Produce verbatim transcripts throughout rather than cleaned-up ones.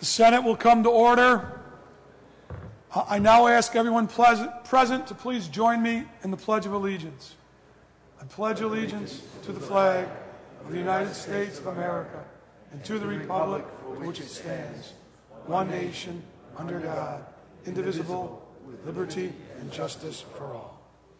Senate will come to order. Uh, I now ask everyone pleasant, present to please join me in the Pledge of Allegiance. I pledge allegiance to the flag of the United States of America and to the republic for which it stands, one nation, under God, indivisible, with liberty and justice for all.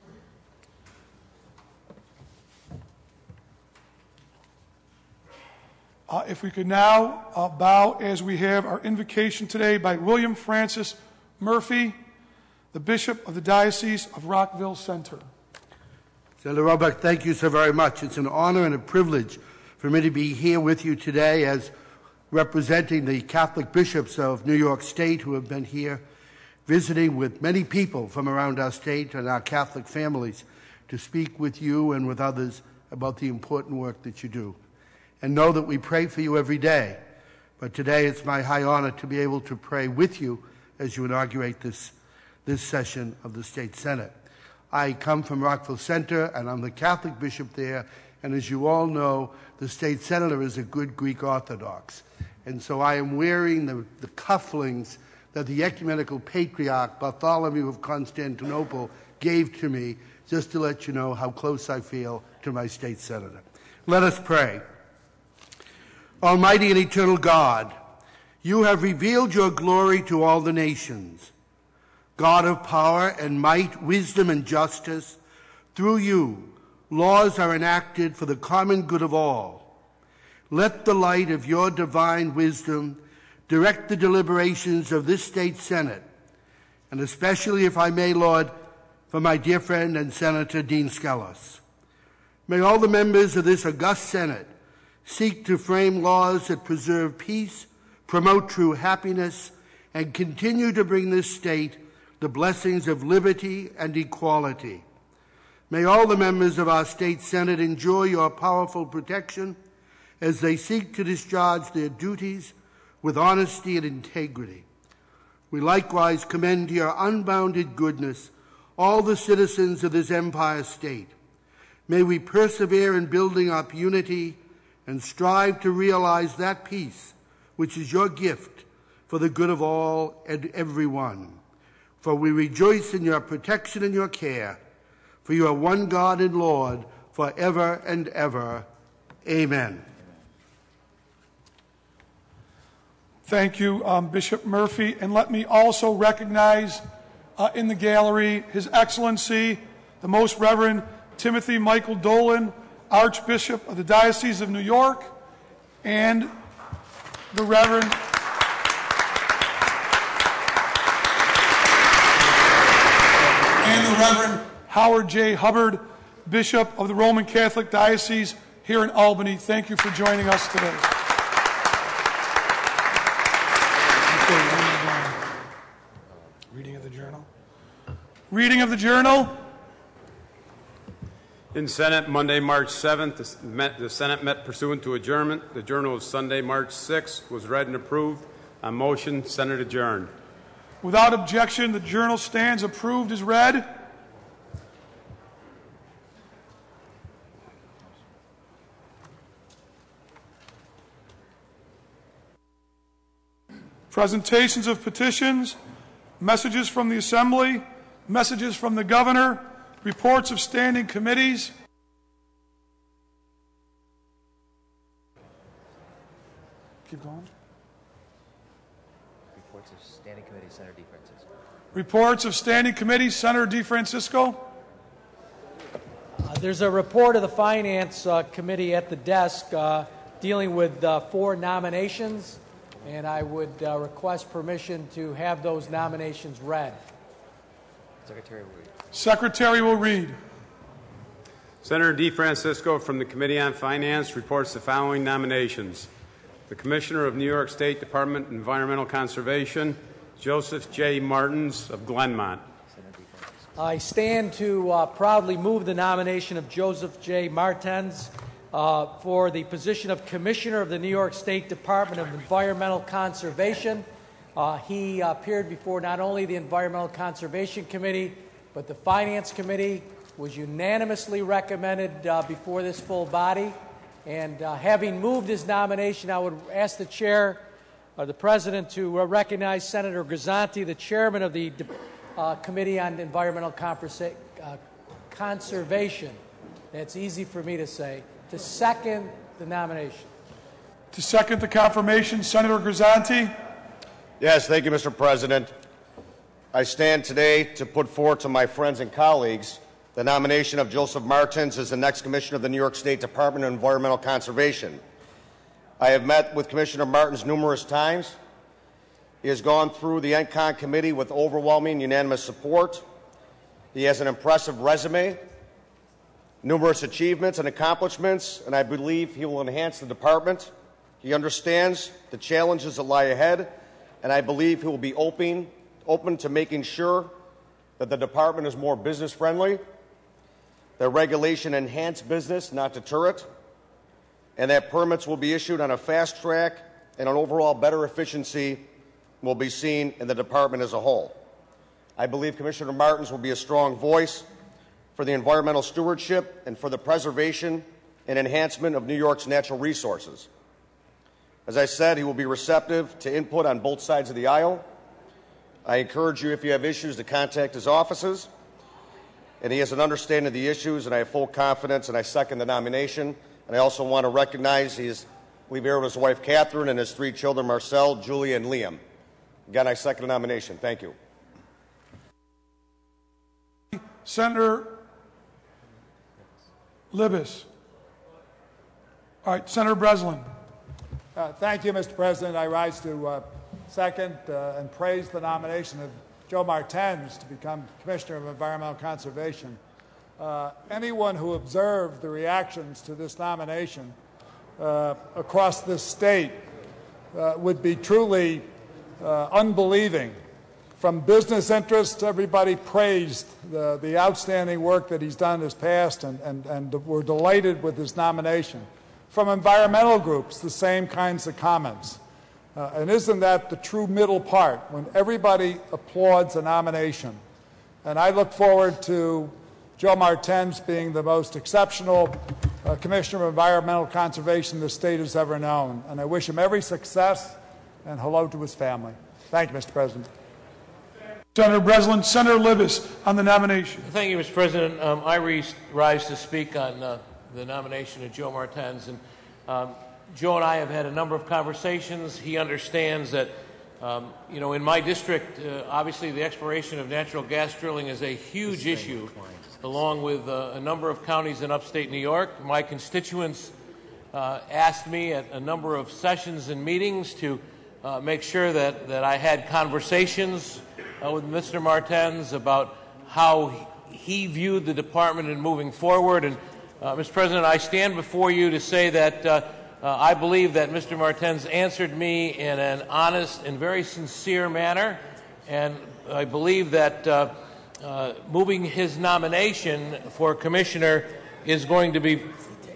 Uh, if we could now uh, bow as we have our invocation today by William Francis Murphy, the Bishop of the Diocese of Rockville Center. Senator Roebuck, thank you so very much. It's an honor and a privilege for me to be here with you today as representing the Catholic bishops of New York State who have been here visiting with many people from around our state and our Catholic families to speak with you and with others about the important work that you do. And know that we pray for you every day. But today it's my high honor to be able to pray with you as you inaugurate this, this session of the State Senate. I come from Rockville Center, and I'm the Catholic bishop there. And as you all know, the State Senator is a good Greek Orthodox. And so I am wearing the, the cufflinks that the ecumenical patriarch Bartholomew of Constantinople gave to me, just to let you know how close I feel to my State Senator. Let us pray. Almighty and eternal God, you have revealed your glory to all the nations. God of power and might, wisdom and justice, through you, laws are enacted for the common good of all. Let the light of your divine wisdom direct the deliberations of this State Senate, and especially, if I may, Lord, for my dear friend and Senator Dean Skelos. May all the members of this august Senate seek to frame laws that preserve peace, promote true happiness, and continue to bring this state the blessings of liberty and equality. May all the members of our State Senate enjoy your powerful protection as they seek to discharge their duties with honesty and integrity. We likewise commend to your unbounded goodness all the citizens of this Empire State. May we persevere in building up unity and strive to realize that peace which is your gift for the good of all and everyone. For we rejoice in your protection and your care, for you are one God and Lord forever and ever. Amen. Thank you, um, Bishop Murphy. And let me also recognize uh, in the gallery His Excellency, the Most Reverend Timothy Michael Dolan, Archbishop of the Diocese of New York, and the Reverend and the Reverend Howard J. Hubbard, Bishop of the Roman Catholic Diocese here in Albany. Thank you for joining us today. Reading of the journal. Reading of the journal. In Senate, Monday, March seventh, the, met, the Senate met pursuant to adjournment. The journal of Sunday, March sixth, was read and approved. On motion, Senate adjourned. Without objection, the journal stands approved as read. Presentations of petitions, messages from the Assembly, messages from the Governor, reports of standing committees. Keep going. Reports of standing committees, Senator DeFrancisco. Reports of standing committees, Senator DeFrancisco. Uh, there's a report of the Finance uh, Committee at the desk uh, dealing with uh, four nominations, and I would uh, request permission to have those nominations read. Secretary will read. Secretary will read. Senator DeFrancisco from the Committee on Finance reports the following nominations. The Commissioner of New York State Department of Environmental Conservation, Joseph J. Martins of Glenmont. I stand to uh, proudly move the nomination of Joseph J. Martins uh, for the position of Commissioner of the New York State Department of Environmental Conservation. Uh, he appeared before not only the Environmental Conservation Committee, but the Finance Committee, was unanimously recommended uh, before this full body. And uh, having moved his nomination, I would ask the Chair or the President to uh, recognize Senator Grisanti, the Chairman of the uh, Committee on Environmental Conversa uh, Conservation. That's easy for me to say. To second the nomination. To second the confirmation, Senator Grisanti. Yes, thank you, Mister President. I stand today to put forward to my friends and colleagues the nomination of Joseph Martins as the next Commissioner of the New York State Department of Environmental Conservation. I have met with Commissioner Martins numerous times. He has gone through the N C O N committee with overwhelming unanimous support. He has an impressive resume, numerous achievements and accomplishments, and I believe he will enhance the department. He understands the challenges that lie ahead, and I believe he will be open, open to making sure that the department is more business-friendly, that regulation enhance business, not deter it, and that permits will be issued on a fast track and an overall better efficiency will be seen in the department as a whole. I believe Commissioner Martins will be a strong voice for the environmental stewardship and for the preservation and enhancement of New York's natural resources. As I said, he will be receptive to input on both sides of the aisle. I encourage you, if you have issues, to contact his offices. And he has an understanding of the issues, and I have full confidence, and I second the nomination. And I also want to recognize he is here with his wife, Catherine, and his three children, Marcel, Julia, and Liam. Again, I second the nomination. Thank you. Senator Libous. All right, Senator Breslin. Uh, thank you, Mister President. I rise to uh, second uh, and praise the nomination of Joe Martins to become Commissioner of Environmental Conservation. Uh, anyone who observed the reactions to this nomination uh, across this state uh, would be truly uh, unbelieving. From business interests, everybody praised the, the outstanding work that he's done in his past, and, and, and were delighted with his nomination. From environmental groups, the same kinds of comments. Uh, and isn't that the true middle part, when everybody applauds a nomination? And I look forward to Joe Martins being the most exceptional uh, Commissioner of Environmental Conservation the state has ever known. And I wish him every success, and hello to his family. Thank you, Mister President. Senator Breslin. Senator Libous on the nomination. Thank you, Mister President. Um, I rise to speak on uh, the nomination of Joe Martins. And um, Joe and I have had a number of conversations. He understands that, um, you know, in my district, uh, obviously the exploration of natural gas drilling is a huge issue, along with uh, a number of counties in upstate New York. My constituents uh, asked me at a number of sessions and meetings to uh, make sure that, that I had conversations uh, with Mister Martins about how he viewed the department in moving forward. And uh, Mister President, I stand before you to say that uh, uh, I believe that Mister Martins answered me in an honest and very sincere manner, and I believe that uh, uh, moving his nomination for commissioner is going to be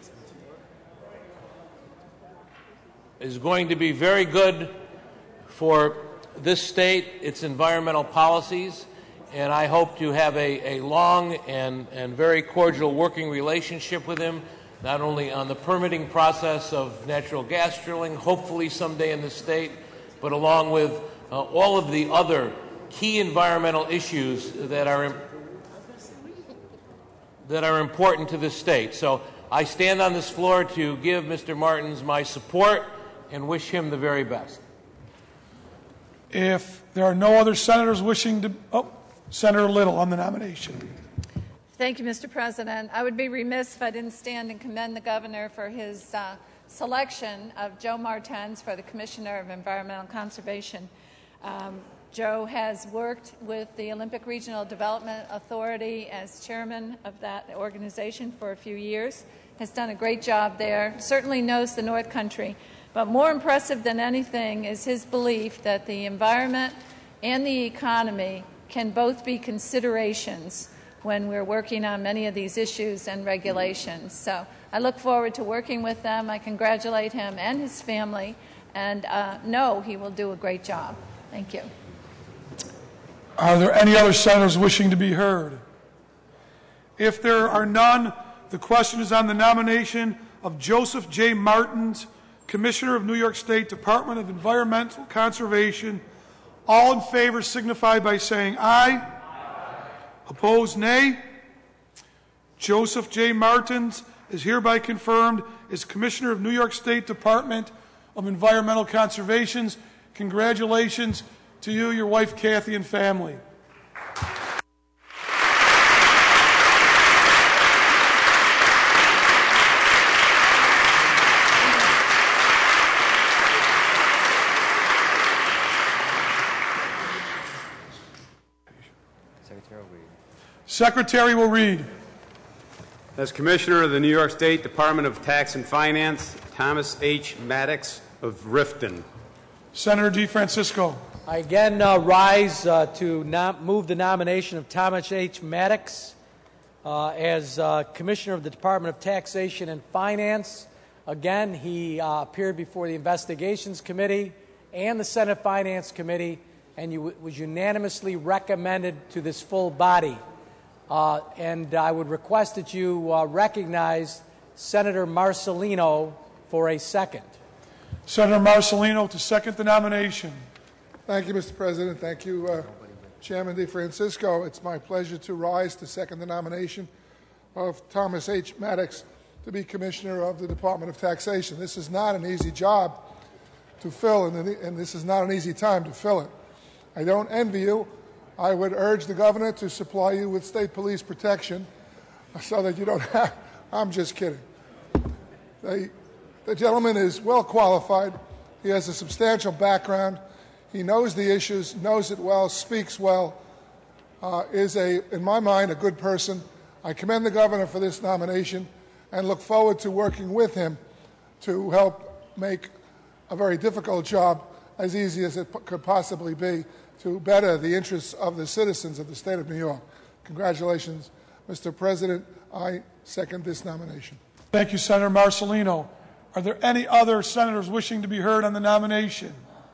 is going to be very good for this state, its environmental policies, and I hope to have a, a long and, and very cordial working relationship with him, not only on the permitting process of natural gas drilling, hopefully someday in the state, but along with uh, all of the other key environmental issues that are, that are important to this state. So I stand on this floor to give Mister Martins my support and wish him the very best. If there are no other senators wishing to... Oh, Senator Little on the nomination. Thank you, Mister President. I would be remiss if I didn't stand and commend the governor for his uh, selection of Joe Martins for the Commissioner of Environmental Conservation. Um, Joe has worked with the Olympic Regional Development Authority as chairman of that organization for a few years, has done a great job there, certainly knows the North Country. But more impressive than anything is his belief that the environment and the economy can both be considerations when we're working on many of these issues and regulations. So I look forward to working with them. I congratulate him and his family, and uh, know he will do a great job. Thank you. Are there any other senators wishing to be heard? If there are none, the question is on the nomination of Joseph J. Martins, Commissioner of New York State Department of Environmental Conservation. All in favor signify by saying aye. Aye. Opposed, nay. Joseph J. Martins is hereby confirmed as Commissioner of New York State Department of Environmental Conservation. Congratulations to you, your wife Kathy, and family. Secretary will read. Secretary will read. As Commissioner of the New York State Department of Tax and Finance, Thomas H. Maddox of Rifton. Senator DeFrancisco. I again uh, rise uh, to nom- move the nomination of Thomas H. Maddox uh, as uh, Commissioner of the Department of Taxation and Finance. Again, he uh, appeared before the Investigations Committee and the Senate Finance Committee, and you, was unanimously recommended to this full body. Uh, and I would request that you uh, recognize Senator Marcelino for a second. Senator Marcelino to second the nomination. Thank you, Mister President. Thank you, uh, Chairman DeFrancisco. It's my pleasure to rise to second the nomination of Thomas H. Maddox to be Commissioner of the Department of Taxation. This is not an easy job to fill, and, and this is not an easy time to fill it. I don't envy you. I would urge the governor to supply you with state police protection so that you don't have... I'm just kidding. The, the gentleman is well qualified. He has a substantial background. He knows the issues, knows it well, speaks well, uh, is, a, in my mind, a good person. I commend the governor for this nomination and look forward to working with him to help make a very difficult job as easy as it p- could possibly be to better the interests of the citizens of the state of New York. Congratulations, Mister President. I second this nomination. Thank you, Senator Marcelino. Are there any other senators wishing to be heard on the nomination?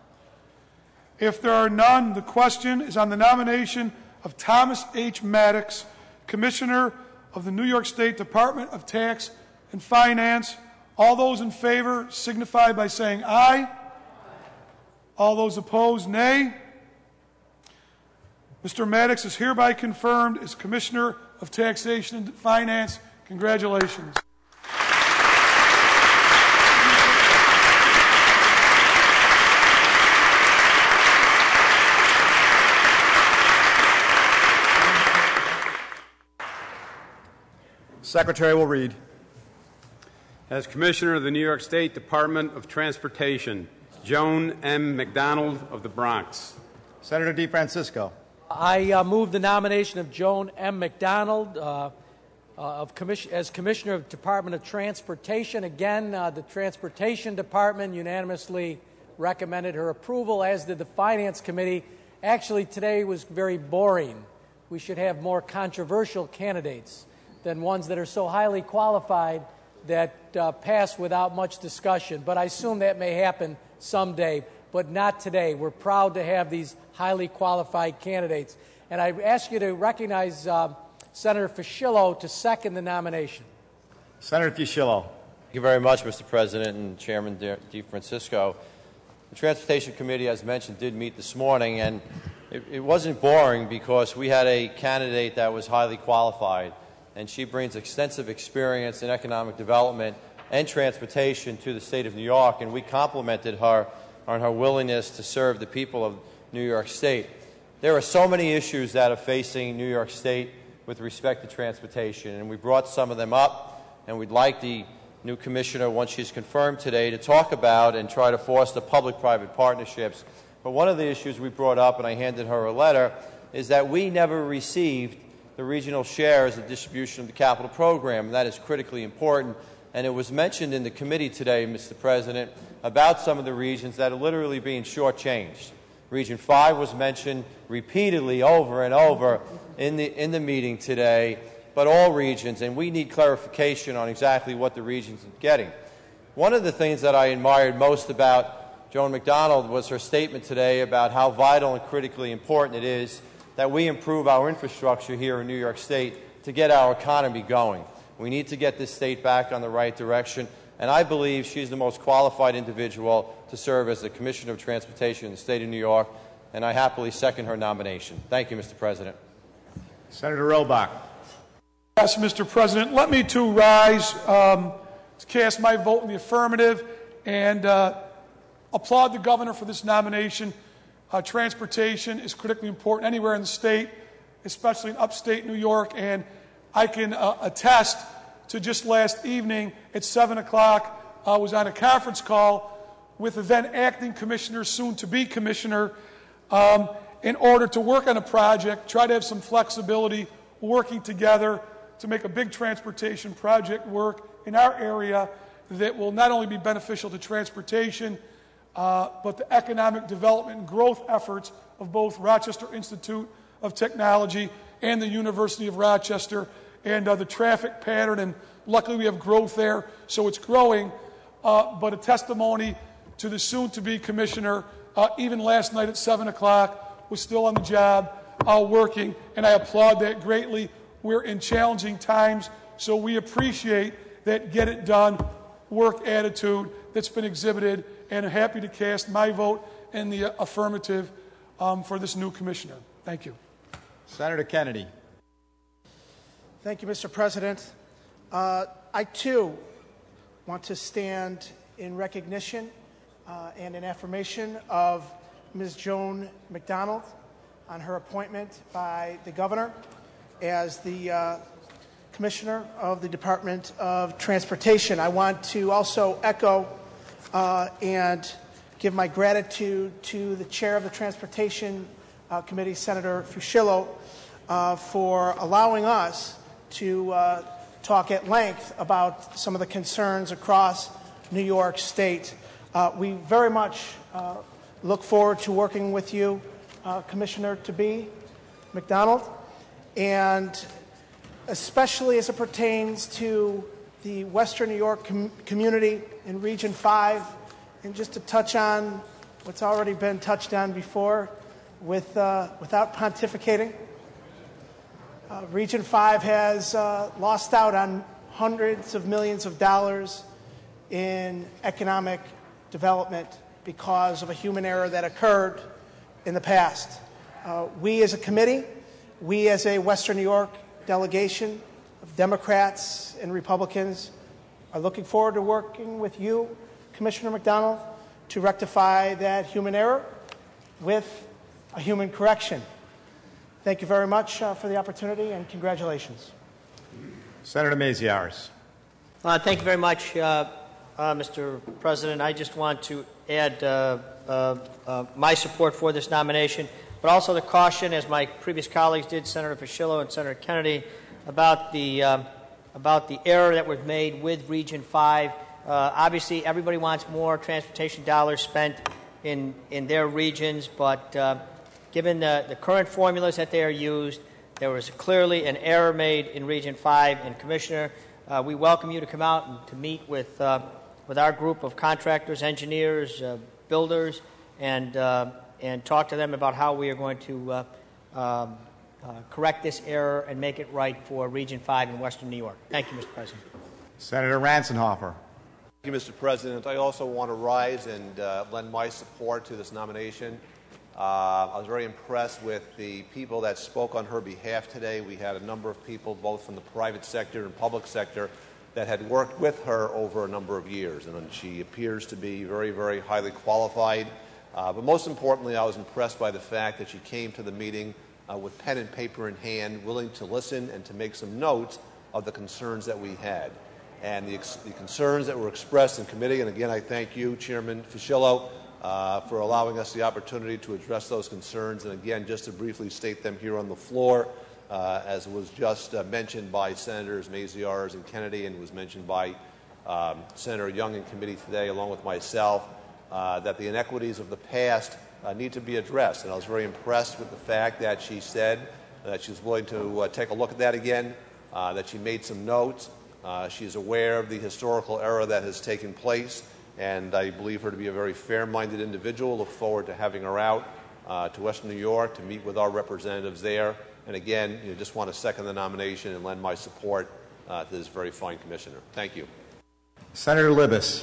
If there are none, the question is on the nomination of Thomas H. Maddox, Commissioner of the New York State Department of Tax and Finance. All those in favor signify by saying aye. All those opposed, nay. Mister Maddox is hereby confirmed as Commissioner of Taxation and Finance. Congratulations. Secretary will read. As Commissioner of the New York State Department of Transportation, Joan M. McDonald of the Bronx. Senator DeFrancisco. I uh, move the nomination of Joan M. McDonald uh, uh, of commission- as Commissioner of the Department of Transportation. Again, uh, the Transportation Department unanimously recommended her approval, as did the Finance Committee. Actually, today was very boring. We should have more controversial candidates than ones that are so highly qualified that uh, pass without much discussion. But I assume that may happen someday, but not today. We're proud to have these highly qualified candidates. And I ask you to recognize uh, Senator Fischillo to second the nomination. Senator Fischillo. Thank you very much, Mister President and Chairman DeFrancisco. The Transportation Committee, as mentioned, did meet this morning, and it, it wasn't boring because we had a candidate that was highly qualified, and she brings extensive experience in economic development and transportation to the state of New York, and we complimented her on her willingness to serve the people of New York State. There are so many issues that are facing New York State with respect to transportation, and we brought some of them up, and we'd like the new commissioner, once she's confirmed today, to talk about and try to foster public-private partnerships. But one of the issues we brought up, and I handed her a letter, is that we never received the regional shares of distribution of the capital program, and that is critically important. And it was mentioned in the committee today, Mister President, about some of the regions that are literally being shortchanged. Region five was mentioned repeatedly over and over in the, in the meeting today, but all regions, and we need clarification on exactly what the regions are getting. One of the things that I admired most about Joan McDonald was her statement today about how vital and critically important it is that we improve our infrastructure here in New York State to get our economy going. We need to get this state back on the right direction. and I believe she's the most qualified individual to serve as the Commissioner of Transportation in the state of New York, and I happily second her nomination. Thank you, Mister President. Senator Robach. Yes, Mister President. Let me too rise um, to cast my vote in the affirmative and uh, applaud the governor for this nomination. Uh, transportation is critically important anywhere in the state, especially in upstate New York, and I can uh, attest to just last evening at seven o'clock, I uh, was on a conference call with the then acting commissioner, soon to be commissioner, um, in order to work on a project, try to have some flexibility, working together to make a big transportation project work in our area that will not only be beneficial to transportation, uh, but the economic development and growth efforts of both Rochester Institute of Technology and the University of Rochester, and uh, the traffic pattern, and luckily we have growth there, so it's growing, uh, but a testimony to the soon-to-be commissioner, uh, even last night at seven o'clock, was still on the job, uh, working, and I applaud that greatly. We're in challenging times, so we appreciate that get-it-done work attitude that's been exhibited, and I'm happy to cast my vote in the affirmative um, for this new commissioner. Thank you. Senator Kennedy. Thank you, Mister President. Uh, I, too, want to stand in recognition uh, and in affirmation of Miz Joan McDonald on her appointment by the governor as the uh, Commissioner of the Department of Transportation. I want to also echo uh, and give my gratitude to the Chair of the Transportation uh, Committee, Senator Fusillo, uh, for allowing us to uh, talk at length about some of the concerns across New York State. Uh, we very much uh, look forward to working with you, uh, Commissioner-to-be McDonald, and especially as it pertains to the Western New York com community in Region five, and just to touch on what's already been touched on before with, uh, without pontificating. Uh, Region five has uh, lost out on hundreds of millions of dollars in economic development because of a human error that occurred in the past. Uh, we as a committee, we as a Western New York delegation of Democrats and Republicans are looking forward to working with you, Commissioner McDonald, to rectify that human error with a human correction. Thank you very much uh, for the opportunity, and congratulations. Senator Maziarz. Uh, thank you very much, uh, uh, Mister President. I just want to add uh, uh, uh, my support for this nomination, but also the caution, as my previous colleagues did, Senator Fusillo and Senator Kennedy, about the, uh, about the error that was made with Region five. Uh, obviously, everybody wants more transportation dollars spent in, in their regions, but uh, given the, the current formulas that they are used, there was clearly an error made in Region five. And, Commissioner, uh, we welcome you to come out and to meet with, uh, with our group of contractors, engineers, uh, builders, and, uh, and talk to them about how we are going to uh, um, uh, correct this error and make it right for Region five in Western New York. Thank you, Mister President. Senator Ransenhofer. Thank you, Mister President. I also want to rise and uh, lend my support to this nomination. Uh, I was very impressed with the people that spoke on her behalf today. We had a number of people, both from the private sector and public sector, that had worked with her over a number of years, and she appears to be very, very highly qualified. Uh, but most importantly, I was impressed by the fact that she came to the meeting uh, with pen and paper in hand, willing to listen and to make some notes of the concerns that we had. And the, the concerns that were expressed in committee, and again, I thank you, Chairman Fusillo, Uh, for allowing us the opportunity to address those concerns. And again, just to briefly state them here on the floor, uh, as was just uh, mentioned by Senators Maziarz and Kennedy, and was mentioned by um, Senator Young in committee today, along with myself, uh, that the inequities of the past uh, need to be addressed. And I was very impressed with the fact that she said that she was willing to uh, take a look at that again, uh, that she made some notes. Uh, she is aware of the historical error that has taken place, and I believe her to be a very fair-minded individual. Look forward to having her out uh, to Western New York to meet with our representatives there. And again, you know, just want to second the nomination and lend my support uh, to this very fine commissioner. Thank you. Senator Libous.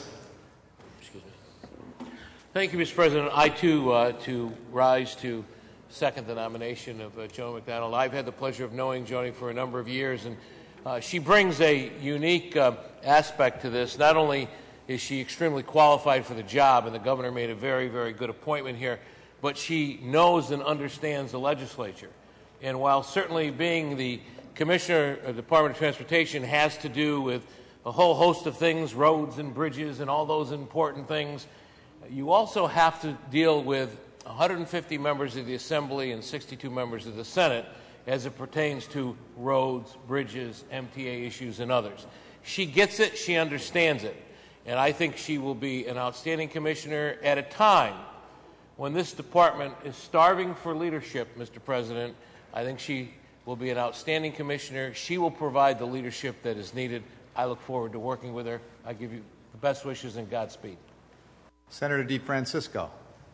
Thank you, Mister President. I, too, uh, to rise to second the nomination of uh, Joan McDonald. I've had the pleasure of knowing Joni for a number of years, and uh, she brings a unique uh, aspect to this. Not only is she extremely qualified for the job, and the governor made a very, very good appointment here, but she knows and understands the legislature. And while certainly being the Commissioner of the Department of Transportation has to do with a whole host of things, roads and bridges and all those important things, you also have to deal with one hundred fifty members of the Assembly and sixty-two members of the Senate as it pertains to roads, bridges, M T A issues, and others. She gets it, she understands it, and I think she will be an outstanding commissioner at a time when this department is starving for leadership, Mister President. I think she will be an outstanding commissioner. She will provide the leadership that is needed. I look forward to working with her. I give you the best wishes and Godspeed. Senator DeFrancisco.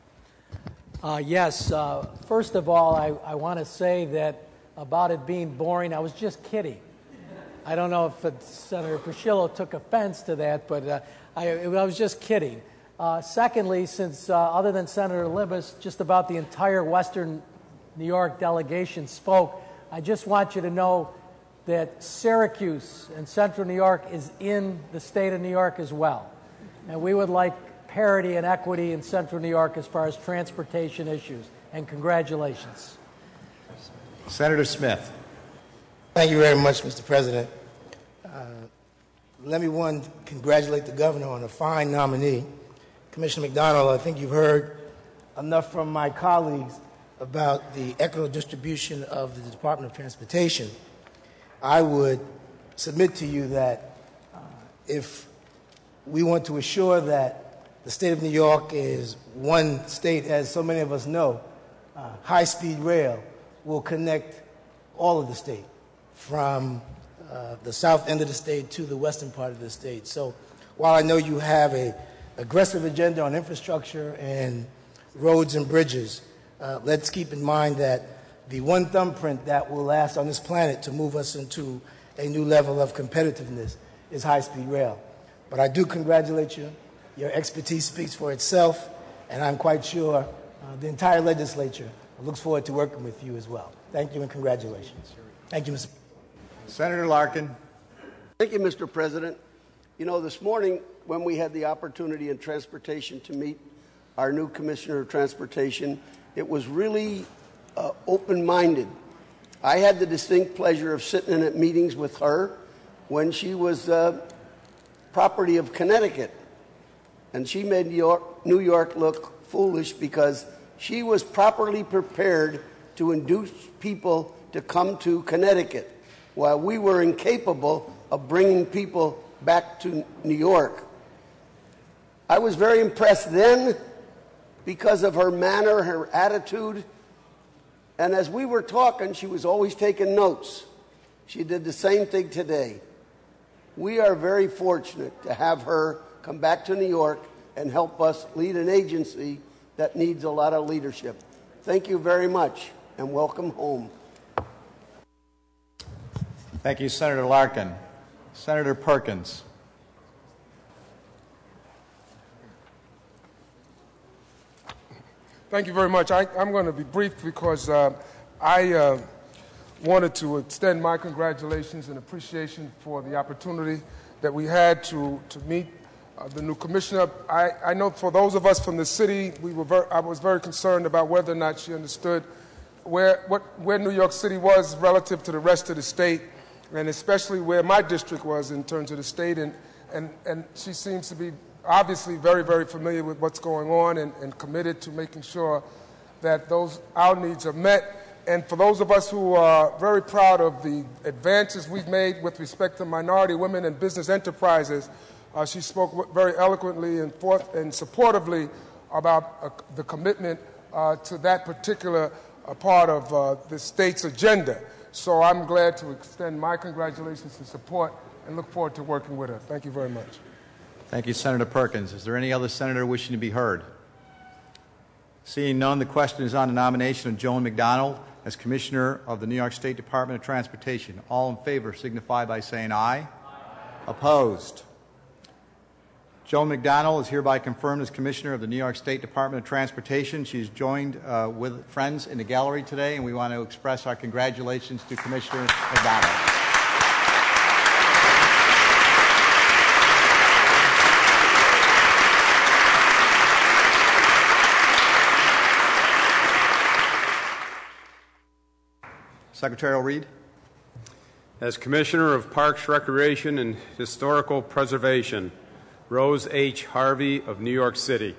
Uh, yes. Uh, first of all, I, I want to say that about it being boring, I was just kidding. I don't know if it, Senator Paschillo took offense to that, but uh, I, I was just kidding. Uh, secondly, since uh, other than Senator Libous, just about the entire Western New York delegation spoke, I just want you to know that Syracuse and Central New York is in the state of New York as well. And we would like parity and equity in Central New York as far as transportation issues. And congratulations. Senator Smith. Thank you very much, Mister President. Uh, let me, one, congratulate the governor on a fine nominee. Commissioner McDonald, I think you've heard enough from my colleagues about the equitable distribution of the Department of Transportation. I would submit to you that uh, if we want to assure that the state of New York is one state, as so many of us know, uh, high-speed rail will connect all of the state, from uh, the south end of the state to the western part of the state. So while I know you have an aggressive agenda on infrastructure and roads and bridges, uh, let's keep in mind that the one thumbprint that will last on this planet to move us into a new level of competitiveness is high-speed rail. But I do congratulate you. Your expertise speaks for itself, and I'm quite sure uh, the entire legislature looks forward to working with you as well. Thank you and congratulations. Thank you, Mister Senator Larkin. Thank you, Mister President. You know, this morning when we had the opportunity in transportation to meet our new Commissioner of Transportation, it was really uh, open-minded. I had the distinct pleasure of sitting in at meetings with her when she was uh, property of Connecticut. And she made New York, New York look foolish because she was properly prepared to induce people to come to Connecticut, while we were incapable of bringing people back to New York. I was very impressed then because of her manner, her attitude, and as we were talking, she was always taking notes. She did the same thing today. We are very fortunate to have her come back to New York and help us lead an agency that needs a lot of leadership. Thank you very much, and welcome home. Thank you, Senator Larkin. Senator Perkins. Thank you very much. I, I'm going to be brief because uh, I uh, wanted to extend my congratulations and appreciation for the opportunity that we had to, to meet uh, the new commissioner. I, I know for those of us from the city, we were very, I was very concerned about whether or not she understood where, what, where New York City was relative to the rest of the state, and especially where my district was in terms of the state. And, and, and she seems to be obviously very, very familiar with what's going on and, and committed to making sure that those our needs are met. And for those of us who are very proud of the advances we've made with respect to minority women and business enterprises, uh, she spoke very eloquently and, forth and supportively about uh, the commitment uh, to that particular uh, part of uh, the state's agenda. So I'm glad to extend my congratulations and support and look forward to working with her. Thank you very much. Thank you, Senator Perkins. Is there any other senator wishing to be heard? Seeing none, the question is on the nomination of Joan McDonald as Commissioner of the New York State Department of Transportation. All in favor signify by saying aye. Aye. Opposed? Joan McDonnell is hereby confirmed as Commissioner of the New York State Department of Transportation. She's joined uh, with friends in the gallery today, and we want to express our congratulations to Commissioner McDonnell. Secretary will read. As Commissioner of Parks, Recreation, and Historical Preservation, Rose H. Harvey of New York City.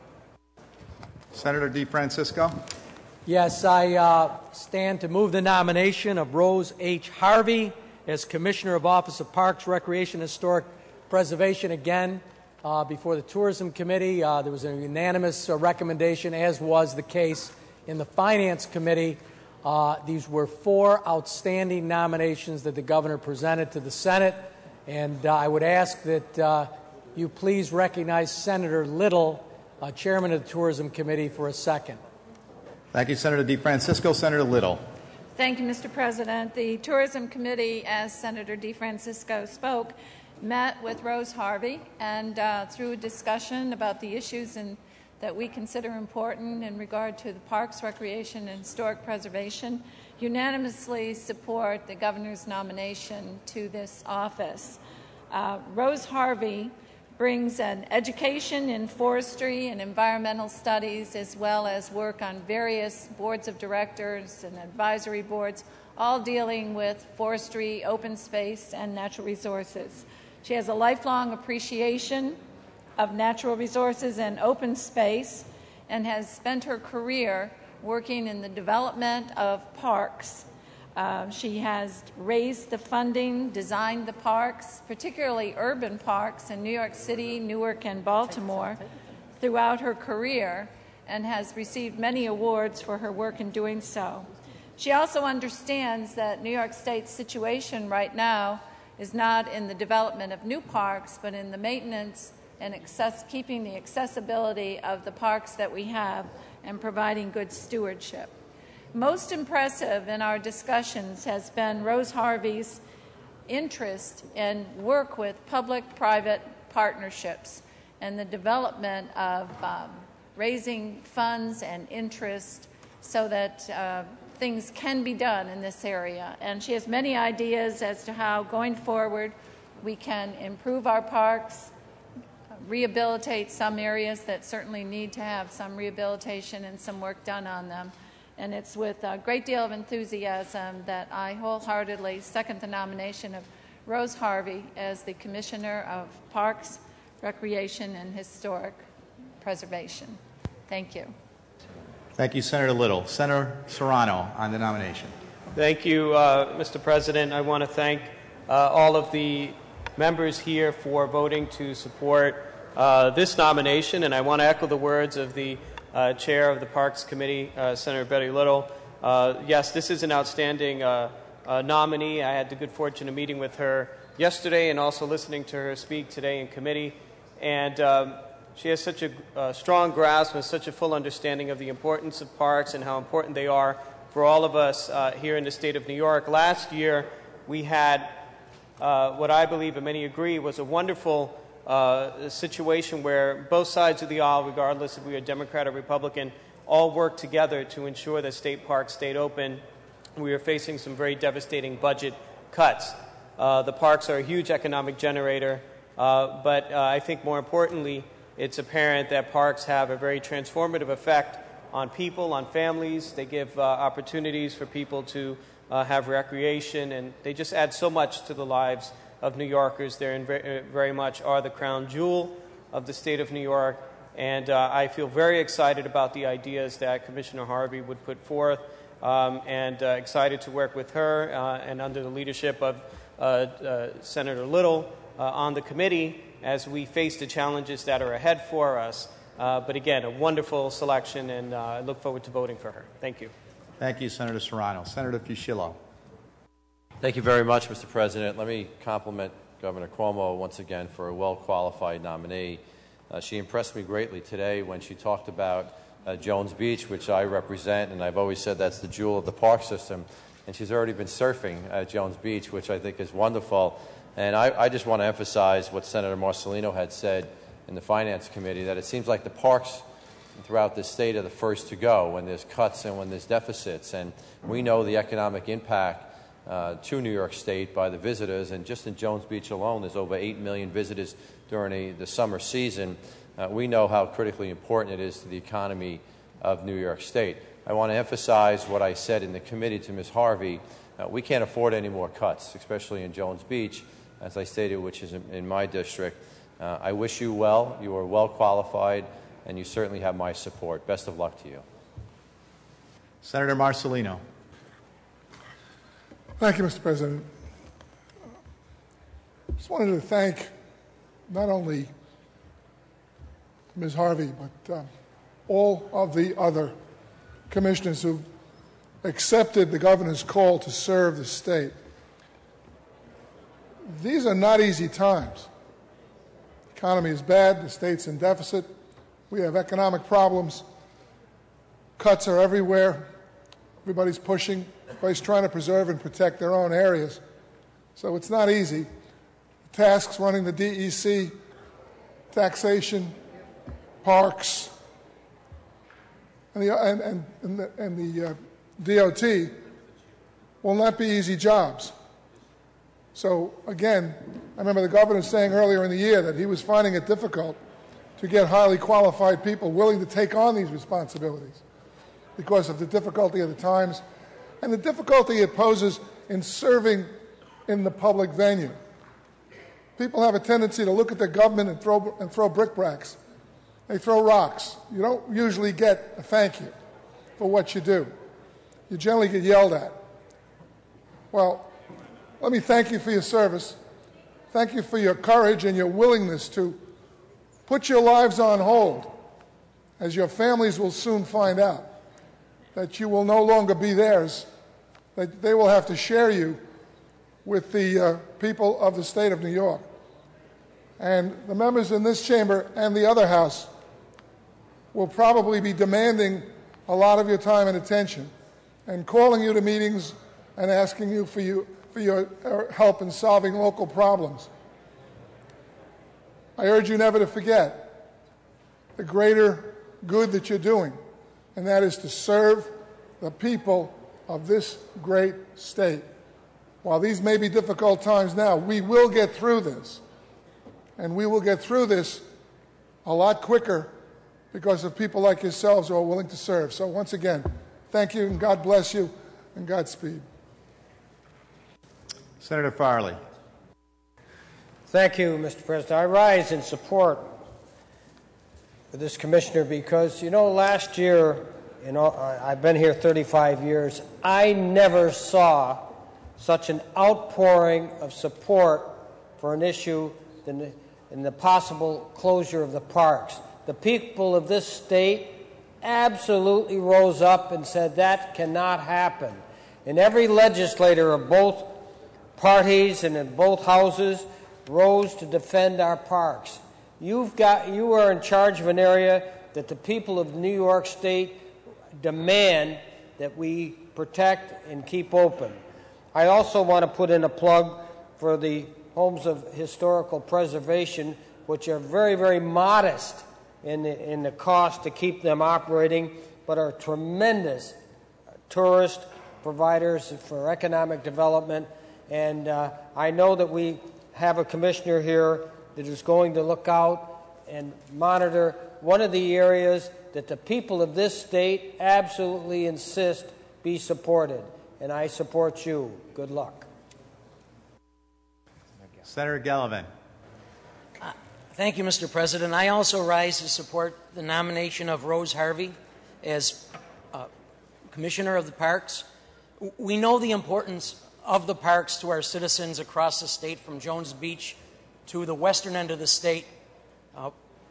Senator DeFrancisco. Yes, I uh, stand to move the nomination of Rose H. Harvey as Commissioner of Office of Parks, Recreation, and Historic Preservation. Again, uh, before the Tourism Committee, uh, there was a unanimous uh, recommendation, as was the case in the Finance Committee. Uh, these were four outstanding nominations that the governor presented to the Senate, and uh, I would ask that uh, you please recognize Senator Little, uh, Chairman of the Tourism Committee, for a second. Thank you, Senator DeFrancisco. Senator Little. Thank you, Mister President. The Tourism Committee, as Senator DeFrancisco spoke, met with Rose Harvey, and uh, through a discussion about the issues in that we consider important in regard to the parks, recreation, and historic preservation, unanimously support the governor's nomination to this office. Uh, Rose Harvey brings an education in forestry and environmental studies, as well as work on various boards of directors and advisory boards, all dealing with forestry, open space, and natural resources. She has a lifelong appreciation of natural resources and open space, and has spent her career working in the development of parks. Uh, she has raised the funding, designed the parks, particularly urban parks in New York City, Newark, and Baltimore throughout her career, and has received many awards for her work in doing so. She also understands that New York State's situation right now is not in the development of new parks, but in the maintenance and access, keeping the accessibility of the parks that we have and providing good stewardship. Most impressive in our discussions has been Rose Harvey's interest in work with public-private partnerships and the development of um, raising funds and interest so that uh, things can be done in this area. And she has many ideas as to how, going forward, we can improve our parks, rehabilitate some areas that certainly need to have some rehabilitation and some work done on them. And it's with a great deal of enthusiasm that I wholeheartedly second the nomination of Rose Harvey as the Commissioner of Parks, Recreation, and Historic Preservation. Thank you. Thank you, Senator Little. Senator Serrano on the nomination. Thank you, uh, Mister President. I want to thank uh, all of the members here for voting to support uh, this nomination, and I want to echo the words of the uh, chair of the Parks Committee, uh, Senator Betty Little. Uh, yes, this is an outstanding uh, uh, nominee. I had the good fortune of meeting with her yesterday and also listening to her speak today in committee, and um, she has such a uh, strong grasp and such a full understanding of the importance of parks and how important they are for all of us uh, here in the state of New York. Last year, we had Uh, what I believe, and many agree, was a wonderful uh, situation where both sides of the aisle, regardless if we are Democrat or Republican, all worked together to ensure that state parks stayed open. We are facing some very devastating budget cuts. Uh, the parks are a huge economic generator, uh, but uh, I think more importantly, it's apparent that parks have a very transformative effect on people, on families. They give uh, opportunities for people to Uh, have recreation, and they just add so much to the lives of New Yorkers. They very, very much are the crown jewel of the state of New York, and uh, I feel very excited about the ideas that Commissioner Harvey would put forth, um, and uh, excited to work with her uh, and under the leadership of uh, uh, Senator Little uh, on the committee as we face the challenges that are ahead for us. Uh, but again, a wonderful selection, and uh, I look forward to voting for her. Thank you. Thank you, Senator Serrano. Senator Fucillo. Thank you very much, Mister President. Let me compliment Governor Cuomo once again for a well-qualified nominee. Uh, she impressed me greatly today when she talked about uh, Jones Beach, which I represent, and I've always said that's the jewel of the park system. And she's already been surfing at Jones Beach, which I think is wonderful. And I, I just want to emphasize what Senator Marcellino had said in the Finance Committee that it seems like the parks throughout the state are the first to go when there's cuts and when there's deficits. And we know the economic impact uh, to New York State by the visitors, and just in Jones Beach alone there's over eight million visitors during a, the summer season. Uh, we know how critically important it is to the economy of New York State. I want to emphasize what I said in the committee to Miz Harvey. Uh, we can't afford any more cuts, especially in Jones Beach, as I stated, which is in, in my district. Uh, I wish you well. You are well qualified, and you certainly have my support. Best of luck to you. Senator Marcelino. Thank you, Mister President. I just wanted to thank not only Miz Harvey, but um, all of the other commissioners who accepted the governor's call to serve the state. These are not easy times. The economy is bad, the state's in deficit, we have economic problems, cuts are everywhere, everybody's pushing, everybody's trying to preserve and protect their own areas. So it's not easy. The tasks running the D E C, taxation, parks, and the, and, and, and the, and the uh, D O T will not be easy jobs. So again, I remember the governor saying earlier in the year that he was finding it difficult to get highly qualified people willing to take on these responsibilities because of the difficulty of the times and the difficulty it poses in serving in the public venue. People have a tendency to look at their government and throw, and throw brickbats. They throw rocks. You don't usually get a thank you for what you do. You generally get yelled at. Well, let me thank you for your service. Thank you for your courage and your willingness to put your lives on hold, as your families will soon find out that you will no longer be theirs, that they will have to share you with the uh, people of the state of New York. And the members in this chamber and the other house will probably be demanding a lot of your time and attention and calling you to meetings and asking you for, you, for your help in solving local problems. I urge you never to forget the greater good that you're doing, and that is to serve the people of this great state. While these may be difficult times now, we will get through this, and we will get through this a lot quicker because of people like yourselves who are willing to serve. So once again, thank you, and God bless you, and Godspeed. Senator Farley. Thank you, Mister President. I rise in support of this commissioner because, you know, last year, you know, I've been here thirty-five years, I never saw such an outpouring of support for an issue in the, in the possible closure of the parks. The people of this state absolutely rose up and said that cannot happen. And every legislator of both parties and in both houses rose to defend our parks. You've got, you are in charge of an area that the people of New York State demand that we protect and keep open. I also want to put in a plug for the homes of historical preservation, which are very, very modest in the, in the cost to keep them operating, but are tremendous tourist providers for economic development. And uh, I know that we have a commissioner here that is going to look out and monitor one of the areas that the people of this state absolutely insist be supported. And I support you. Good luck. Senator Gallivan. Uh, thank you, Mister President. I also rise to support the nomination of Rose Harvey as uh, Commissioner of the Parks. We know the importance of the parks to our citizens across the state, from Jones Beach to the western end of the state, uh,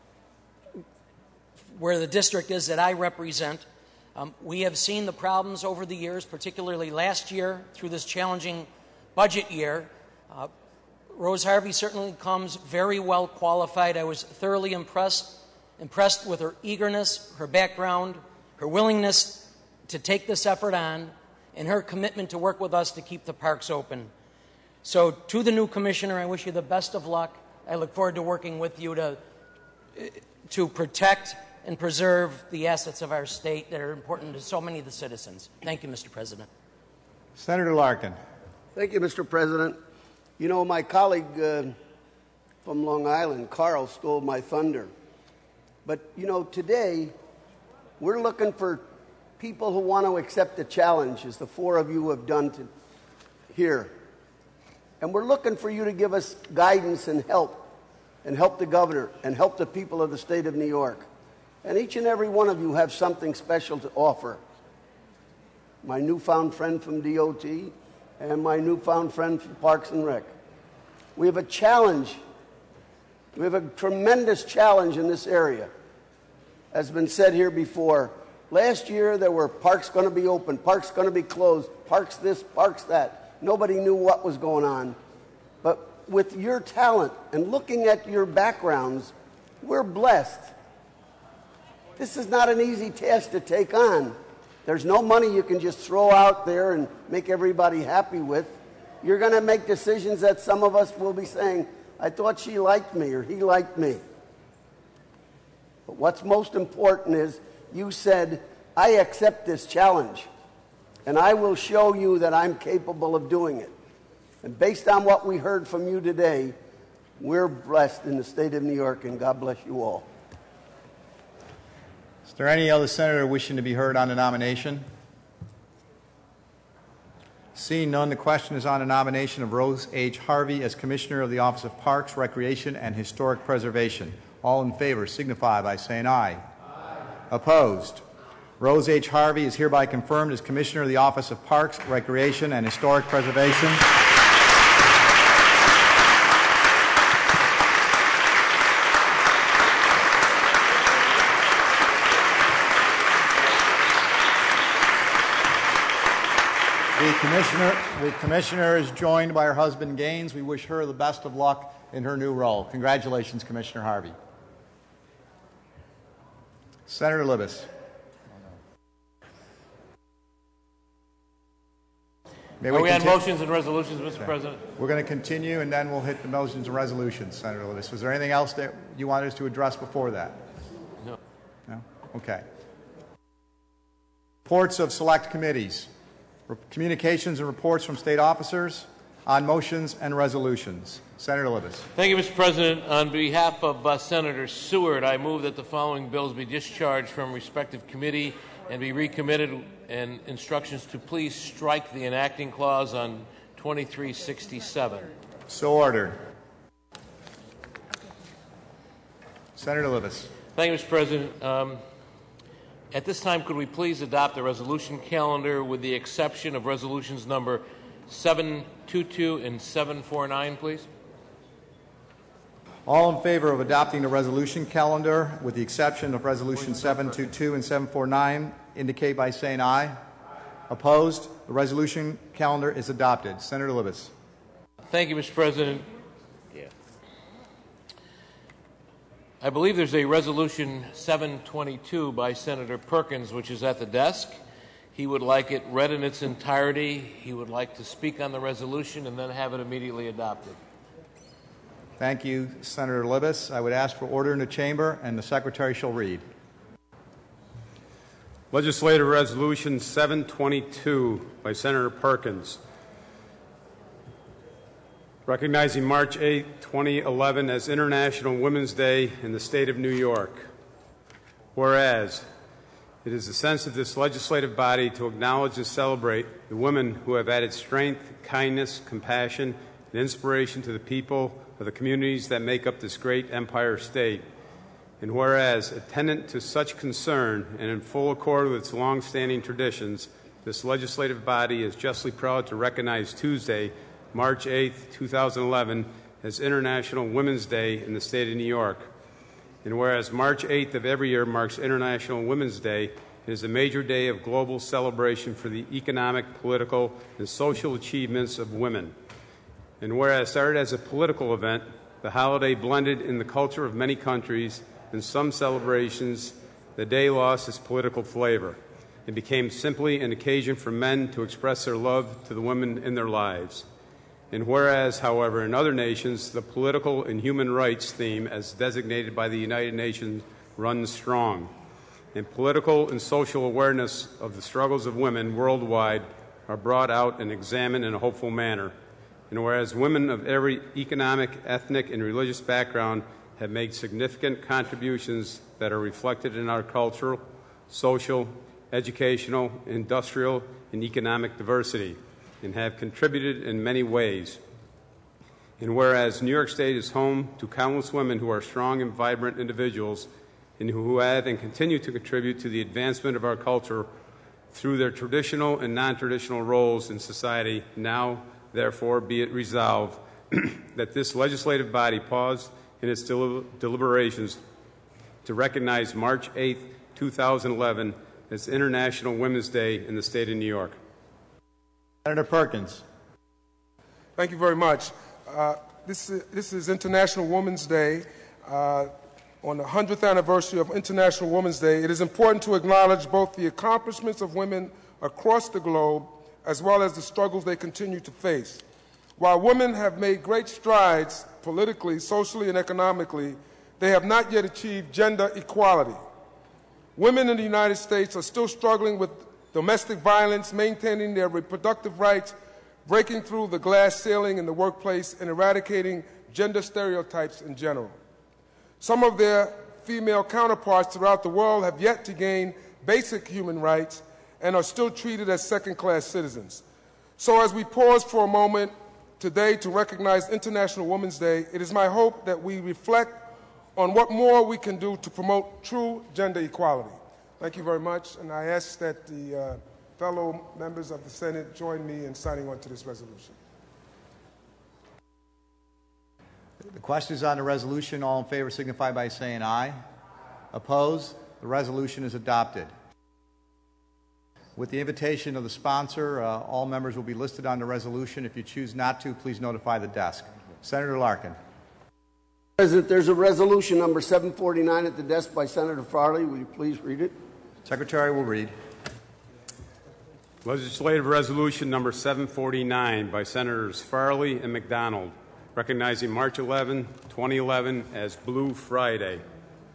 where the district is that I represent. Um, we have seen the problems over the years, particularly last year through this challenging budget year. Uh, Rose Harvey certainly comes very well qualified. I was thoroughly impressed, impressed with her eagerness, her background, her willingness to take this effort on, and her commitment to work with us to keep the parks open. So to the new commissioner, I wish you the best of luck. I look forward to working with you to to protect and preserve the assets of our state that are important to so many of the citizens. Thank you, Mister President. Senator Larkin. Thank you, Mister President. You know, my colleague uh, from Long Island, Carl, stole my thunder. But, you know, today we're looking for people who want to accept the challenge, as the four of you have done to here. And we're looking for you to give us guidance and help, and help the governor, and help the people of the state of New York. And each and every one of you have something special to offer. My newfound friend from D O T and my newfound friend from Parks and Rec. We have a challenge. We have a tremendous challenge in this area. As has been said here before, last year there were parks going to be open, parks going to be closed, parks this, parks that. Nobody knew what was going on. But with your talent and looking at your backgrounds, we're blessed. This is not an easy task to take on. There's no money you can just throw out there and make everybody happy with. You're going to make decisions that some of us will be saying, I thought she liked me or he liked me. But what's most important is you said, I accept this challenge, and I will show you that I'm capable of doing it. And based on what we heard from you today, we're blessed in the state of New York, and God bless you all. Is there any other senator wishing to be heard on the nomination? Seeing none, the question is on the nomination of Rose H. Harvey as Commissioner of the Office of Parks, Recreation, and Historic Preservation. All in favor signify by saying aye. Aye. Opposed? Rose H. Harvey is hereby confirmed as Commissioner of the Office of Parks, Recreation, and Historic Preservation. The commissioner, the commissioner is joined by her husband, Gaines. We wish her the best of luck in her new role. Congratulations, Commissioner Harvey. Senator Libous. May Are we, we on continue? motions and resolutions, Mister Okay. President? We're going to continue, and then we'll hit the motions and resolutions, Senator Libous. Was there anything else that you wanted us to address before that? No. No? Okay. Reports of select committees. Communications and reports from state officers on motions and resolutions. Senator Libous. Thank you, Mister President. On behalf of uh, Senator Seward, I move that the following bills be discharged from respective committee and be recommitted, and instructions to please strike the enacting clause on twenty-three sixty-seven. So ordered. Senator Libous. Thank you, Mister President. Um, At this time, could we please adopt the resolution calendar with the exception of resolutions number seven twenty-two and seven forty-nine, please? All in favor of adopting the resolution calendar with the exception of resolution seven twenty-two and seven forty-nine indicate by saying aye. Aye. Opposed? The resolution calendar is adopted. Senator Libous. Thank you, Mister President. Yeah. I believe there's a resolution seven twenty-two by Senator Perkins, which is at the desk. He would like it read in its entirety. He would like to speak on the resolution and then have it immediately adopted. Thank you, Senator Libous. I would ask for order in the chamber, and the secretary shall read. Legislative Resolution seven twenty-two by Senator Perkins, recognizing March eighth, twenty eleven as International Women's Day in the state of New York. Whereas, it is the sense of this legislative body to acknowledge and celebrate the women who have added strength, kindness, compassion, and inspiration to the people of the communities that make up this great empire state. And whereas, attendant to such concern and in full accord with its long-standing traditions, this legislative body is justly proud to recognize Tuesday, March eighth, two thousand eleven, as International Women's Day in the state of New York. And whereas March eighth of every year marks International Women's Day, it is a major day of global celebration for the economic, political, and social achievements of women. And whereas started as a political event, the holiday blended in the culture of many countries. In some celebrations, the day lost its political flavor. It became simply an occasion for men to express their love to the women in their lives. And whereas, however, in other nations, the political and human rights theme, as designated by the United Nations, runs strong. And political and social awareness of the struggles of women worldwide are brought out and examined in a hopeful manner. And whereas women of every economic, ethnic, and religious background have made significant contributions that are reflected in our cultural, social, educational, industrial, and economic diversity, and have contributed in many ways. And whereas New York State is home to countless women who are strong and vibrant individuals and who have and continue to contribute to the advancement of our culture through their traditional and non-traditional roles in society, now, therefore, be it resolved that this legislative body pause in its del- deliberations to recognize March eighth, two thousand eleven as International Women's Day in the state of New York. Senator Perkins. Thank you very much. Uh, this, is, this is International Women's Day. Uh, on the hundredth anniversary of International Women's Day, it is important to acknowledge both the accomplishments of women across the globe as well as the struggles they continue to face. While women have made great strides politically, socially, and economically, they have not yet achieved gender equality. Women in the United States are still struggling with domestic violence, maintaining their reproductive rights, breaking through the glass ceiling in the workplace, and eradicating gender stereotypes in general. Some of their female counterparts throughout the world have yet to gain basic human rights and are still treated as second-class citizens. So as we pause for a moment today to recognize International Women's Day, it is my hope that we reflect on what more we can do to promote true gender equality. Thank you very much, and I ask that the uh, fellow members of the Senate join me in signing on to this resolution. The question is on the resolution. All in favor signify by saying aye. Opposed? The resolution is adopted. With the invitation of the sponsor, uh, all members will be listed on the resolution. If you choose not to, please notify the desk. Senator Larkin. President, there's a resolution number seven forty-nine at the desk by Senator Farley. Will you please read it? Secretary will read. Legislative Resolution number seven forty-nine by Senators Farley and McDonald, recognizing March eleventh, twenty eleven as Blue Friday.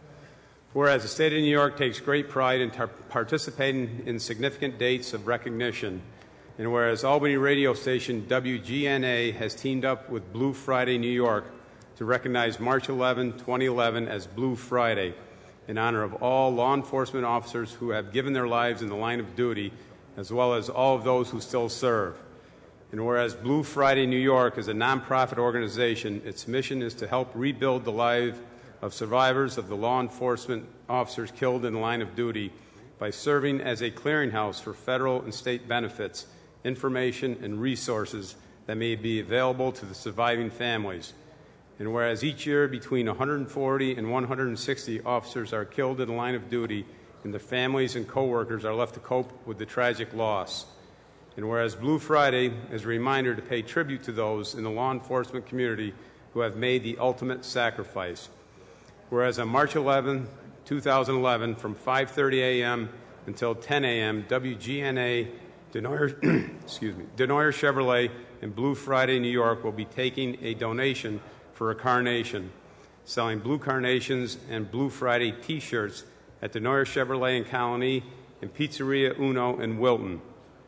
Whereas the state of New York takes great pride in tar- participating in significant dates of recognition, and whereas Albany radio station W G N A has teamed up with Blue Friday New York to recognize March eleventh, twenty eleven as Blue Friday in honor of all law enforcement officers who have given their lives in the line of duty, as well as all of those who still serve. And whereas Blue Friday New York is a nonprofit organization, its mission is to help rebuild the lives of survivors of the law enforcement officers killed in the line of duty by serving as a clearinghouse for federal and state benefits, information, and resources that may be available to the surviving families. And whereas each year between one hundred forty and one hundred sixty officers are killed in the line of duty, and their families and coworkers are left to cope with the tragic loss. And whereas Blue Friday is a reminder to pay tribute to those in the law enforcement community who have made the ultimate sacrifice. Whereas on March eleventh, two thousand eleven, from five thirty a m until ten a m, W G N A, Denoyer, excuse me, Denoyer Chevrolet, and Blue Friday New York will be taking a donation for a carnation, selling blue carnations and Blue Friday T-shirts at Denoyer Chevrolet in Colony and Pizzeria Uno in Wilton.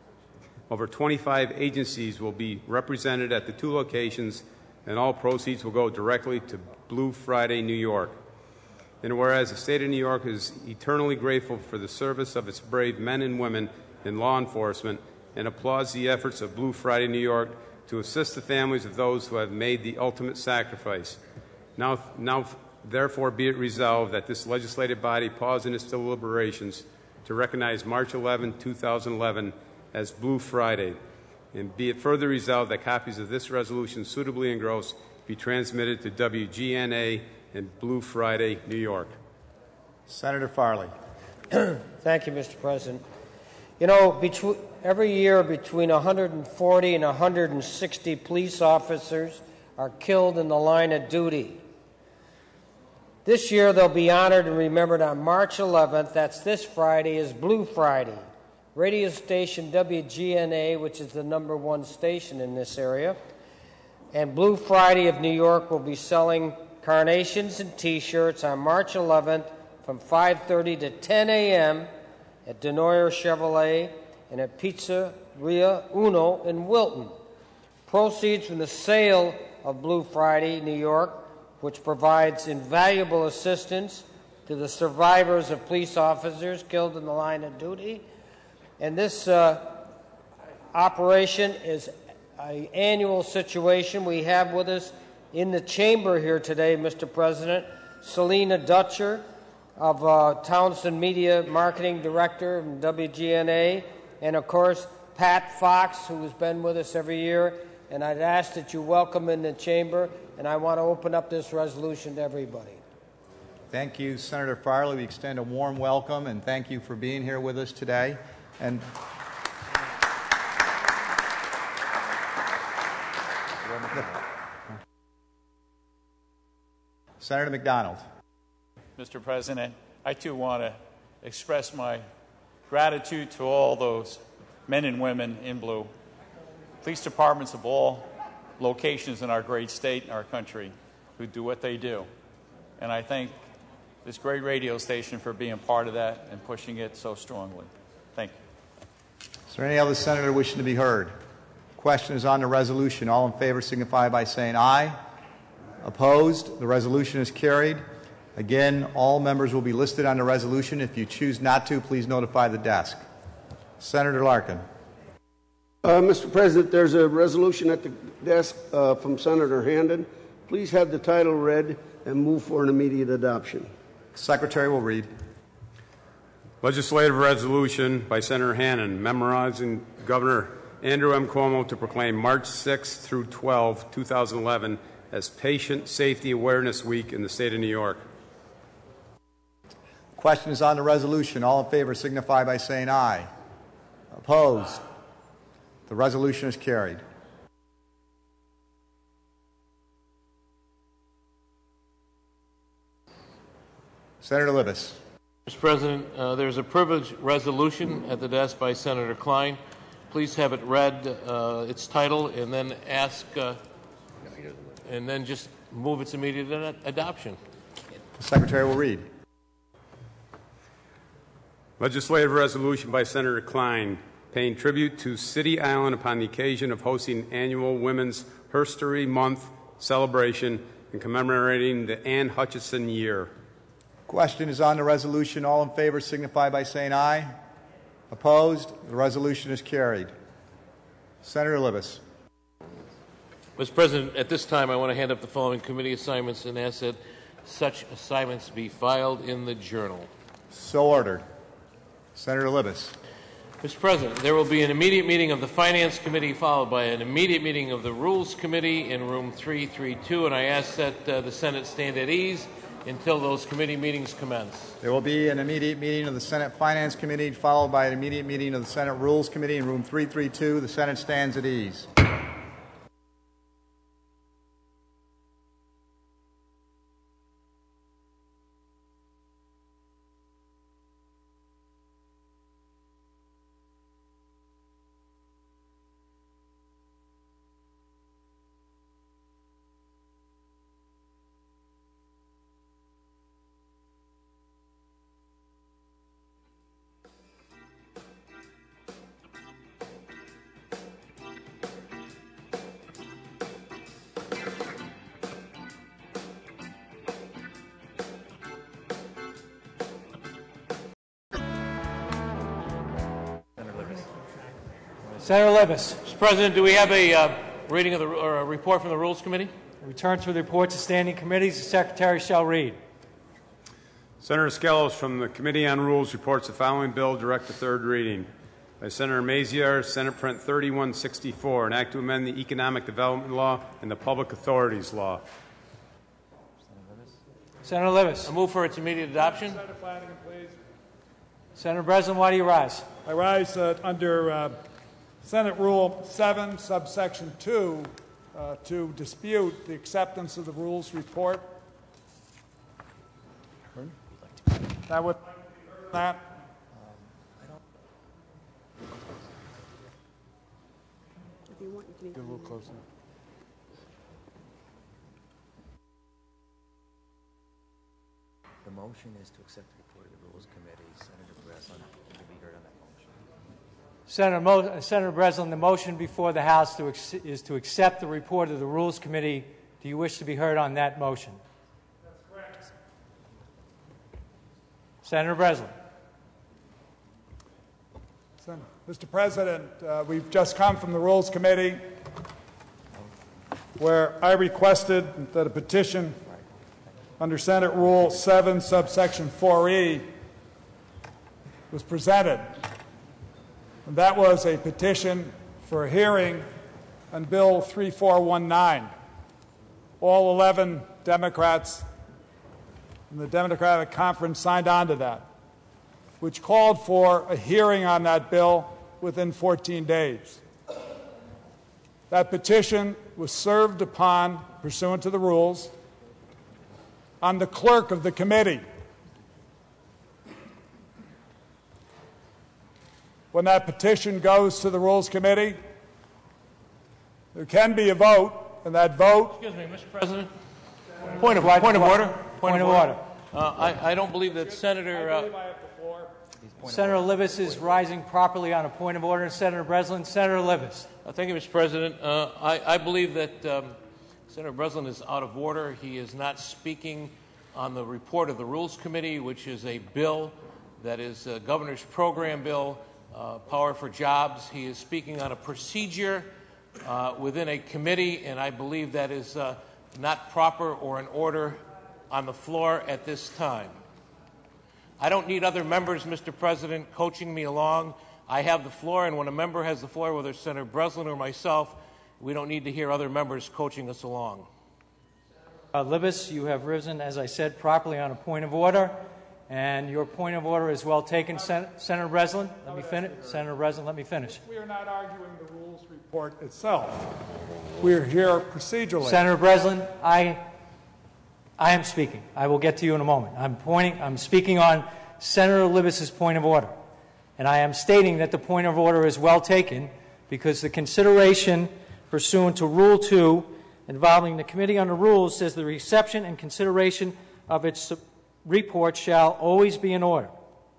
Over twenty-five agencies will be represented at the two locations, and all proceeds will go directly to Blue Friday New York. And whereas the state of New York is eternally grateful for the service of its brave men and women in law enforcement and applauds the efforts of Blue Friday New York to assist the families of those who have made the ultimate sacrifice. Now, now therefore be it resolved that this legislative body pause in its deliberations to recognize March eleventh, two thousand eleven as Blue Friday, and be it further resolved that copies of this resolution suitably engrossed be transmitted to W G N A and Blue Friday, New York. Senator Farley. Thank you, Mister President. You know, between, every year between one hundred forty and one hundred sixty police officers are killed in the line of duty. This year they'll be honored and remembered on March eleventh, that's this Friday, is Blue Friday. Radio station W G N A, which is the number one station in this area, and Blue Friday of New York will be selling carnations and T-shirts on March eleventh from five thirty to ten a m at Denoyer Chevrolet and at Pizzeria Uno in Wilton. Proceeds from the sale of Blue Friday New York, which provides invaluable assistance to the survivors of police officers killed in the line of duty. And this uh, operation is an annual situation. We have with us in the chamber here today, Mister President, Selena Dutcher of uh, Townsend Media Marketing Director from W G N A, and of course Pat Fox, who has been with us every year. And I'd ask that you welcome in the chamber, and I want to open up this resolution to everybody. Thank you, Senator Farley. We extend a warm welcome and thank you for being here with us today. And Senator McDonald. Mister President, I too want to express my gratitude to all those men and women in blue, police departments of all locations in our great state and our country who do what they do. And I thank this great radio station for being part of that and pushing it so strongly. Thank you. Is there any other senator wishing to be heard? Question is on the resolution. All in favor signify by saying aye. Opposed? The resolution is carried. Again, all members will be listed on the resolution. If you choose not to, please notify the desk. Senator Larkin. Uh, Mister President, there's a resolution at the desk uh, from Senator Handon. Please have the title read and move for an immediate adoption. Secretary will read. Legislative resolution by Senator Hannan memorizing Governor Andrew M. Cuomo to proclaim March sixth through twelfth, two thousand eleven as Patient Safety Awareness Week in the state of New York. Question is on the resolution. All in favor signify by saying aye. Opposed? The resolution is carried. Senator Libous. Mister President, uh, there's a privilege resolution at the desk by Senator Klein. Please have it read, uh, its title, and then ask, uh, and then just move its immediate ad adoption. The Secretary will read. Legislative resolution by Senator Klein paying tribute to City Island upon the occasion of hosting annual Women's History Month celebration and commemorating the Anne Hutchinson Year. Question is on the resolution. All in favor signify by saying aye. Opposed? The resolution is carried. Senator Libous. Mister President, at this time I want to hand up the following committee assignments and ask that such assignments be filed in the Journal. So ordered. Senator Libous. Mister President, there will be an immediate meeting of the Finance Committee followed by an immediate meeting of the Rules Committee in room three thirty-two, and I ask that uh, the Senate stand at ease until those committee meetings commence. There will be an immediate meeting of the Senate Finance Committee followed by an immediate meeting of the Senate Rules Committee in room three thirty-two. The Senate stands at ease. Senator Libous. Mister President, do we have a uh, reading of the or a report from the Rules Committee? Return to the reports of standing committees. The Secretary shall read. Senator Skelos from the Committee on Rules reports the following bill direct to third reading. By Senator Maziar, Senate Print thirty-one sixty-four, an act to amend the Economic Development Law and the Public Authorities Law. Senator Libous. I move for its immediate adoption. Senator Flanagan, please. Senator Breslin, why do you rise? I rise uh, under uh, Senate Rule seven, subsection two, uh, to dispute the acceptance of the rules report. That would that. If you want, you can Get a little closer. The motion is to accept the report of the Rules Committee. Senator Breslin to be heard on that motion. Senator, Mo- Senator Breslin, the motion before the House to ex- is to accept the report of the Rules Committee. Do you wish to be heard on that motion? That's correct. Senator Breslin. Mister President, uh, we've just come from the Rules Committee where I requested that a petition under Senate Rule seven, subsection four E was presented. And that was a petition for a hearing on Bill three four one nine. All eleven Democrats in the Democratic Conference signed on to that, which called for a hearing on that bill within fourteen days. That petition was served upon, pursuant to the rules, on the clerk of the committee. When that petition goes to the Rules Committee, there can be a vote, and that vote... Excuse me, Mister President. Point of, point of order. Point, Point of of order. order. Uh, I, I don't believe that Senator... Uh, Senator Libous is rising properly on a point of order. Senator Breslin. Senator Libous. Uh, thank you, Mister President. Uh, I, I believe that um, Senator Breslin is out of order. He is not speaking on the report of the Rules Committee, which is a bill that is a governor's program bill, uh, Power for Jobs. He is speaking on a procedure uh, within a committee, and I believe that is uh, not proper or in order on the floor at this time. I don't need other members, Mister President, coaching me along. I have the floor, and when a member has the floor, whether it's Senator Breslin or myself, we don't need to hear other members coaching us along. Uh, Libous, you have risen, as I said, properly on a point of order, and your point of order is well taken. Sen- Senator Breslin, let me finish. Senator Breslin, let me finish. We are not arguing the rules report itself. We are here procedurally. Senator Breslin, I, I am speaking. I will get to you in a moment. I'm pointing. I'm speaking on Senator Libous's point of order, and I am stating that the point of order is well taken because the consideration pursuant to Rule two involving the Committee on the Rules says the reception and consideration of its report shall always be in order.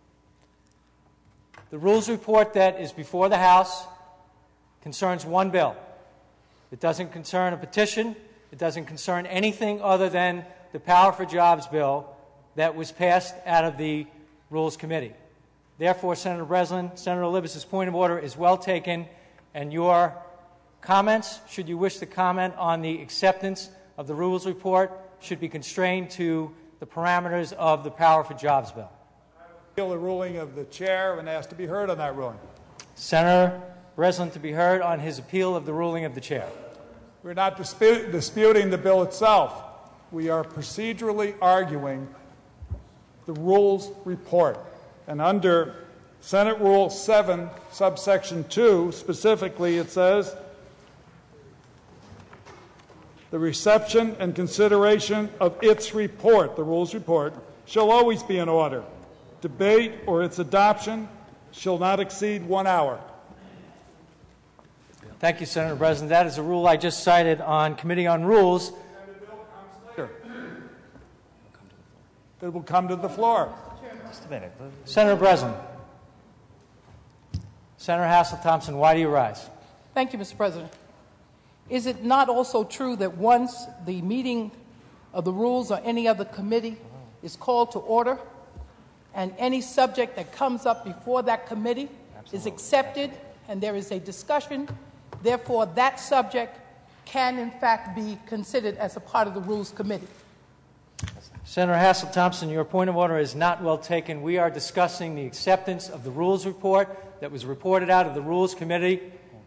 The rules report that is before the House concerns one bill. It doesn't concern a petition. It doesn't concern anything other than the Power for Jobs bill that was passed out of the Rules Committee. Therefore, Senator Breslin, Senator Libous's point of order is well taken, and your comments, should you wish to comment on the acceptance of the Rules report, should be constrained to the parameters of the Power for Jobs bill. I will appeal the ruling of the chair and ask to be heard on that ruling. Senator Breslin to be heard on his appeal of the ruling of the chair. We're not dispute, disputing the bill itself. We are procedurally arguing the rules report. And under Senate Rule seven, subsection two, specifically it says, the reception and consideration of its report, the rules report, shall always be in order. Debate or its adoption shall not exceed one hour. Thank you, Senator Breslin. That is a rule I just cited on Committee on Rules. It will come to the floor. Just a minute. Senator Breslin. Senator Hassel-Thompson, why do you rise? Thank you, Mister President. Is it not also true that once the meeting of the Rules or any other committee is called to order, and any subject that comes up before that committee Absolutely. Is accepted and there is a discussion, therefore that subject can in fact be considered as a part of the Rules Committee? Senator Hassel-Thompson, your point of order is not well taken. We are discussing the acceptance of the Rules report that was reported out of the Rules Committee.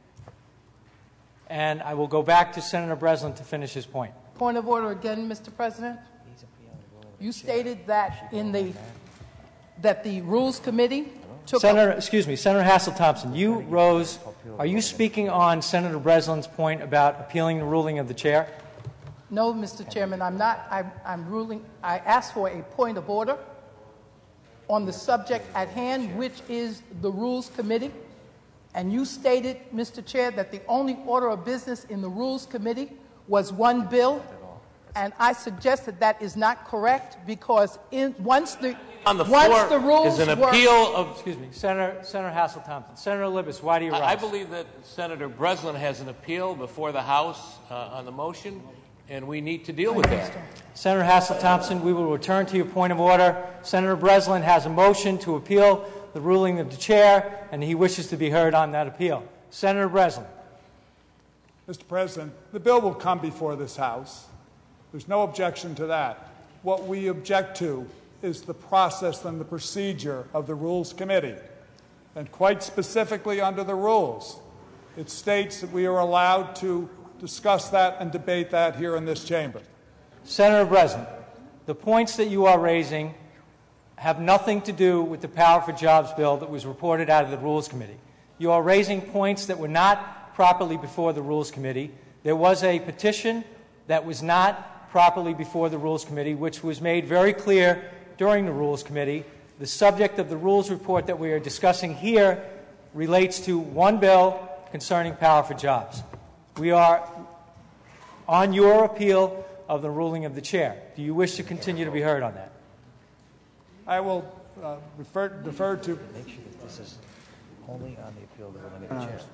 And I will go back to Senator Breslin to finish his point. Point of order again, Mister President. You stated that in the that the Rules Committee took Senator, excuse me, Senator Hassel-Thompson, you rose. Are you speaking on Senator Breslin's point about appealing the ruling of the chair? No, Mister Chairman, I'm not. I'm, I'm ruling. I asked for a point of order on the subject at hand, which is the Rules Committee. And you stated, Mister Chair, that the only order of business in the Rules Committee was one bill. And I suggest that that is not correct because in, once the On the once floor the rules is an were, appeal of... Excuse me, Senator, Senator Hassel-Thompson. Senator Libous, why do you rise? I, I believe that Senator Breslin has an appeal before the House uh, on the motion, and we need to deal with that. Senator Hassel-Thompson, we will return to your point of order. Senator Breslin has a motion to appeal the ruling of the chair, and he wishes to be heard on that appeal. Senator Breslin. Mister President, the bill will come before this House. There's no objection to that. What we object to is the process and the procedure of the Rules Committee. And quite specifically under the rules, it states that we are allowed to discuss that and debate that here in this chamber. Senator Breslin, the points that you are raising have nothing to do with the Power for Jobs bill that was reported out of the Rules Committee. You are raising points that were not properly before the Rules Committee. There was a petition that was not properly before the Rules Committee, which was made very clear during the Rules Committee. The subject of the Rules report that we are discussing here relates to one bill concerning Power for Jobs. We are on your appeal of the ruling of the chair. Do you wish to continue to be heard on that? I will uh, refer, defer to... Make sure that this is only on the appeal of the ruling of the chair.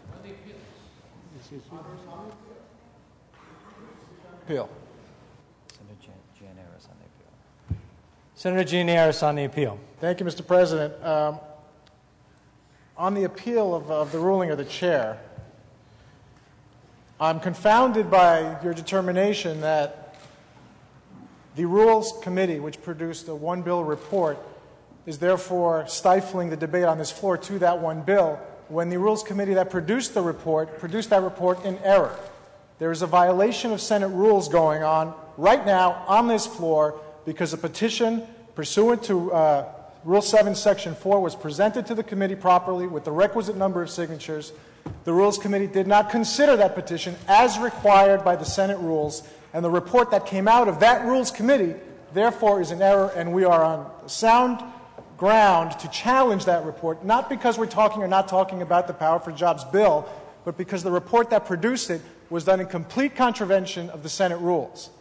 Appeal. Senator Jan- Gianaris on the appeal. Senator Gianaris on the appeal. Thank you, Mister President. Um, on the appeal of, of the ruling of the chair, I'm confounded by your determination that the Rules Committee, which produced a one-bill report, is therefore stifling the debate on this floor to that one bill, when the Rules Committee that produced the report produced that report in error. There is a violation of Senate rules going on right now on this floor because a petition pursuant to uh, Rule seven, Section four was presented to the committee properly with the requisite number of signatures. The Rules Committee did not consider that petition as required by the Senate rules, and the report that came out of that Rules Committee, therefore, is an error, and we are on sound ground to challenge that report, not because we're talking or not talking about the Power for Jobs bill, but because the report that produced it was done in complete contravention of the Senate rules.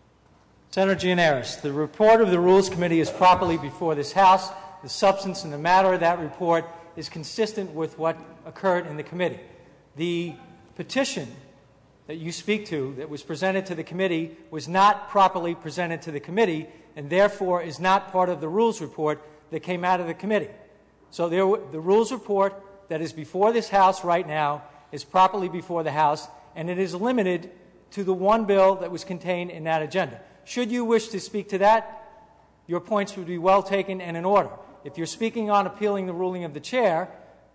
Senator Gianaris, the report of the Rules Committee is properly before this House. The substance and the matter of that report is consistent with what occurred in the committee. The petition that you speak to that was presented to the committee was not properly presented to the committee and therefore is not part of the rules report that came out of the committee. So there, the rules report that is before this House right now is properly before the House, and it is limited to the one bill that was contained in that agenda. Should you wish to speak to that, your points would be well taken and in order. If you're speaking on appealing the ruling of the chair,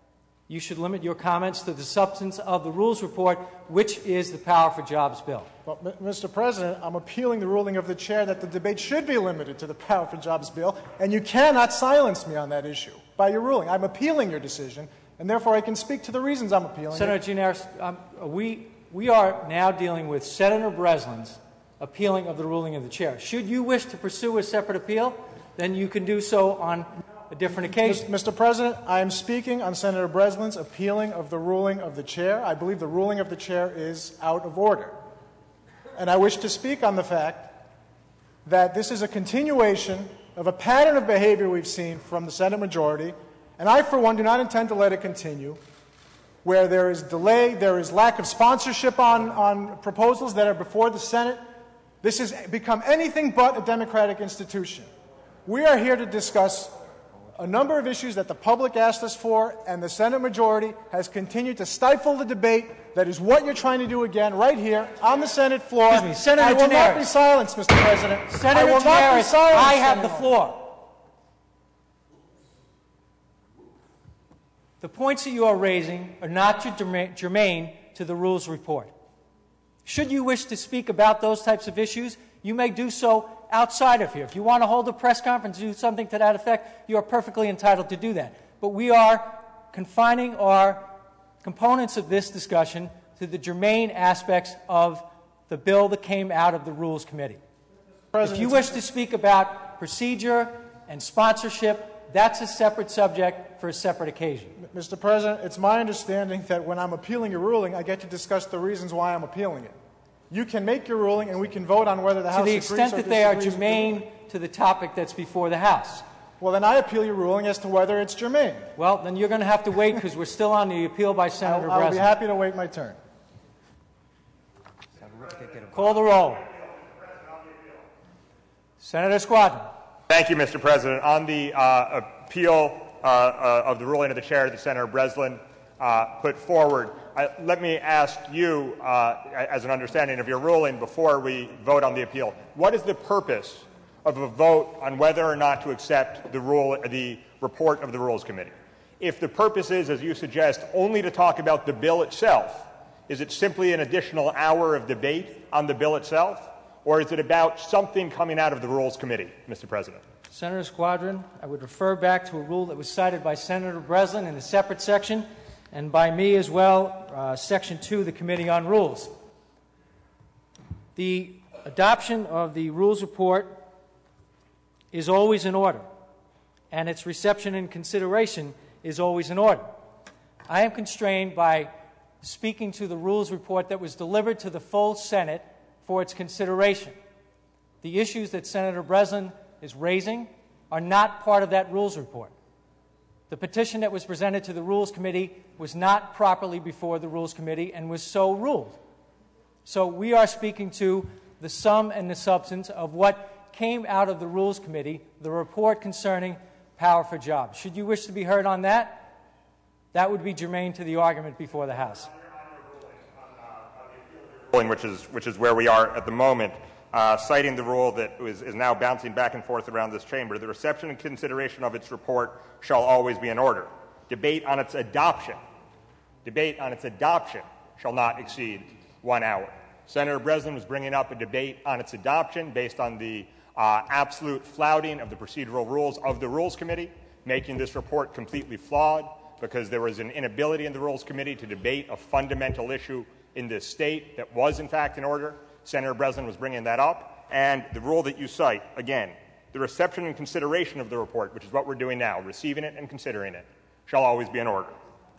you should limit your comments to the substance of the rules report, which is the Power for Jobs bill. Well, Mister President, I'm appealing the ruling of the chair that the debate should be limited to the Power for Jobs bill, and you cannot silence me on that issue by your ruling. I'm appealing your decision, and therefore I can speak to the reasons I'm appealing. Senator Gianaris, um, we, we are now dealing with Senator Breslin's appealing of the ruling of the chair. Should you wish to pursue a separate appeal, then you can do so on a different occasion. Mister President, I am speaking on Senator Breslin's appealing of the ruling of the chair. I believe the ruling of the chair is out of order. And I wish to speak on the fact that this is a continuation of a pattern of behavior we've seen from the Senate majority, and I, for one, do not intend to let it continue, where there is delay, there is lack of sponsorship on, on proposals that are before the Senate. This has become anything but a democratic institution. We are here to discuss a number of issues that the public asked us for, and the Senate majority has continued to stifle the debate. That is what you're trying to do again right here on the Senate floor. Excuse me, Senator I will Gianaris. not be silenced, Mister President. Senator I will not be Gianaris, silenced I have anymore. the floor. The points that you are raising are not germane to the rules report. Should you wish to speak about those types of issues, you may do so outside of here. If you want to hold a press conference, do something to that effect, you are perfectly entitled to do that. But we are confining our components of this discussion to the germane aspects of the bill that came out of the Rules Committee. If you wish to speak about procedure and sponsorship, that's a separate subject for a separate occasion. Mister President, it's my understanding that when I'm appealing a ruling, I get to discuss the reasons why I'm appealing it. You can make your ruling, and we can vote on whether the House To the agrees extent or that they are disagrees with germane to the topic that's before the House. Well, then I appeal your ruling as to whether it's germane. Well, then you're going to have to wait because we're still on the appeal by Senator I'll, I'll Breslin. be happy to wait my turn. Call the roll. Senator Squadron. Thank you, Mister President. On the uh, appeal uh, uh, of the ruling of the chair that Senator Breslin uh, put forward, I, let me ask you, uh, as an understanding of your ruling before we vote on the appeal, what is the purpose of a vote on whether or not to accept the, rule, the report of the Rules Committee? If the purpose is, as you suggest, only to talk about the bill itself, is it simply an additional hour of debate on the bill itself? Or is it about something coming out of the Rules Committee, Mister President? Senator Squadron, I would refer back to a rule that was cited by Senator Breslin in a separate section, and by me as well, uh, Section two, the Committee on Rules. The adoption of the Rules Report is always in order, and its reception and consideration is always in order. I am constrained by speaking to the Rules Report that was delivered to the full Senate for its consideration. The issues that Senator Breslin is raising are not part of that Rules Report. The petition that was presented to the Rules Committee was not properly before the Rules Committee and was so ruled. So we are speaking to the sum and the substance of what came out of the Rules Committee, the report concerning power for jobs. Should you wish to be heard on that, that would be germane to the argument before the House. Which is, which is where we are at the moment, uh, citing the rule that is, is now bouncing back and forth around this chamber. The reception and consideration of its report shall always be in order. Debate on its adoption, debate on its adoption shall not exceed one hour. Senator Breslin was bringing up a debate on its adoption based on the uh, absolute flouting of the procedural rules of the Rules Committee, making this report completely flawed because there was an inability in the Rules Committee to debate a fundamental issue in this state that was in fact in order. Senator Breslin was bringing that up. And the rule that you cite, again, the reception and consideration of the report, which is what we're doing now, receiving it and considering it, shall always be in order.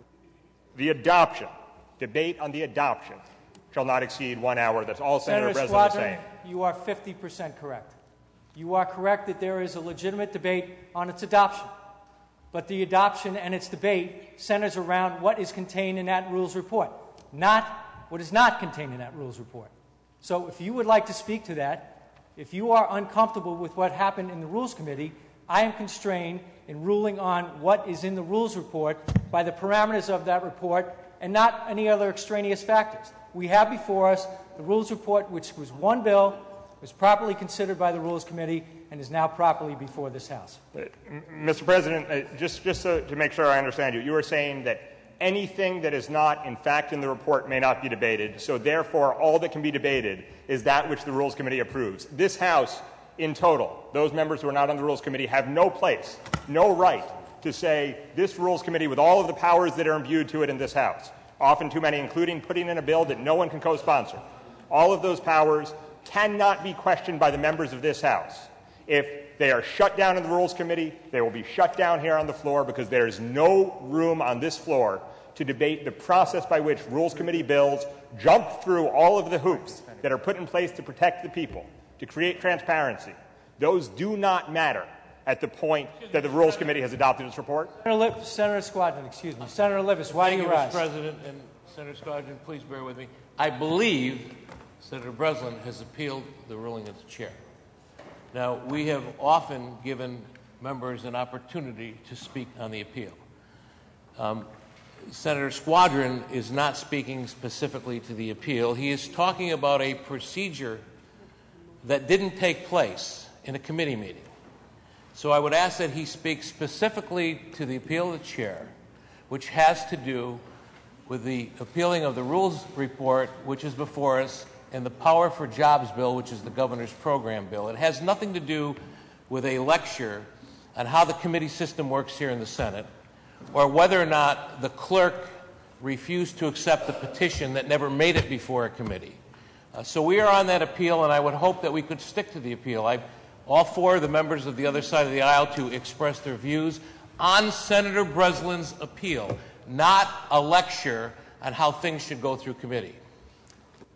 The adoption, debate on the adoption, shall not exceed one hour. That's all Senator, Senator Breslin was Squadron, saying. you are fifty percent correct. You are correct that there is a legitimate debate on its adoption. But the adoption and its debate centers around what is contained in that rules report, not what is not contained in that rules report. So if you would like to speak to that, if you are uncomfortable with what happened in the Rules Committee, I am constrained in ruling on what is in the rules report by the parameters of that report and not any other extraneous factors. We have before us the rules report, which was one bill, was properly considered by the Rules Committee, and is now properly before this House. Mister President, uh, just, just so, to make sure I understand you, you are saying that anything that is not, in fact, in the report may not be debated, so therefore all that can be debated is that which the Rules Committee approves. This House, in total, those members who are not on the Rules Committee have no place, no right to say this Rules Committee, with all of the powers that are imbued to it in this House, often too many, including putting in a bill that no one can co-sponsor, all of those powers cannot be questioned by the members of this House. If they are shut down in the Rules Committee, they will be shut down here on the floor because there is no room on this floor to debate the process by which Rules Committee bills jump through all of the hoops that are put in place to protect the people, to create transparency. Those do not matter at the point that the Rules Committee has adopted its report. Senator, Liv- Senator Squadron, excuse me. Senator Livis, why Thank do you you, rise? Mister President, and Senator Squadron, please bear with me. I believe Senator Breslin has appealed the ruling of the chair. Now, we have often given members an opportunity to speak on the appeal. Um, Senator Squadron is not speaking specifically to the appeal. He is talking about a procedure that didn't take place in a committee meeting. So I would ask that he speak specifically to the appeal of the chair, which has to do with the appealing of the rules report, which is before us, and the Power for Jobs bill, which is the governor's program bill. It has nothing to do with a lecture on how the committee system works here in the Senate, or whether or not the clerk refused to accept the petition that never made it before a committee. Uh, so we are on that appeal, and I would hope that we could stick to the appeal. I, all four of the members of the other side of the aisle to express their views on Senator Breslin's appeal, not a lecture on how things should go through committee.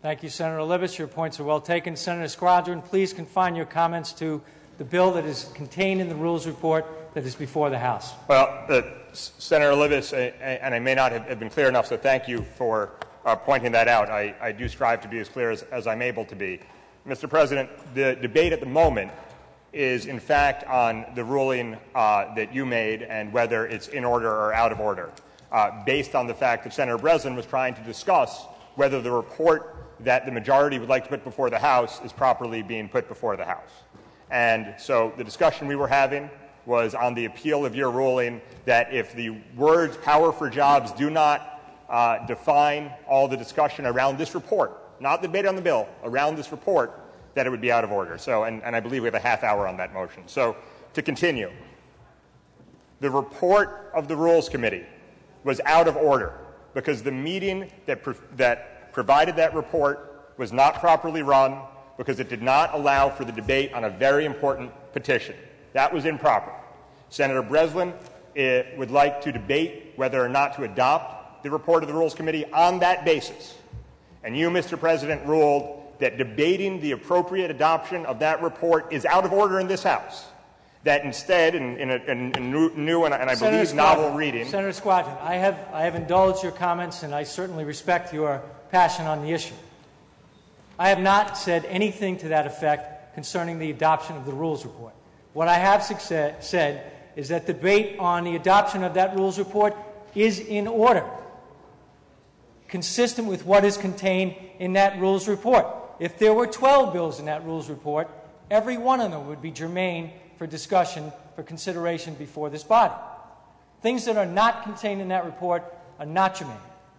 Thank you, Senator Libous. Your points are well taken. Senator Squadron, please confine your comments to the bill that is contained in the rules report that is before the House. Well, uh, Senator Libous, uh, and I may not have, have been clear enough, so thank you for uh, pointing that out. I, I do strive to be as clear as, as I'm able to be. Mister President, the debate at the moment is, in fact, on the ruling uh, that you made and whether it's in order or out of order, uh, based on the fact that Senator Breslin was trying to discuss whether the report that the majority would like to put before the House is properly being put before the House. And so the discussion we were having was on the appeal of your ruling that if the words power for jobs do not uh, define all the discussion around this report, not the debate on the bill, around this report, that it would be out of order. So, and, and I believe we have a half hour on that motion. So to continue, the report of the Rules Committee was out of order because the meeting that, pro that provided that report was not properly run because it did not allow for the debate on a very important petition. That was improper. Senator Breslin uh, would like to debate whether or not to adopt the report of the Rules Committee on that basis. And you, Mister President, ruled that debating the appropriate adoption of that report is out of order in this House. That instead, in, in, a, in a new, new and, and I Senator believe Squadron, novel reading— Senator Squadron, I have, I have indulged your comments, and I certainly respect your passion on the issue. I have not said anything to that effect concerning the adoption of the rules report. What I have said is that debate on the adoption of that rules report is in order, consistent with what is contained in that rules report. If there were twelve bills in that rules report, every one of them would be germane for discussion, for consideration before this body. Things that are not contained in that report are not germane.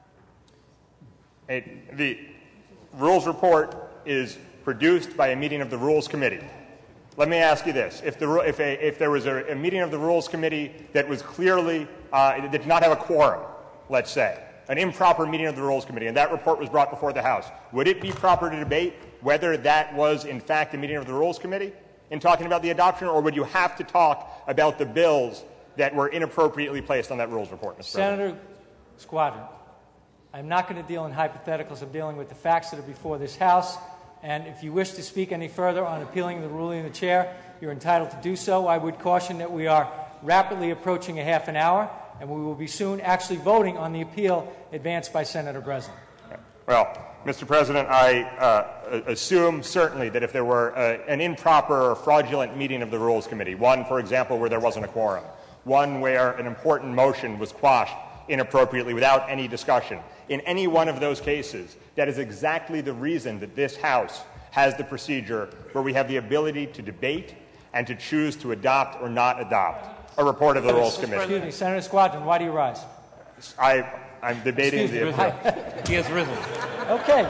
It, the rules report is produced by a meeting of the Rules Committee. Let me ask you this. If, the, if, a, if there was a, a meeting of the Rules Committee that was clearly, uh, that did not have a quorum, let's say, an improper meeting of the Rules Committee, and that report was brought before the House, would it be proper to debate whether that was, in fact, a meeting of the Rules Committee in talking about the adoption, or would you have to talk about the bills that were inappropriately placed on that rules report, Mister Senator President? Squadron, I'm not going to deal in hypotheticals. I'm dealing with the facts that are before this House, and if you wish to speak any further on appealing the ruling of the chair, you're entitled to do so. I would caution that we are rapidly approaching a half an hour, and we will be soon actually voting on the appeal advanced by Senator Breslin. Well, Mister President, I uh, assume certainly that if there were uh, an improper or fraudulent meeting of the Rules Committee, one, for example, where there wasn't a quorum, one where an important motion was quashed inappropriately without any discussion, in any one of those cases, that is exactly the reason that this House has the procedure where we have the ability to debate and to choose to adopt or not adopt a report of the Rules Committee. Excuse me, Senator Squadron, why do you rise? I, I'm debating Excuse the me. He has risen. Okay.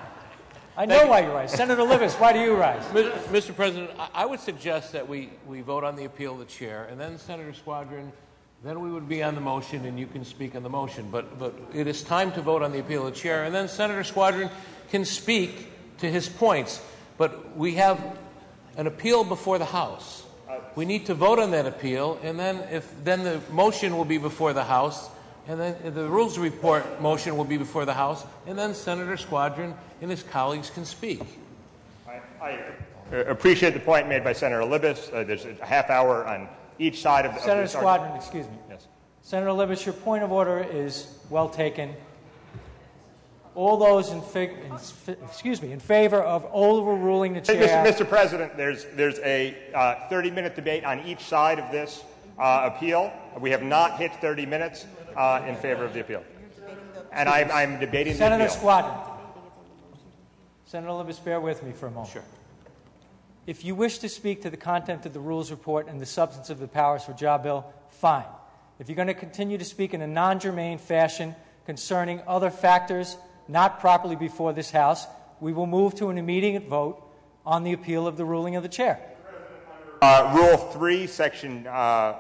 I know why you rise. Senator Libous, why do you rise? Mister President, I would suggest that we, we vote on the appeal of the chair, and then Senator Squadron, then we would be on the motion, and you can speak on the motion. But, but it is time to vote on the appeal of the chair, and then Senator Squadron can speak to his points. But we have an appeal before the House. We need to vote on that appeal, and then if then the motion will be before the House, and then the rules report motion will be before the House, and then Senator Squadron and his colleagues can speak. I, I appreciate the point made by Senator Libous. Uh, there's a half hour on each side of the Senator of this Squadron, argument. excuse me. Yes. Senator Libous, your point of order is well taken. All those in, fig- in, excuse me, in favor of overruling the chair. Mister President, there's, there's a uh, thirty minute debate on each side of this uh, appeal. We have not hit thirty minutes uh, in favor of the appeal. And I'm, I'm debating Senator the appeal. Squadron. Senator Libous, bear with me for a moment. Sure. If you wish to speak to the content of the rules report and the substance of the powers for job bill, fine. If you're going to continue to speak in a non-germane fashion concerning other factors not properly before this House, we will move to an immediate vote on the appeal of the ruling of the chair. Uh, Rule three, Section uh,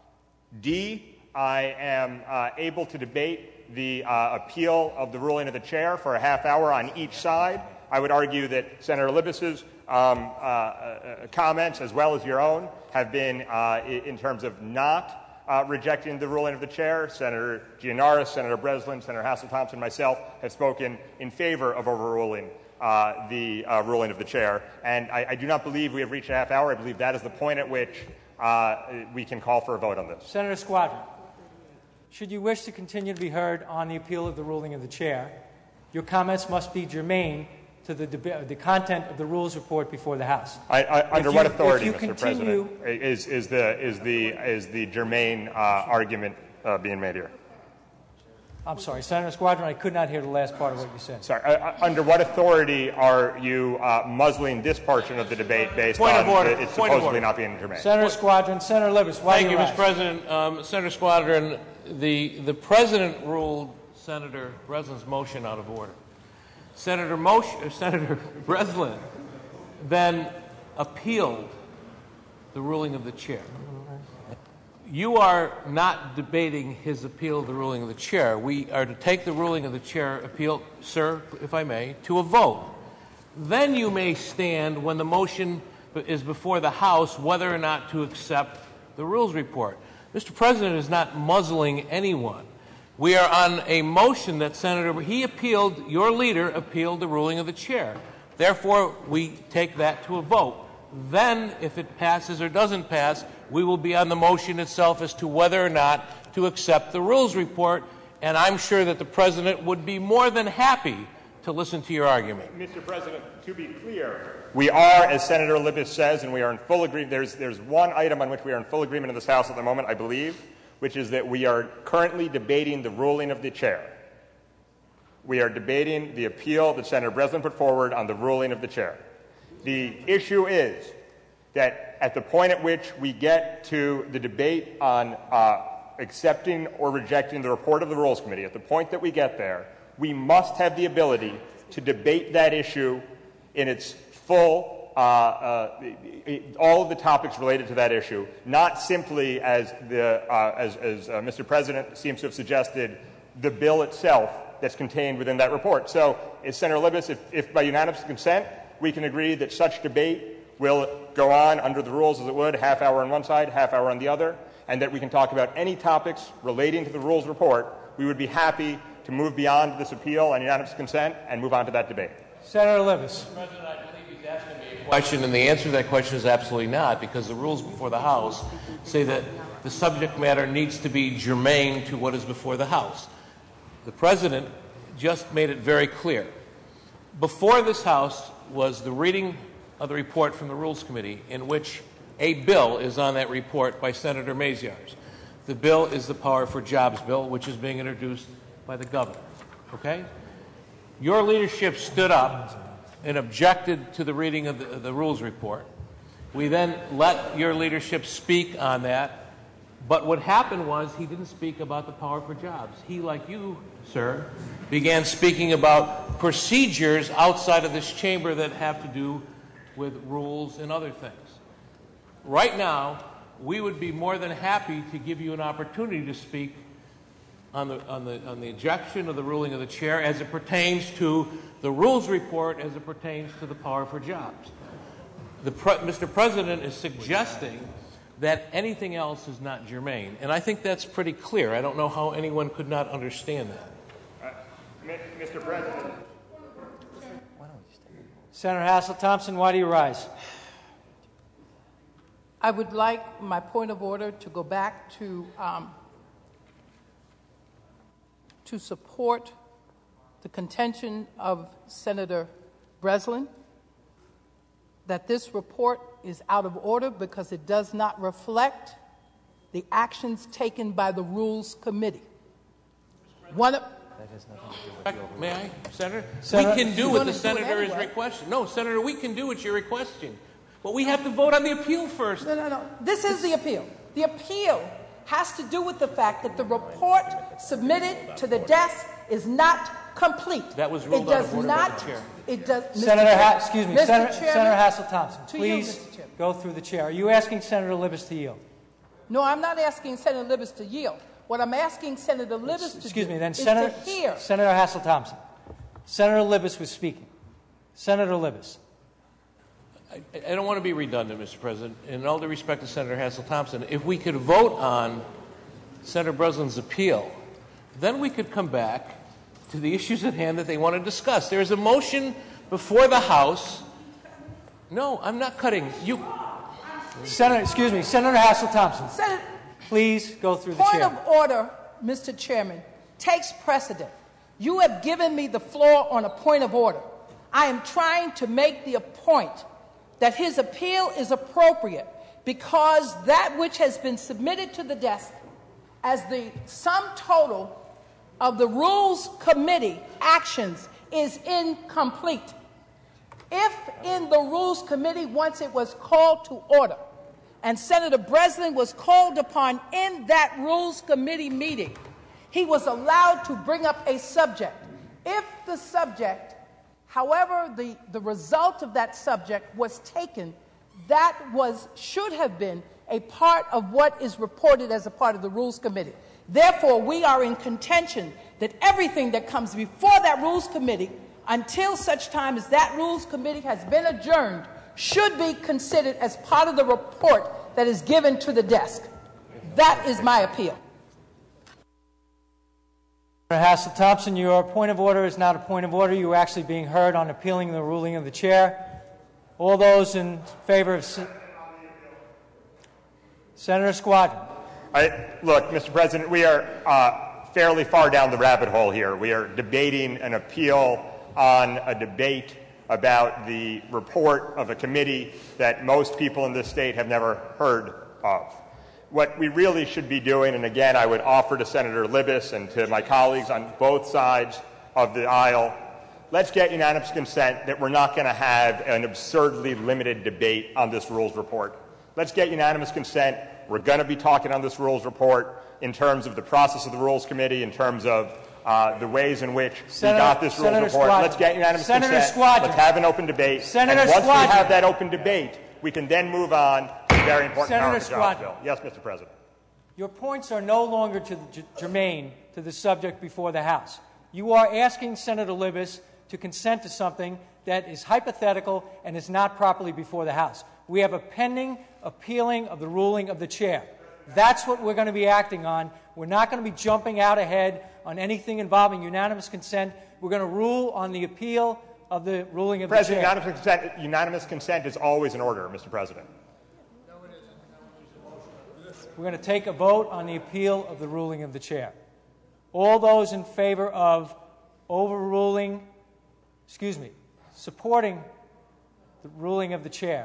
D, I am uh, able to debate the uh, appeal of the ruling of the chair for a half hour on each side. I would argue that Senator Libus's um, uh, uh, comments, as well as your own, have been, uh, in terms of not uh, rejecting the ruling of the chair. Senator Gianaris, Senator Breslin, Senator Hassel-Thompson, and myself have spoken in favor of overruling uh, the uh, ruling of the chair. And I, I do not believe we have reached a half hour. I believe that is the point at which uh, we can call for a vote on this. Senator Squadron, should you wish to continue to be heard on the appeal of the ruling of the chair, your comments must be germane to the, deb- the content of the rules report before the House. I, I, under you, what authority, Mister Continue, President, is, is, the, is, the, is the germane uh, argument uh, being made here? I'm sorry, Senator Squadron, I could not hear the last part of what you said. Sorry. Uh, under what authority are you uh, muzzling this portion of the debate based Point on of order. it it's Point supposedly of order. not being germane? Senator Squadron, Senator Libous, why Thank do you, you Mister President. Um, Senator Squadron, the, the President ruled Senator Breslin's motion out of order. Senator, motion, Senator Breslin then appealed the ruling of the chair. You are not debating his appeal of the ruling of the chair. We are to take the ruling of the chair appeal, sir, if I may, to a vote. Then you may stand when the motion is before the House whether or not to accept the rules report. Mister President is not muzzling anyone. We are on a motion that Senator, he appealed, your leader appealed the ruling of the chair. Therefore, we take that to a vote. Then, if it passes or doesn't pass, we will be on the motion itself as to whether or not to accept the rules report, and I'm sure that the President would be more than happy to listen to your argument. Mister President, to be clear, we are, as Senator Libous says, and we are in full agreement. There's, there's one item on which we are in full agreement in this House at the moment, I believe, which is that we are currently debating the ruling of the chair. We are debating the appeal that Senator Breslin put forward on the ruling of the chair. The issue is that at the point at which we get to the debate on uh, accepting or rejecting the report of the Rules Committee, at the point that we get there, we must have the ability to debate that issue in its full, uh, uh, all of the topics related to that issue, not simply as, the, uh, as, as uh, Mister President seems to have suggested, the bill itself that's contained within that report. So, as Senator Libous, if, if by unanimous consent, we can agree that such debate will go on under the rules as it would, half hour on one side, half hour on the other, and that we can talk about any topics relating to the rules report, we would be happy to move beyond this appeal on unanimous consent and move on to that debate. Senator Libous. Mister President, I believe he's asking me a question, and the answer to that question is absolutely not, because the rules before the House say that the subject matter needs to be germane to what is before the House. The President just made it very clear. Before this House was the reading of the report from the Rules Committee, in which a bill is on that report by Senator Maziarz. The bill is the Power for Jobs bill, which is being introduced by the governor. Okay? Your leadership stood up and objected to the reading of the, of the rules report. We then let your leadership speak on that, but what happened was he didn't speak about the Power for Jobs. He, like you, sir, began speaking about procedures outside of this chamber that have to do with rules and other things. Right now, we would be more than happy to give you an opportunity to speak on the, on the, on the ejection of the ruling of the chair as it pertains to the rules report, as it pertains to the Power for Jobs. The pre- Mister President is suggesting that anything else is not germane, and I think that's pretty clear. I don't know how anyone could not understand that. Uh, Mister President. Senator Hassel-Thompson, why do you rise? I would like my point of order to go back to um, to support the contention of Senator Breslin that this report is out of order because it does not reflect the actions taken by the Rules Committee. One of, May I, Senator? Senator, we can do you're what gonna the do it Senator is anyway. requesting. No, Senator, we can do what you're requesting. But we have to vote on the appeal first. No, no, no. This is the appeal. The appeal has to do with the fact that the report submitted to the desk is not complete. That was ruled it out does of order not, by the chair. It does. Senator, Mister ha- Chair- excuse me, Mister Senator, Chairman, Senator Hassel-Thompson, to you, please Mister Chairman. go through the chair. Are you asking Senator Libous to yield? No, I'm not asking Senator Libous to yield. What I'm asking Senator Libous to Excuse do me, then is Senator, to hear. Senator Hassel-Thompson. Senator Libous was speaking. Senator Libous. I, I don't want to be redundant, Mister President. In all due respect to Senator Hassel-Thompson, if we could vote on Senator Breslin's appeal, then we could come back to the issues at hand that they want to discuss. There is a motion before the House. No, I'm not cutting you. Senator, excuse me, Senator Hassel-Thompson. Senator, please go through the point chair. of order, Mister Chairman, takes precedent. You have given me the floor on a point of order. I am trying to make the point that his appeal is appropriate because that which has been submitted to the desk as the sum total of the Rules Committee actions is incomplete. If in the Rules Committee, once it was called to order, and Senator Breslin was called upon in that Rules Committee meeting, he was allowed to bring up a subject. If the subject, however the, the result of that subject was taken, that was, should have been a part of what is reported as a part of the Rules Committee. Therefore, we are in contention that everything that comes before that Rules Committee, until such time as that Rules Committee has been adjourned, should be considered as part of the report that is given to the desk. That is my appeal. Senator Hassel-Thompson, your point of order is not a point of order. You are actually being heard on appealing the ruling of the chair. All those in favor of Se- Senator Squadron. I, look, Mister President, we are uh, fairly far down the rabbit hole here. We are debating an appeal on a debate about the report of a committee that most people in this state have never heard of. What we really should be doing, and again, I would offer to Senator Libous and to my colleagues on both sides of the aisle, let's get unanimous consent that we're not going to have an absurdly limited debate on this rules report. Let's get unanimous consent. We're going to be talking on this rules report in terms of the process of the Rules Committee, in terms of uh, the ways in which Senator, we got this rules Senator report. Squadron. Let's get unanimous Senator consent. Squadron. Let's have an open debate. Senator and once Squadron. we have that open debate, we can then move on to the very important Senator power of the jobs Squadron. bill. Yes, Mister President. Your points are no longer to the, germane to the subject before the House. You are asking Senator Libous to consent to something that is hypothetical and is not properly before the House. We have a pending appealing of the ruling of the chair. That's what we're going to be acting on. We're not going to be jumping out ahead on anything involving unanimous consent. We're going to rule on the appeal of the ruling of President, the chair. unanimous consent, unanimous consent is always in order, Mister President. We're going to take a vote on the appeal of the ruling of the chair. All those in favor of overruling, excuse me, supporting the ruling of the chair,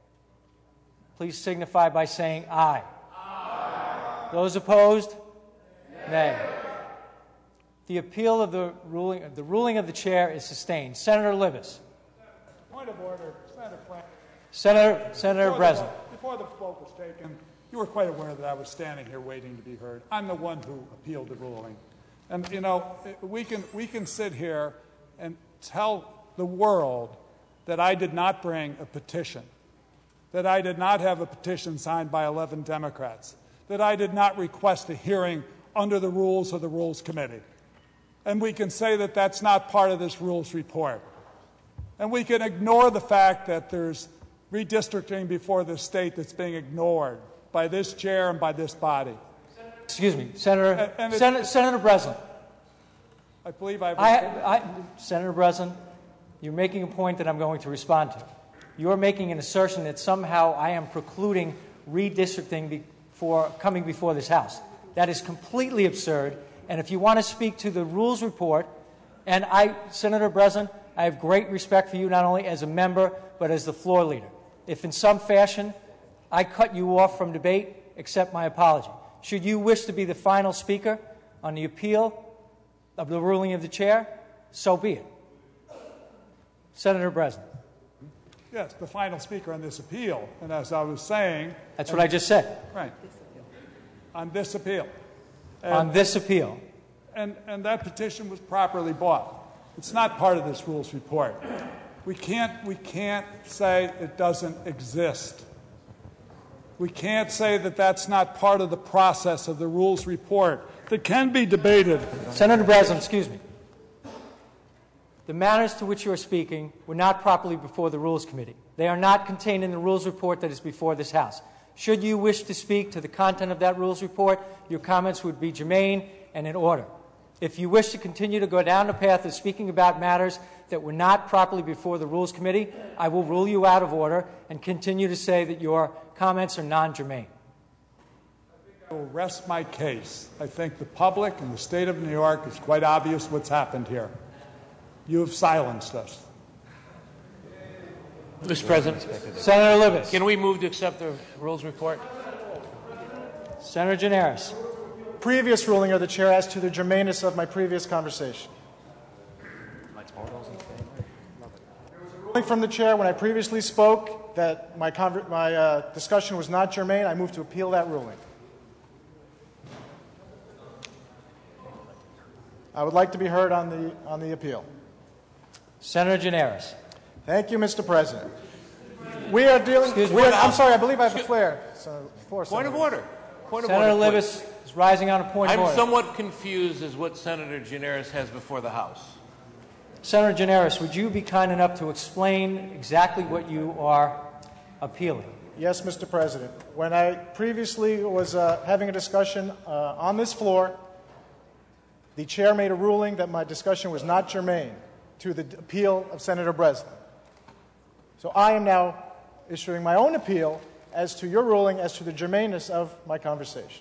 please signify by saying aye. Aye. Those opposed? Nay. Nay. The appeal of the ruling, the ruling of the chair is sustained. Senator Libous. Point of order, Senator Frank. Senator, Senator Before Breslin. the, before the vote was taken, you were quite aware that I was standing here waiting to be heard. I'm the one who appealed the ruling. And, you know, we can, we can sit here and tell the world that I did not bring a petition, that I did not have a petition signed by eleven Democrats, that I did not request a hearing under the rules of the Rules Committee. And we can say that that's not part of this rules report. And we can ignore the fact that there's redistricting before the state that's being ignored by this chair and by this body. Excuse me, Senator, And- and it- Senator, Senator Breslin. I believe I've... I, I, Senator Breslin, you're making a point that I'm going to respond to. You're making an assertion that somehow I am precluding redistricting before, coming before this House. That is completely absurd. And if you want to speak to the rules report, and I, Senator Breslin, I have great respect for you not only as a member, but as the floor leader. If in some fashion I cut you off from debate, accept my apology. Should you wish to be the final speaker on the appeal of the ruling of the chair, so be it. Senator Breslin. Yes, the final speaker on this appeal. And as I was saying... That's what I just said. Right. On this appeal. And, on this appeal. And, and that petition was properly bought. It's not part of this rules report. We can't, we can't say it doesn't exist. We can't say that that's not part of the process of the rules report that can be debated. Senator Breslin, excuse me. The matters to which you are speaking were not properly before the Rules Committee. They are not contained in the rules report that is before this House. Should you wish to speak to the content of that rules report, your comments would be germane and in order. If you wish to continue to go down the path of speaking about matters that were not properly before the Rules Committee, I will rule you out of order and continue to say that your comments are non-germane. I will rest my case. I think the public and the state of New York, it's quite obvious what's happened here. You have silenced us. Mister President. Senator Libous. Can we move to accept the rules report? Senator Gianaris. Previous ruling of the chair as to the germaneness of my previous conversation. Ruling from the chair when I previously spoke that my, conver- my uh, discussion was not germane. I move to appeal that ruling. I would like to be heard on the, on the appeal. Senator Gianaris. Thank you, Mister President. We are dealing. Excuse we me. are, I'm sorry, I believe I have the flare. So, floor, Point of Senator. order. Point of Senator order, Libous please. is rising on a point I'm of order. somewhat confused as what Senator Gianaris has before the House. Senator Gianaris, would you be kind enough to explain exactly what you are appealing? Yes, Mister President. When I previously was uh, having a discussion uh, on this floor, the chair made a ruling that my discussion was not germane to the appeal of Senator Breslin. So I am now issuing my own appeal as to your ruling as to the germaneness of my conversation.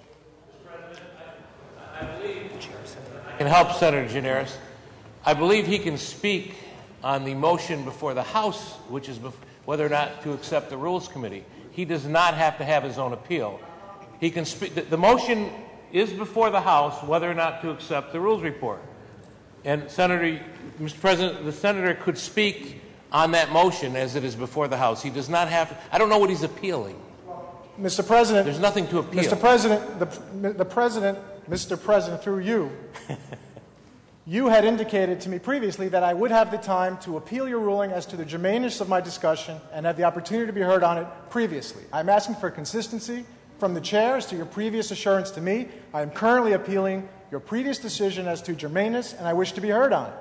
I can help Senator Gianaris. I believe he can speak on the motion before the House, which is bef- whether or not to accept the Rules Committee. He does not have to have his own appeal. He can speak. The, the motion is before the House whether or not to accept the Rules Report. And Senator, Mister President, the senator could speak on that motion as it is before the House. He does not have. I don't know what he's appealing. Mister President, there's nothing to appeal. Mister President, the, the President, Mister President, through you, you had indicated to me previously that I would have the time to appeal your ruling as to the germaneness of my discussion and have the opportunity to be heard on it previously. I'm asking for consistency from the chair as to your previous assurance to me. I am currently appealing your previous decision as to germaneness, and I wish to be heard on it.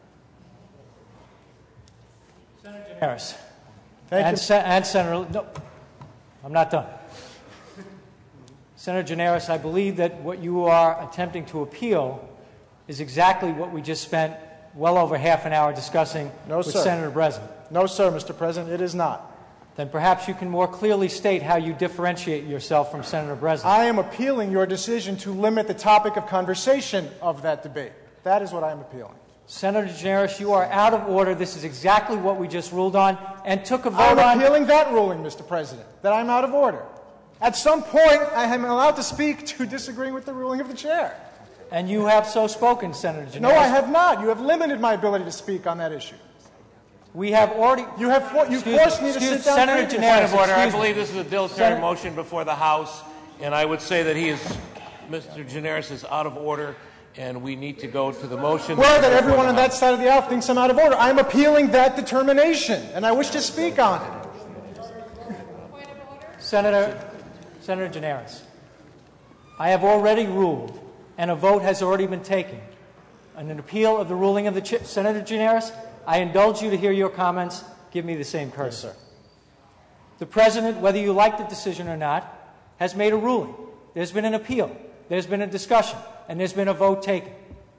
Senator Gianaris. Thank and you. Se- and Senator, no, I'm not done. Senator Gianaris, I believe that what you are attempting to appeal is exactly what we just spent well over half an hour discussing No, with sir. Senator Breslin. No, sir, Mister President, it is not. Then perhaps you can more clearly state how you differentiate yourself from Senator Breslin. I am appealing your decision to limit the topic of conversation of that debate. That is what I am appealing. Senator Gianaris, you are out of order. This is exactly what we just ruled on and took a vote I'm on. appealing that ruling, Mister President, that I'm out of order. At some point, I am allowed to speak to disagreeing with the ruling of the chair. And you have so spoken, Senator Gianaris. No, I have not. You have limited my ability to speak on that issue. We have already. You have for, you Excuse forced me, me to excuse- sit down. Senator previously. Point of order. I Excuse me. believe this is a dilatory Senator- motion before the House, and I would say that he is, Mister Gianaris is out of order, and we need to go to the motion. Well, that before everyone the on that House. side of the aisle thinks I'm out of order. I'm appealing that determination, and I wish to speak on it. Senator, Senator Gianaris, I have already ruled, and a vote has already been taken on an appeal of the ruling of the chair. Senator Gianaris, I indulge you to hear your comments. Give me the same courtesy. Yes, sir. The President, whether you like the decision or not, has made a ruling. There's been an appeal. There's been a discussion. And there's been a vote taken.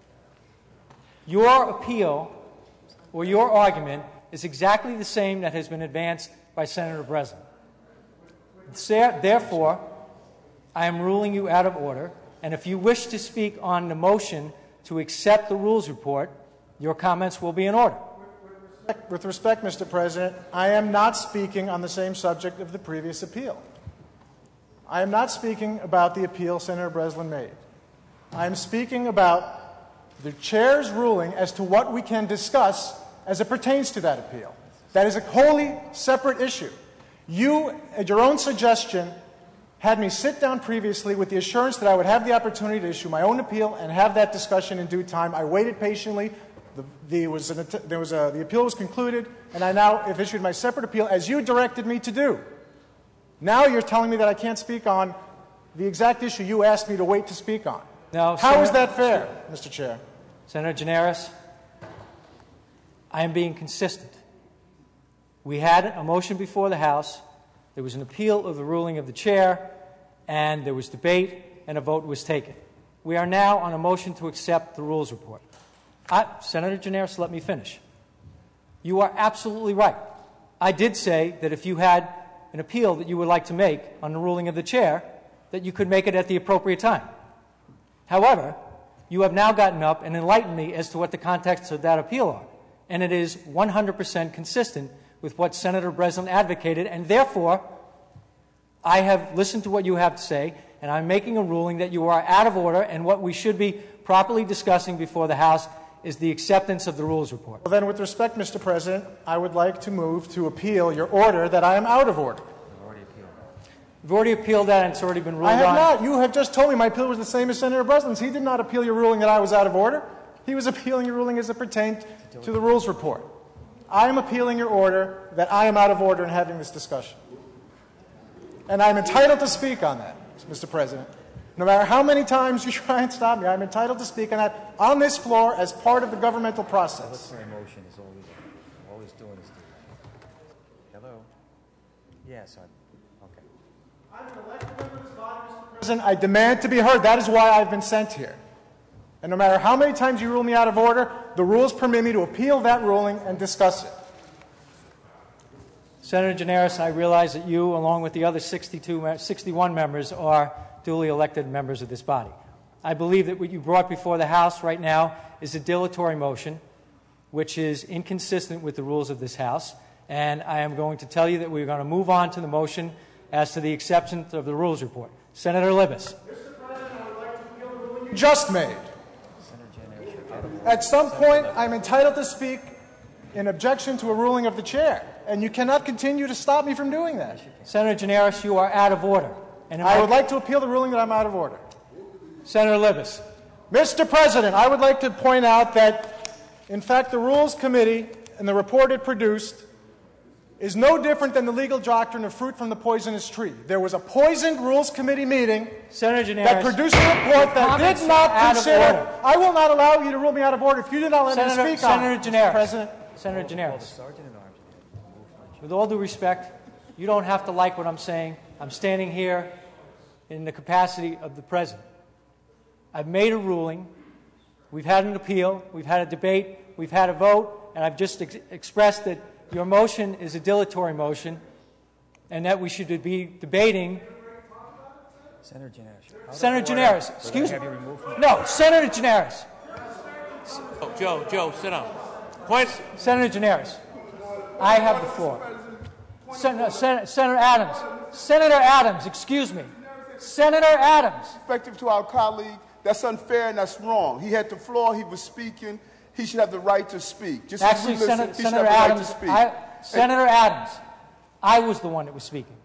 Your appeal or your argument is exactly the same that has been advanced by Senator Breslin. Therefore, I am ruling you out of order. And if you wish to speak on the motion to accept the rules report, your comments will be in order. With respect, Mister President, I am not speaking on the same subject of the previous appeal. I am not speaking about the appeal Senator Breslin made. I am speaking about the chair's ruling as to what we can discuss as it pertains to that appeal. That is a wholly separate issue. You, at your own suggestion, had me sit down previously with the assurance that I would have the opportunity to issue my own appeal and have that discussion in due time. I waited patiently. The, the, was an, there was a, the appeal was concluded, and I now have issued my separate appeal as you directed me to do. Now you're telling me that I can't speak on the exact issue you asked me to wait to speak on. Now, How is Senator- that fair, Mister Chair? Senator Gianaris, I am being consistent. We had a motion before the House There was an appeal of the ruling of the chair, and there was debate, and a vote was taken. We are now on a motion to accept the rules report. I, Senator Gianaris, let me finish. You are absolutely right. I did say that if you had an appeal that you would like to make on the ruling of the chair, that you could make it at the appropriate time. However, you have now gotten up and enlightened me as to what the context of that appeal are, and it is one hundred percent consistent with what Senator Breslin advocated, and therefore, I have listened to what you have to say, and I'm making a ruling that you are out of order, and what we should be properly discussing before the House is the acceptance of the rules report. Well, then, with respect, Mister President, I would like to move to appeal your order that I am out of order. You've already appealed that, and it's already been ruled I have on. not. You have just told me my appeal was the same as Senator Breslin's. He did not appeal your ruling that I was out of order. He was appealing your ruling as it pertained to the rules report. I am appealing your order that I am out of order in having this discussion. And I'm entitled to speak on that, Mister President. No matter how many times you try and stop me, I'm entitled to speak on that on this floor as part of the governmental process. Motion is always, always doing is doing. Hello? Yes, I, okay. I'm an elected member of this body, Mister President. I demand to be heard. That is why I've been sent here. And no matter how many times you rule me out of order, the rules permit me to appeal that ruling and discuss it. Senator Gianaris, I realize that you, along with the other sixty-two, sixty-one members, are duly elected members of this body. I believe that what you brought before the House right now is a dilatory motion, which is inconsistent with the rules of this House, and I am going to tell you that we're going to move on to the motion as to the acceptance of the rules report. Senator Libous. Mister President, I would like to appeal the ruling you just made. At some point, I'm entitled to speak in objection to a ruling of the chair, and you cannot continue to stop me from doing that. Senator Gianaris, you are out of order. And I would like to appeal the ruling that I'm out of order. Senator Libous. Mister President, I would like to point out that, in fact, the Rules Committee and the report it produced is no different than the legal doctrine of fruit from the poisonous tree. There was a poisoned Rules Committee meeting Senator Gianaris, that produced a report that did not consider. I will not allow you to rule me out of order if you did not let Senator, me speak Senator on it. Gianaris, President. Senator Gianaris, with all due respect, you don't have to like what I'm saying. I'm standing here in the capacity of the President. I've made a ruling. We've had an appeal. We've had a debate. We've had a vote. And I've just ex expressed that your motion is a dilatory motion and that we should be debating. Senator Gianaris. Senator Gianaris, excuse me. No, Senator Gianaris. Oh, Joe, Joe, sit down. Point. Senator Gianaris, I have the floor. Sen Sen Senator Adams. Senator Adams, excuse me. Senator Adams. Respective to our colleague, that's unfair and that's wrong. He had the floor, he was speaking, he should have the right to speak. Just Actually, listen, Senator, he should Senator have the Adams, right to speak. I, Senator Adams, I was the one that was speaking.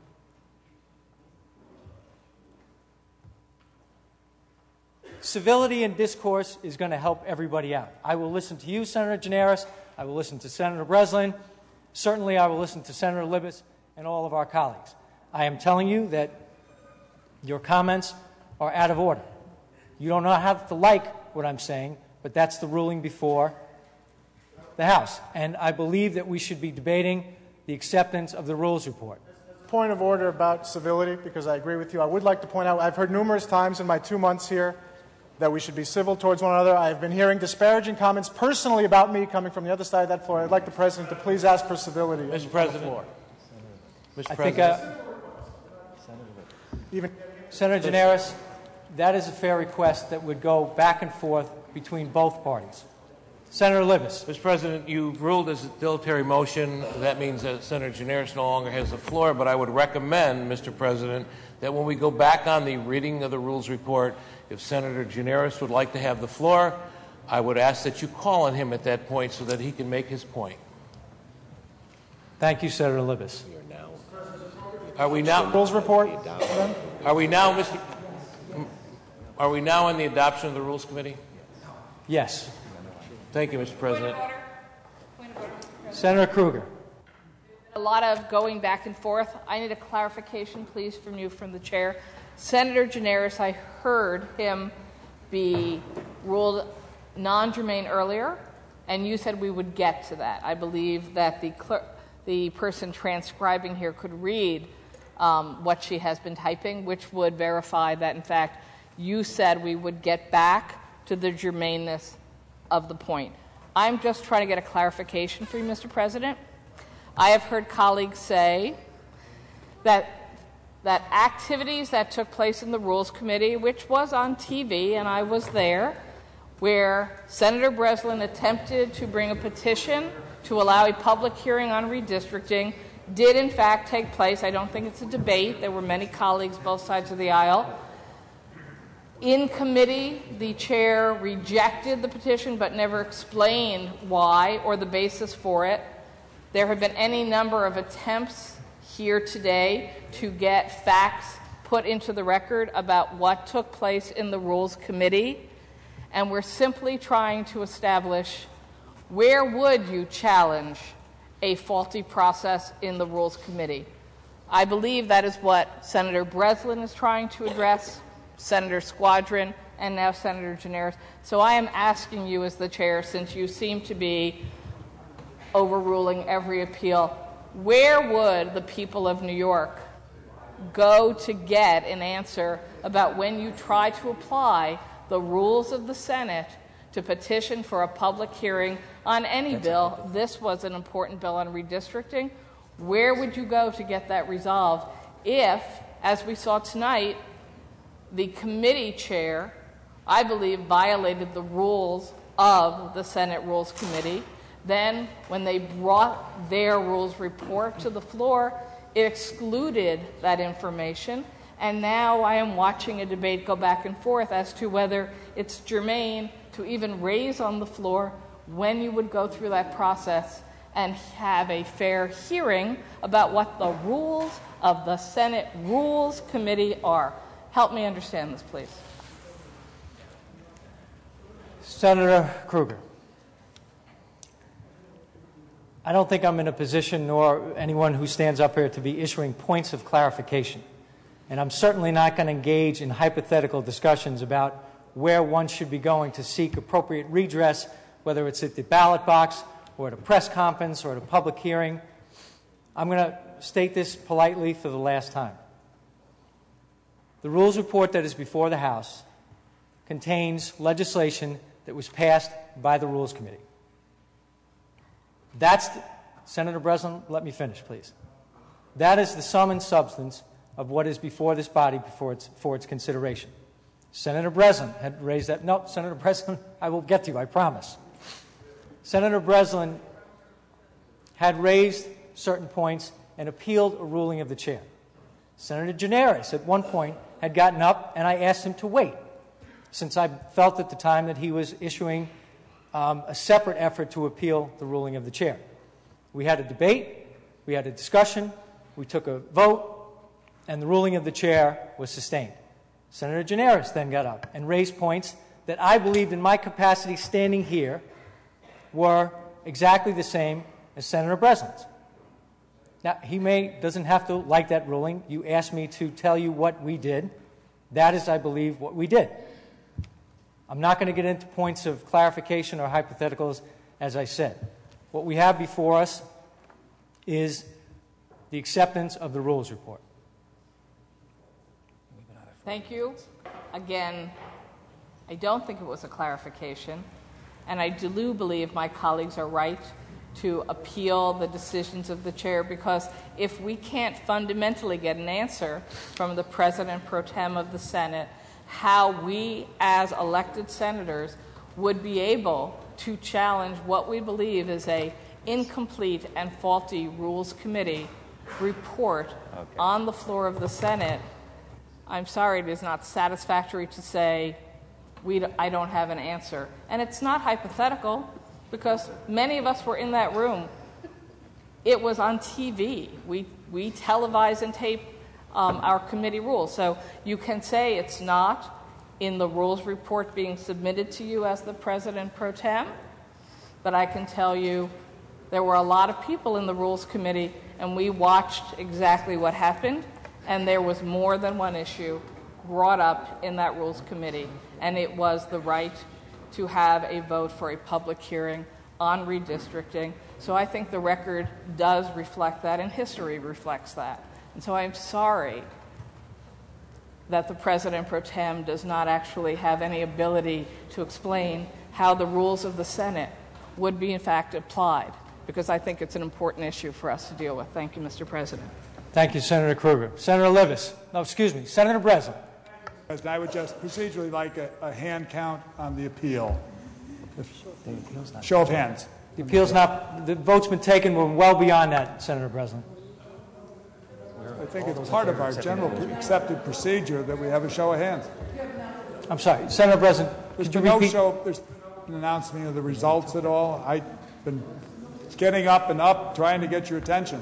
Civility and discourse is going to help everybody out. I will listen to you, Senator Gianaris. I will listen to Senator Breslin. Certainly, I will listen to Senator Libous and all of our colleagues. I am telling you that your comments are out of order. You do not have to like what I'm saying, but that's the ruling before the House. And I believe that we should be debating the acceptance of the rules report. Point of order about civility, because I agree with you. I would like to point out, I've heard numerous times in my two months here that we should be civil towards one another. I've been hearing disparaging comments personally about me coming from the other side of that floor. I'd like the President to please ask for civility. Mister President. On the floor. Mister I President. think, uh, even Senator Gianaris, that is a fair request that would go back and forth between both parties. Senator Libous. Mister President, you ruled as a dilatory motion. That means that Senator Gianaris no longer has the floor, but I would recommend, Mister President, that when we go back on the reading of the rules report, if Senator Gianaris would like to have the floor, I would ask that you call on him at that point so that he can make his point. Thank you, Senator Libous. Are we now? Rules report. Are we now, Mister Are we now in the adoption of the Rules Committee? Yes. Thank you, Mister President. Senator Kruger. A lot of going back and forth. I need a clarification, please, from you, from the chair. Senator Gianaris, I heard him be ruled non-germane earlier, and you said we would get to that. I believe that the clerk, the person transcribing here could read um, what she has been typing, which would verify that, in fact, you said we would get back to the germaneness of the point. I'm just trying to get a clarification for you, Mister President. I have heard colleagues say that that activities that took place in the Rules Committee, which was on T V, and I was there, where Senator Breslin attempted to bring a petition to allow a public hearing on redistricting, did in fact take place. I don't think it's a debate. There were many colleagues both sides of the aisle. In committee, the chair rejected the petition but never explained why or the basis for it. There have been any number of attempts here today to get facts put into the record about what took place in the Rules Committee, and we're simply trying to establish where would you challenge a faulty process in the Rules Committee. I believe that is what Senator Breslin is trying to address, Senator Squadron, and now Senator Gineris. So I am asking you as the chair, since you seem to be overruling every appeal, where would the people of New York go to get an answer about when you try to apply the rules of the Senate to petition for a public hearing on any bill? This was an important bill on redistricting. Where would you go to get that resolved if, as we saw tonight, the committee chair, I believe, violated the rules of the Senate Rules Committee? Then, when they brought their rules report to the floor, it excluded that information, and now I am watching a debate go back and forth as to whether it's germane to even raise on the floor when you would go through that process and have a fair hearing about what the rules of the Senate Rules Committee are. Help me understand this, please. Senator Kruger. I don't think I'm in a position, nor anyone who stands up here, to be issuing points of clarification. And I'm certainly not going to engage in hypothetical discussions about where one should be going to seek appropriate redress, whether it's at the ballot box or at a press conference or at a public hearing. I'm going to state this politely for the last time. The rules report that is before the House contains legislation that was passed by the Rules Committee. That's, the, Senator Breslin, let me finish, please. That is the sum and substance of what is before this body before its, for its consideration. Senator Breslin had raised that. No, Senator Breslin, I will get to you, I promise. Senator Breslin had raised certain points and appealed a ruling of the chair. Senator Gineris, at one point, had gotten up, and I asked him to wait, since I felt at the time that he was issuing um, a separate effort to appeal the ruling of the chair. We had a debate, we had a discussion, we took a vote, and the ruling of the chair was sustained. Senator Gineris then got up and raised points that I believed, in my capacity standing here, were exactly the same as Senator Breslin's. Now, he may doesn't have to like that ruling. You asked me to tell you what we did. That is, I believe, what we did. I'm not going to get into points of clarification or hypotheticals, as I said. What we have before us is the acceptance of the rules report. Thank you. Again, I don't think it was a clarification, and I do believe my colleagues are right to appeal the decisions of the chair, because if we can't fundamentally get an answer from the President pro tem of the Senate how we as elected senators would be able to challenge what we believe is a incomplete and faulty Rules Committee report okay. on the floor of the Senate, I'm sorry, it is not satisfactory to say we, I don't have an answer. And it's not hypothetical, because many of us were in that room. It was on T V. We, we televise and tape um, our committee rules. So you can say it's not in the rules report being submitted to you as the President pro tem, but I can tell you there were a lot of people in the Rules Committee, and we watched exactly what happened, and there was more than one issue brought up in that Rules Committee, and it was the right to have a vote for a public hearing on redistricting. So I think the record does reflect that, and history reflects that. And so I'm sorry that the President pro tem does not actually have any ability to explain how the rules of the Senate would be in fact applied, because I think it's an important issue for us to deal with. Thank you, Mister President. Thank you, Senator Kruger. Senator Libous. No, excuse me, Senator Breslin. President, I would just procedurally like a, a hand count on the appeal. If, show of hands. The appeal's not, the vote's been taken. We're well beyond that, Senator Breslin. I think it's part of our general accepted procedure that we have a show of hands. I'm sorry, Senator Breslin, There's could you been no repeat? show, there's been an announcement of the results at all. I've been getting up and up, trying to get your attention.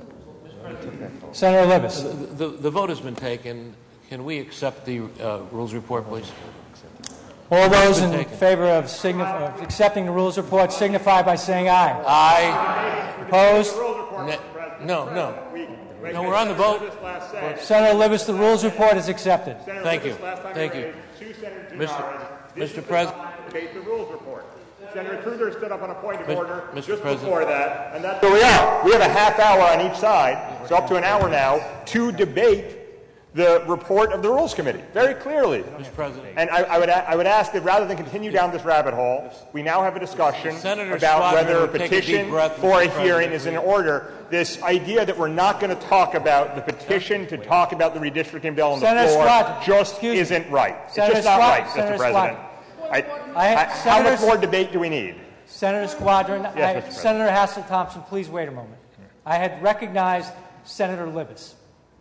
Senator Libous. The, the, the vote has been taken. Can we accept the uh, rules report, please? All those in favor of, signif- of accepting the rules report signify by saying aye. Aye. Opposed? No, no. No, we're on the vote. Senator Libous, the rules report is accepted. Thank you. Thank you. Mister Mister President. The rules report. Senator Kruger stood up on a point of order Mister just President. before that, and that's where we are. We have a half hour on each side, so up to an hour now, to debate the report of the Rules Committee, very clearly. Mister President. And I, I, would, I would ask that rather than continue down this rabbit hole, we now have a discussion Senator about Squadron whether a would take a deep petition breath, for a Mister hearing President. is in order. This idea that we're not going to talk about the petition to talk about the redistricting bill on the Senator floor Squadron, just isn't right. It's Senator just not Squad- right, Senator Mister President. I, I- I, how much Senators- more debate do we need? Senator Squadron, Yes, I, Mister President. Senator Hassel-Thompson, please wait a moment. I had recognized Senator Libous.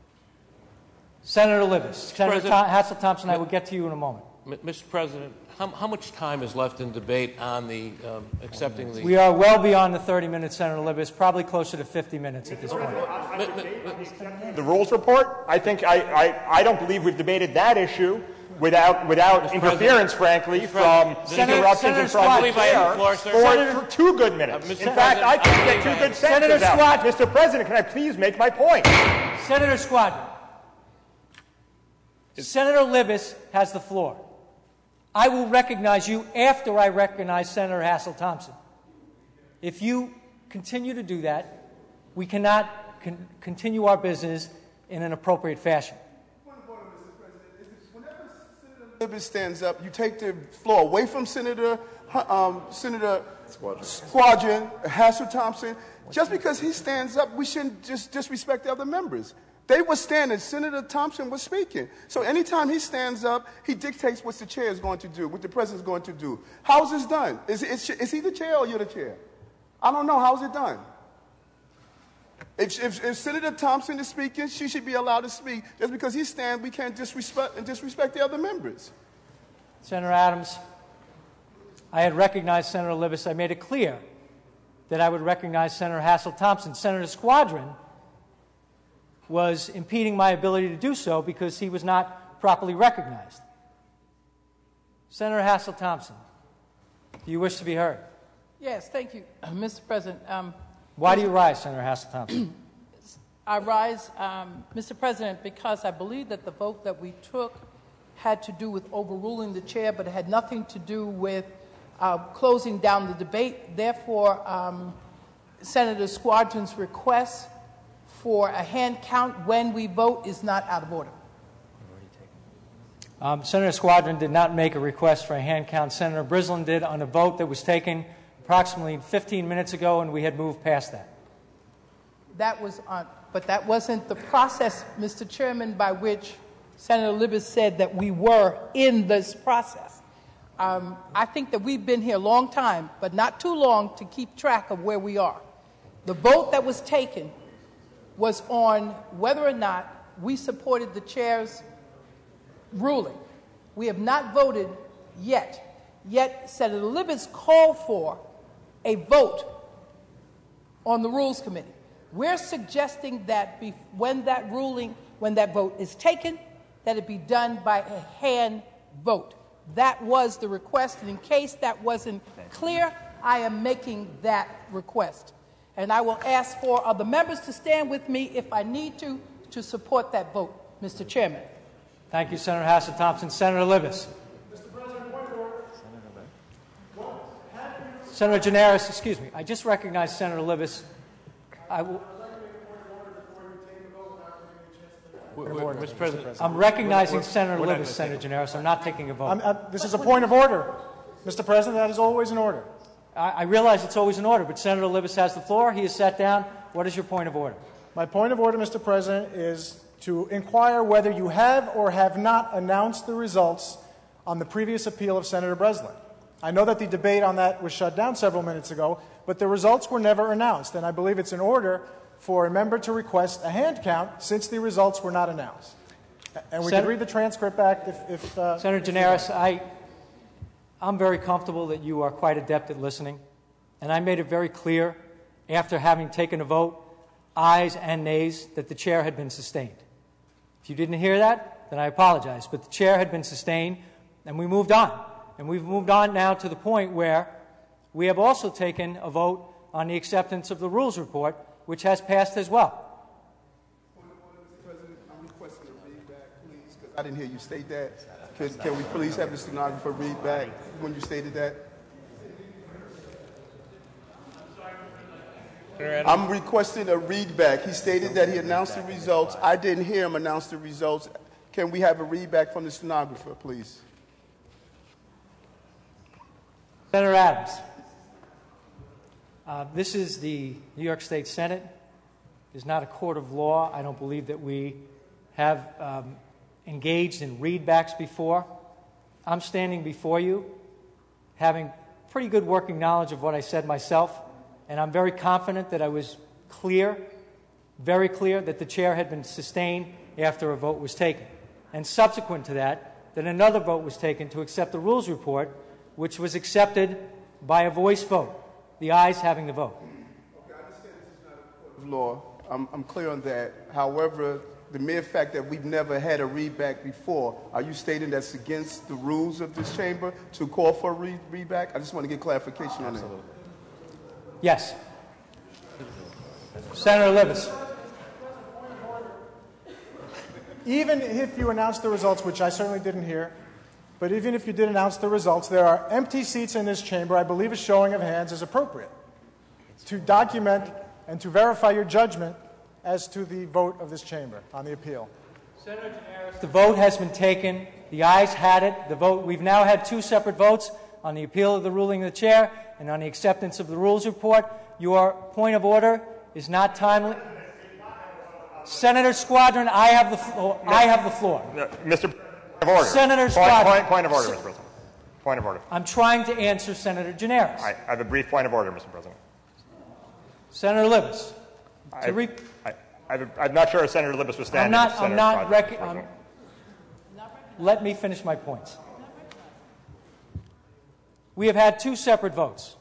Senator Libous. Senator President- Hassel-Thompson, I will get to you in a moment. M- Mister President, how, how much time is left in debate on the um, accepting the? We are well beyond the thirty minutes, Senator Libous, probably closer to fifty minutes at this point. The rules report? I think I, I, I don't believe we've debated that issue without without Mister interference, President, frankly, Mister from President, Senator- interruptions Senator and from Squadron, the I believe I have chair the floor, sir. for, Senator- for two good minutes. Uh, Mister In fact, I President, can I get two believe I good have- sentences Senator out. Squadron. Mister President, can I please make my point? Senator Squadron. Senator Libous has the floor. I will recognize you after I recognize Senator Hassel-Thompson. If you continue to do that, we cannot con- continue our business in an appropriate fashion. Libous stands up, you take the floor away from Senator um, Senator Squadron, Squadron Hassel-Thompson. Just because he stands up, we shouldn't just disrespect the other members. They were standing. Senator Thompson was speaking. So anytime he stands up, he dictates what the chair is going to do, what the president is going to do. How is this done? Is, is, is he the chair or you're the chair? I don't know. How is it done? If, if, if Senator Thompson is speaking, she should be allowed to speak. Just because he stands, we can't disrespect and disrespect the other members. Senator Adams, I had recognized Senator Libous. I made it clear that I would recognize Senator Hassel-Thompson. Senator Squadron was impeding my ability to do so because he was not properly recognized. Senator Hassel-Thompson, do you wish to be heard? Yes, thank you, Mister President. Um, Why do you rise, Senator Hassel-Thompson? I rise, um, Mister President, because I believe that the vote that we took had to do with overruling the chair, but it had nothing to do with uh, closing down the debate. Therefore, um, Senator Squadron's request for a hand count when we vote is not out of order. Um, Senator Squadron did not make a request for a hand count. Senator Breslin did on a vote that was taken approximately fifteen minutes ago, and we had moved past that. That was on, but that wasn't the process, Mister Chairman, by which Senator Libous said that we were in this process. Um, I think that we've been here a long time, but not too long to keep track of where we are. The vote that was taken was on whether or not we supported the chair's ruling. We have not voted yet. Yet Senator Libous called for a vote on the Rules Committee. We're suggesting that be, when that ruling, when that vote is taken, that it be done by a hand vote. That was the request, and in case that wasn't clear, I am making that request. And I will ask for other members to stand with me if I need to, to support that vote, Mister Chairman. Thank you, Senator Hassel-Thompson. Senator Libous. Senator Gianaris, excuse me. I just recognized Senator Libous. I will. Point of order, Mister President, President. I'm recognizing We're not- Senator we're not Libous, gonna Senator Generis. I'm not taking a vote. I'm, uh, this is a point of order. Mister President, that is always in order. I, I realize it's always in order, but Senator Libous has the floor. He has sat down. What is your point of order? My point of order, Mister President, is to inquire whether you have or have not announced the results on the previous appeal of Senator Breslin. I know that the debate on that was shut down several minutes ago, but the results were never announced, and I believe it's in order for a member to request a hand count since the results were not announced. And we Sen- can read the transcript back if... if uh, Senator Generis, I, I'm very comfortable that you are quite adept at listening, and I made it very clear after having taken a vote, ayes and nays, that the chair had been sustained. If you didn't hear that, then I apologize, but the chair had been sustained, and we moved on. And we've moved on now to the point where we have also taken a vote on the acceptance of the rules report, which has passed as well. Mister President, I'm requesting a read back, please, because I didn't hear you state that. Can, can we please have the stenographer read back when you stated that? I'm requesting a read back. He stated that he announced the results. I didn't hear him announce the results. Can we have a read back from the stenographer, please? Senator Adams, uh, this is the New York State Senate. It is not a court of law. I don't believe that we have um, engaged in readbacks before. I'm standing before you having pretty good working knowledge of what I said myself, and I'm very confident that I was clear, very clear, that the chair had been sustained after a vote was taken. And subsequent to that, that another vote was taken to accept the rules report, which was accepted by a voice vote, the ayes having the vote. Okay, I understand this is not a court of law. I'm, I'm clear on that. However, the mere fact that we've never had a readback before, are you stating that's against the rules of this chamber to call for a read, readback? I just want to get clarification on that. Yes. Senator Libous. Even if you announced the results, which I certainly didn't hear, but even if you did announce the results, there are empty seats in this chamber. I believe a showing of hands is appropriate to document and to verify your judgment as to the vote of this chamber on the appeal. Senator Generis, the vote has been taken. The ayes had it. The vote. We've now had two separate votes on the appeal of the ruling of the chair and on the acceptance of the rules report. Your point of order is not timely. Senator Squadron, I have the floor. No. I have the floor. No, Mister Point of order. Senator point, Squadron. Point, point of order, Mister President. Point of order. I'm trying to answer Senator Generis. I, I have a brief point of order, Mister President. Senator Libous. I, re- I, I, I'm not sure if Senator Libous was standing. I'm not. Senator I'm not. Rec- I'm, let me finish my points. We have had two separate votes.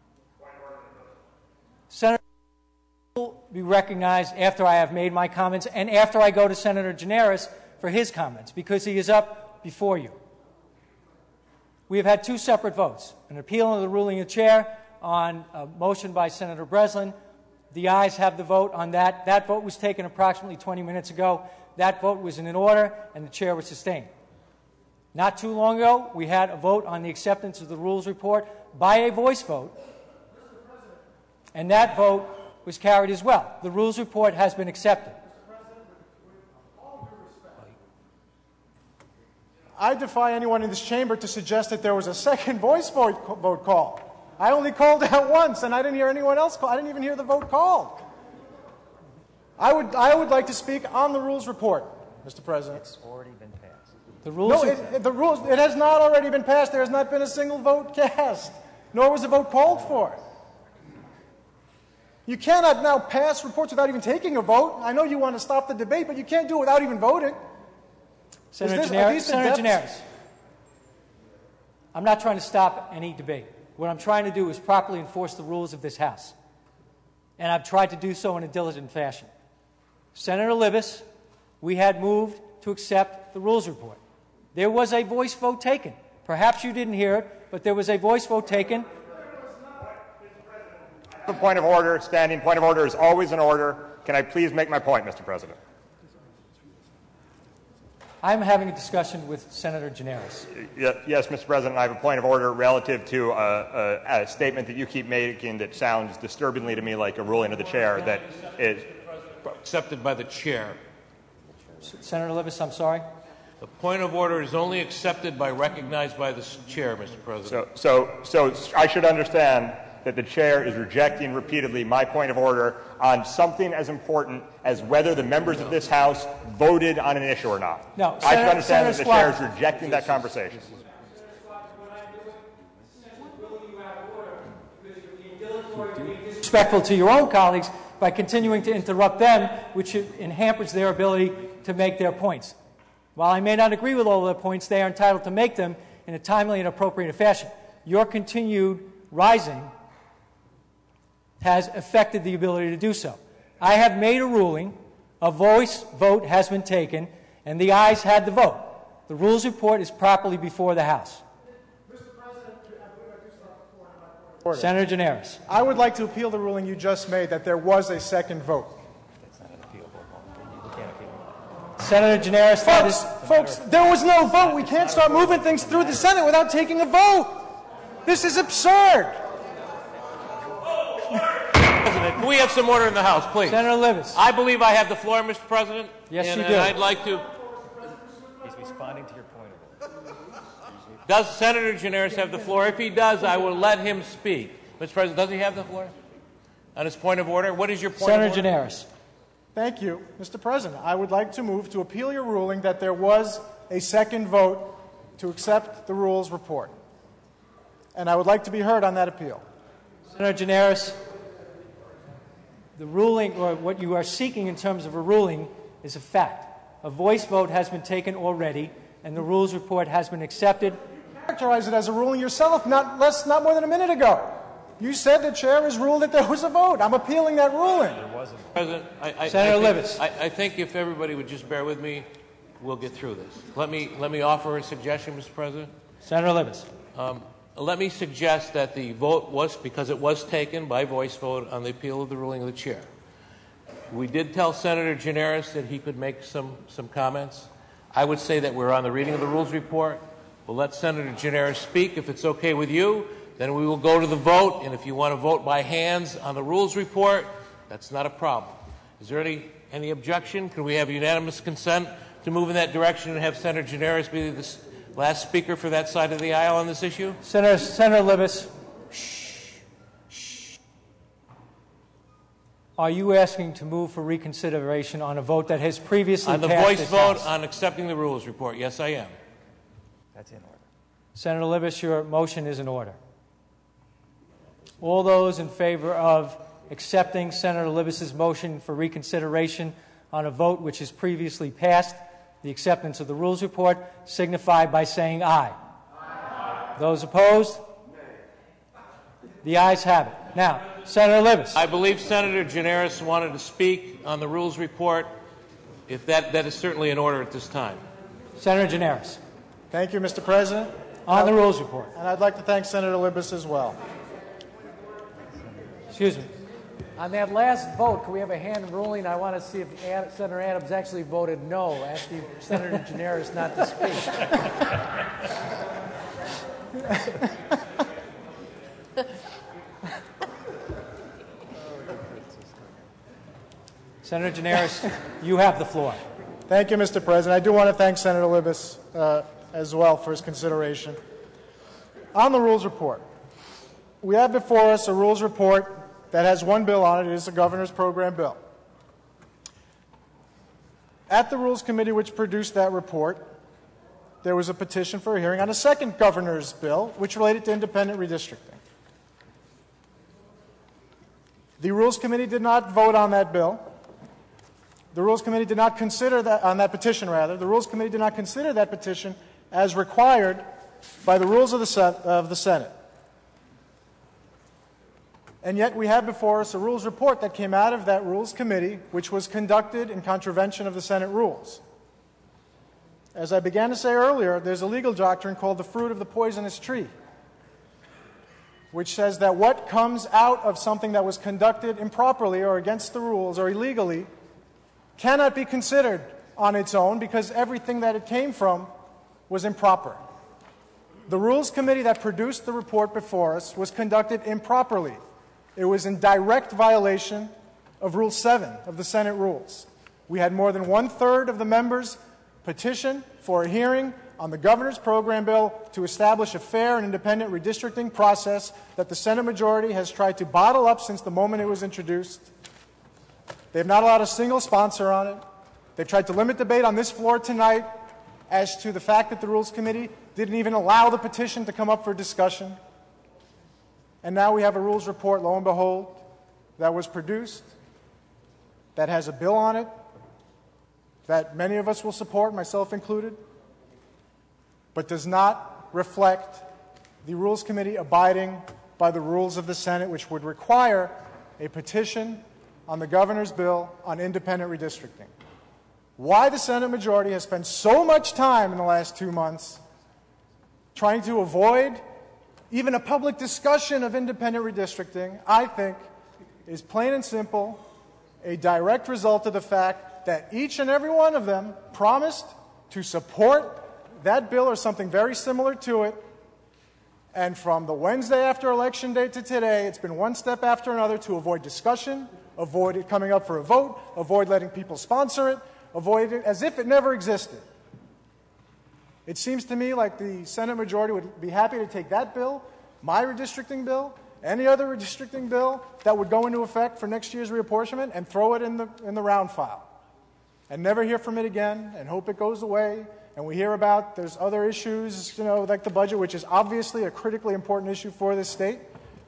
Senator will be recognized after I have made my comments and after I go to Senator Generis for his comments, because he is up before you. We have had two separate votes, an appeal of the ruling of the chair on a motion by Senator Breslin. The ayes have the vote on that. That vote was taken approximately twenty minutes ago. That vote was in order, and the chair was sustained. Not too long ago, we had a vote on the acceptance of the rules report by a voice vote, and that vote was carried as well. The rules report has been accepted. I defy anyone in this chamber to suggest that there was a second voice vote, vote called. I only called out once, and I didn't hear anyone else call. I didn't even hear the vote called. I would, I would like to speak on the rules report, Mister President. It's already been passed. The rules. No, it, it, the rules. It has not already been passed. There has not been a single vote cast, nor was a vote called for. You cannot now pass reports without even taking a vote. I know you want to stop the debate, but you can't do it without even voting. Senator this, Generis, Senator Generis, I'm not trying to stop any debate. What I'm trying to do is properly enforce the rules of this House. And I've tried to do so in a diligent fashion. Senator Libous, we had moved to accept the rules report. There was a voice vote taken. Perhaps you didn't hear it, but there was a voice vote taken. The point of order, standing point of order is always in order. Can I please make my point, Mister President? I'm having a discussion with Senator Generis. Yes, Mister President, I have a point of order relative to a, a, a statement that you keep making that sounds disturbingly to me like a ruling of the chair that is accepted by the chair. Senator Libous, I'm sorry. The point of order is only accepted by recognized by the chair, Mister President. So, so, so I should understand that the chair is rejecting repeatedly my point of order on something as important as whether the members of this House voted on an issue or not. No, I Senator, should understand Senator that the Squires. chair is rejecting that conversation. Respectful to your own colleagues by continuing to interrupt them, which hampers their ability to make their points. While I may not agree with all of their points, they are entitled to make them in a timely and appropriate fashion. Your continued rising has affected the ability to do so. I have made a ruling, a voice vote has been taken, and the ayes had the vote. The rules report is properly before the House. Order. Senator Gianaris. I would like to appeal the ruling you just made that there was a second vote. Senator Gianaris, that Folks, is... folks, there was no vote. We can't start moving things through the Senate without taking a vote. This is absurd. President, can we have some order in the House, please? Senator Libous. I believe I have the floor, Mister President. Yes, and, you do. And I'd like to... He's responding to your point of order. Does Senator Gianaris have the floor? If he does, I will let him speak. Mister President, does he have the floor? On his point of order? What is your point Senator of order? Gianaris. Thank you, Mister President. I would like to move to appeal your ruling that there was a second vote to accept the rules report. And I would like to be heard on that appeal. Senator Gianaris, the ruling, or what you are seeking in terms of a ruling, is a fact. A voice vote has been taken already, and the rules report has been accepted. Characterize it as a ruling yourself not less, not more than a minute ago. You said the chair has ruled that there was a vote. I'm appealing that ruling. There wasn't. President, I, I, Senator I think, Libous. I, I think if everybody would just bear with me, we'll get through this. Let me let me offer a suggestion, Mister President. Senator Libous. Um, let me suggest that the vote was, because it was taken by voice vote on the appeal of the ruling of the chair. We did tell Senator Gianaris that he could make some, some comments. I would say that we're on the reading of the rules report. We'll let Senator Gianaris speak. If it's okay with you, then we will go to the vote. And if you want to vote by hands on the rules report, that's not a problem. Is there any, any objection? Can we have unanimous consent to move in that direction and have Senator Gianaris be the last speaker for that side of the aisle on this issue? Senator, Senator Libous. Are you asking to move for reconsideration on a vote that has previously on the passed voice this vote House? on accepting the rules report? Yes, I am. That's in order. Senator Libous, your motion is in order. All those in favor of accepting Senator Libous' motion for reconsideration on a vote which has previously passed the acceptance of the rules report signify by saying aye. Aye. Those opposed? Nay. The ayes have it. Now, Senator Libous. I believe Senator Gianaris wanted to speak on the rules report. If that, that is certainly in order at this time. Senator Gianaris. Thank you, Mister President. On the rules report. And I'd like to thank Senator Libous as well. Excuse me. On that last vote, can we have a hand ruling? I want to see if Ad, Senator Adams actually voted no, asking Senator Gianaris not to speak. Senator Gianaris, you have the floor. Thank you, Mister President. I do want to thank Senator Libous uh, as well for his consideration. On the rules report, we have before us a rules report that has one bill on it. It is a governor's program bill. At the Rules Committee, which produced that report, there was a petition for a hearing on a second governor's bill, which related to independent redistricting. The Rules Committee did not vote on that bill. The Rules Committee did not consider that, on that petition rather, the Rules Committee did not consider that petition as required by the rules of the, Sen- of the Senate. And yet we have before us a rules report that came out of that Rules Committee, which was conducted in contravention of the Senate rules. As I began to say earlier, there's a legal doctrine called the fruit of the poisonous tree, which says that what comes out of something that was conducted improperly or against the rules or illegally cannot be considered on its own because everything that it came from was improper. The Rules Committee that produced the report before us was conducted improperly. It was in direct violation of Rule seven of the Senate rules. We had more than one-third of the members petition for a hearing on the governor's program bill to establish a fair and independent redistricting process that the Senate majority has tried to bottle up since the moment it was introduced. They have not allowed a single sponsor on it. They've tried to limit debate on this floor tonight as to the fact that the Rules Committee didn't even allow the petition to come up for discussion. And now we have a rules report, lo and behold, that was produced, that has a bill on it, that many of us will support, myself included, but does not reflect the Rules Committee abiding by the rules of the Senate, which would require a petition on the governor's bill on independent redistricting. Why the Senate majority has spent so much time in the last two months trying to avoid even a public discussion of independent redistricting, I think, is plain and simple a direct result of the fact that each and every one of them promised to support that bill or something very similar to it, and from the Wednesday after Election Day to today, it's been one step after another to avoid discussion, avoid it coming up for a vote, avoid letting people sponsor it, avoid it as if it never existed. It seems to me like the Senate majority would be happy to take that bill, my redistricting bill, any other redistricting bill that would go into effect for next year's reapportionment, and throw it in the, in the round file and never hear from it again and hope it goes away. And we hear about there's other issues, you know, like the budget, which is obviously a critically important issue for this state.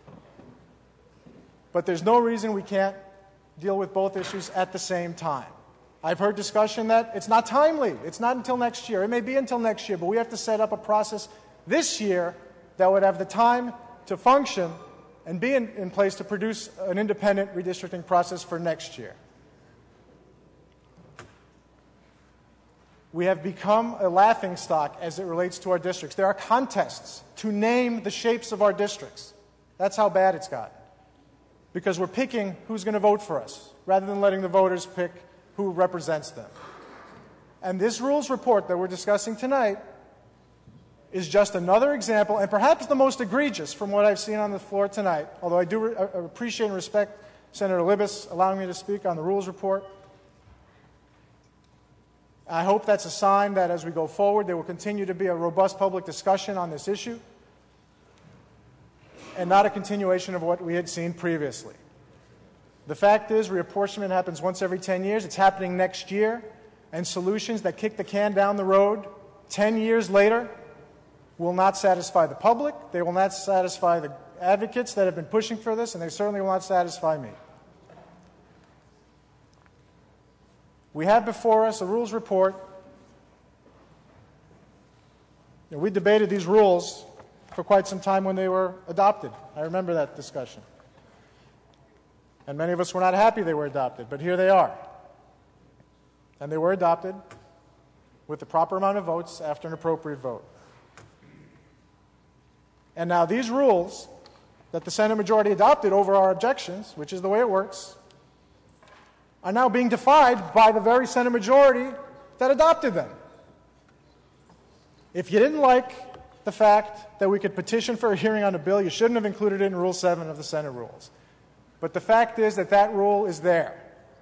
But there's no reason we can't deal with both issues at the same time. I've heard discussion that it's not timely. It's not until next year. It may be until next year, but we have to set up a process this year that would have the time to function and be in, in place to produce an independent redistricting process for next year. We have become a laughingstock as it relates to our districts. There are contests to name the shapes of our districts. That's how bad it's gotten. Because we're picking who's going to vote for us, rather than letting the voters pick who represents them. And this rules report that we're discussing tonight is just another example, and perhaps the most egregious from what I've seen on the floor tonight, although I do re- appreciate and respect Senator Libous allowing me to speak on the rules report. I hope that's a sign that as we go forward, there will continue to be a robust public discussion on this issue and not a continuation of what we had seen previously. The fact is, reapportionment happens once every ten years. It's happening next year, and solutions that kick the can down the road ten years later will not satisfy the public. They will not satisfy the advocates that have been pushing for this, and they certainly will not satisfy me. We have before us a rules report. You know, we debated these rules for quite some time when they were adopted. I remember that discussion. And many of us were not happy they were adopted, but here they are. And they were adopted with the proper amount of votes after an appropriate vote. And now these rules that the Senate majority adopted over our objections, which is the way it works, are now being defied by the very Senate majority that adopted them. If you didn't like the fact that we could petition for a hearing on a bill, you shouldn't have included it in Rule seven of the Senate rules. But the fact is that that rule is there.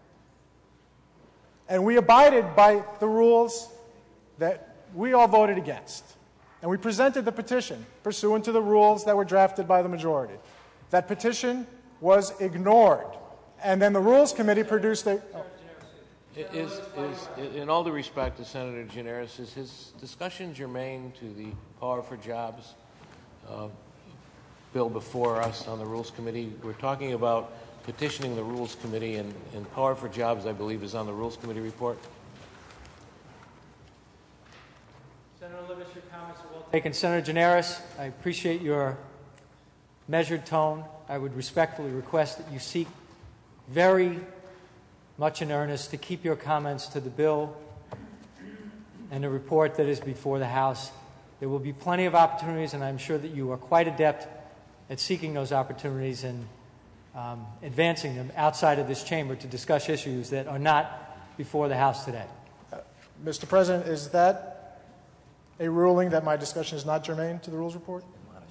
And we abided by the rules that we all voted against. And we presented the petition pursuant to the rules that were drafted by the majority. That petition was ignored. And then the Rules Committee produced a... Oh. Is, is, in all due respect to Senator Gianaris, is his discussion germane to the Power for Jobs uh, bill before us on the Rules Committee? We're talking about petitioning the Rules Committee, and, and Power for Jobs, I believe, is on the Rules Committee report. Senator Libous, your comments are well taken. Senator Gianaris, I appreciate your measured tone. I would respectfully request that you seek very much in earnest to keep your comments to the bill and the report that is before the House. There will be plenty of opportunities, and I'm sure that you are quite adept at seeking those opportunities and um, advancing them outside of this chamber to discuss issues that are not before the House today. Uh, Mister President, is that a ruling that my discussion is not germane to the rules report?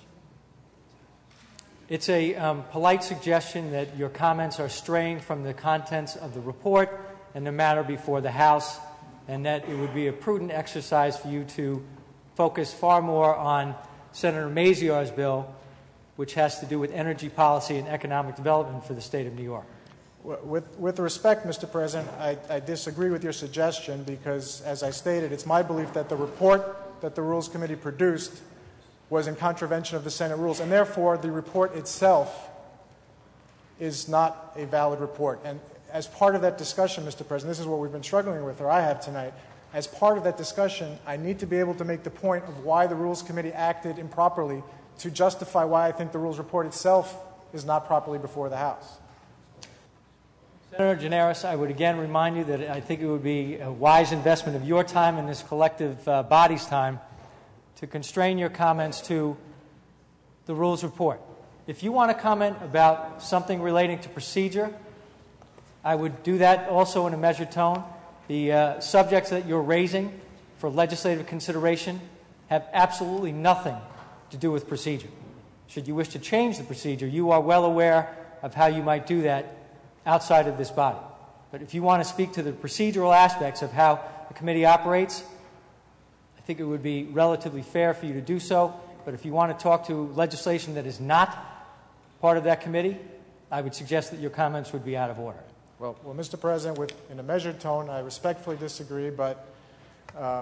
It's a um, polite suggestion that your comments are straying from the contents of the report and the matter before the House, and that it would be a prudent exercise for you to focus far more on Senator Maziar's bill, which has to do with energy policy and economic development for the state of New York. With, with respect, Mister President, I, I disagree with your suggestion because, as I stated, it's my belief that the report that the Rules Committee produced was in contravention of the Senate rules, and therefore the report itself is not a valid report. And as part of that discussion, Mister President, this is what we've been struggling with, or I have tonight. As part of that discussion, I need to be able to make the point of why the Rules Committee acted improperly to justify why I think the Rules report itself is not properly before the House. Senator Gianaris, I would again remind you that I think it would be a wise investment of your time and this collective uh, body's time to constrain your comments to the Rules report. If you want to comment about something relating to procedure, I would do that also in a measured tone. The uh, subjects that you're raising for legislative consideration have absolutely nothing to do with procedure. Should you wish to change the procedure, you are well aware of how you might do that outside of this body. But if you want to speak to the procedural aspects of how the committee operates, I think it would be relatively fair for you to do so. But if you want to talk to legislation that is not part of that committee, I would suggest that your comments would be out of order. Well, well Mister President, with, in a measured tone, I respectfully disagree, but um,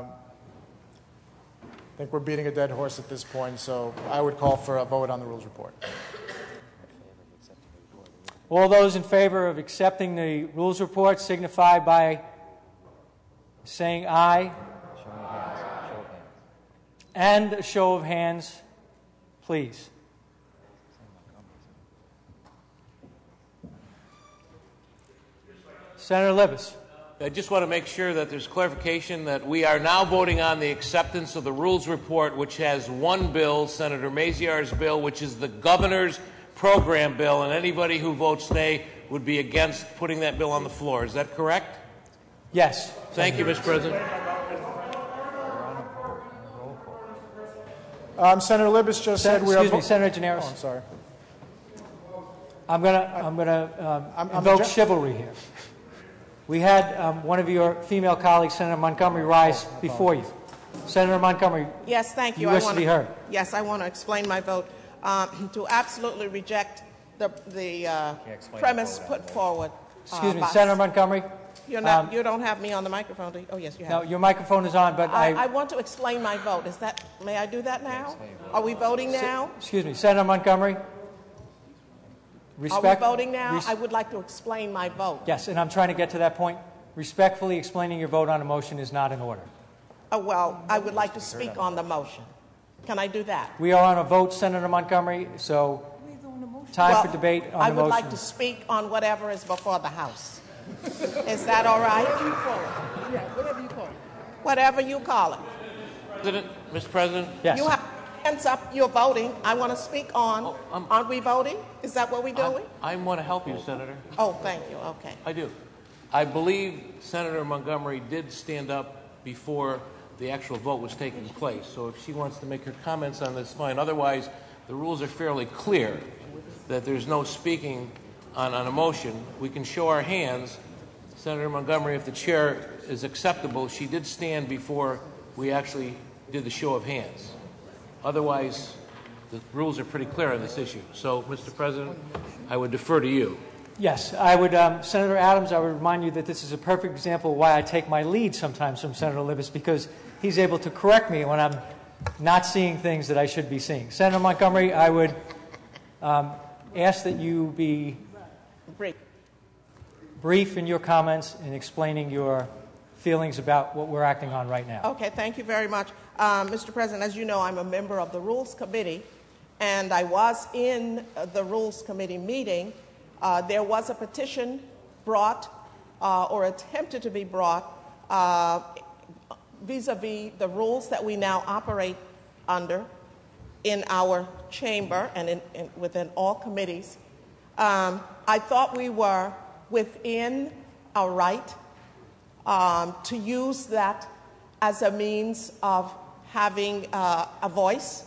I think we're beating a dead horse at this point, so I would call for a vote on the Rules report. All those in favor of accepting the Rules report signify by saying aye. Show me your hands. Show of hands. And a show of hands, please. Senator Libous. I just want to make sure that there's clarification that we are now voting on the acceptance of the Rules report, which has one bill, Senator Maziar's bill, which is the governor's program bill, and anybody who votes nay would be against putting that bill on the floor. Is that correct? Yes. Thank you, Mister President. Um, Senator Libous just Sen- said we are... Excuse me, Senator Gianaris. Oh, I'm sorry. I'm going to I'm gonna, um, I'm, I'm invoke ju- chivalry here. We had um, one of your female colleagues, Senator Montgomery, rise before you. Senator Montgomery, yes, thank you. you wish I wanna, to be heard. Yes, I want to explain my vote. Um, to absolutely reject the, the uh, premise put forward. Excuse uh, me, by, Senator Montgomery. You're not, um, you don't have me on the microphone, do you? Oh, yes, you have. No, your microphone is on, but I, I... I want to explain my vote. Is that, may I do that now? Are we voting now? Excuse me, Senator Montgomery. Respect, Are we voting now? res- I would like to explain my vote. Yes, and I'm trying to get to that point. Respectfully explaining your vote on a motion is not in order. Oh, well, I would like to speak on the motion. Can I do that? We are on a vote, Senator Montgomery, so time well, for debate on I the would motion. like to speak on whatever is before the House. Is that all right? Whatever you call it. Yeah, whatever you call it. Whatever you call it. President, Mister President? Yes. You have hands up. You're voting. I want to speak on. Oh, um, Aren't we voting? Is that what we're doing? I, I want to help you, Senator. Oh, thank you. Okay. I do. I believe Senator Montgomery did stand up before the actual vote was taking place. So if she wants to make her comments on this, fine. Otherwise, the rules are fairly clear that there's no speaking on, on a motion. We can show our hands. Senator Montgomery, if the chair is acceptable, she did stand before we actually did the show of hands. Otherwise, the rules are pretty clear on this issue. So, Mister President, I would defer to you. Yes, I would, um, Senator Adams, I would remind you that this is a perfect example of why I take my lead sometimes from Senator Libous, because he's able to correct me when I'm not seeing things that I should be seeing. Senator Montgomery, I would um, ask that you be Brief. brief in your comments in explaining your feelings about what we're acting on right now. Okay, thank you very much. Uh, Mister President, as you know, I'm a member of the Rules Committee, and I was in uh, the Rules Committee meeting. Uh, there was a petition brought uh, or attempted to be brought uh, vis-a-vis the rules that we now operate under in our chamber and in, in, within all committees. Um, I thought we were within our right um, to use that as a means of having uh, a voice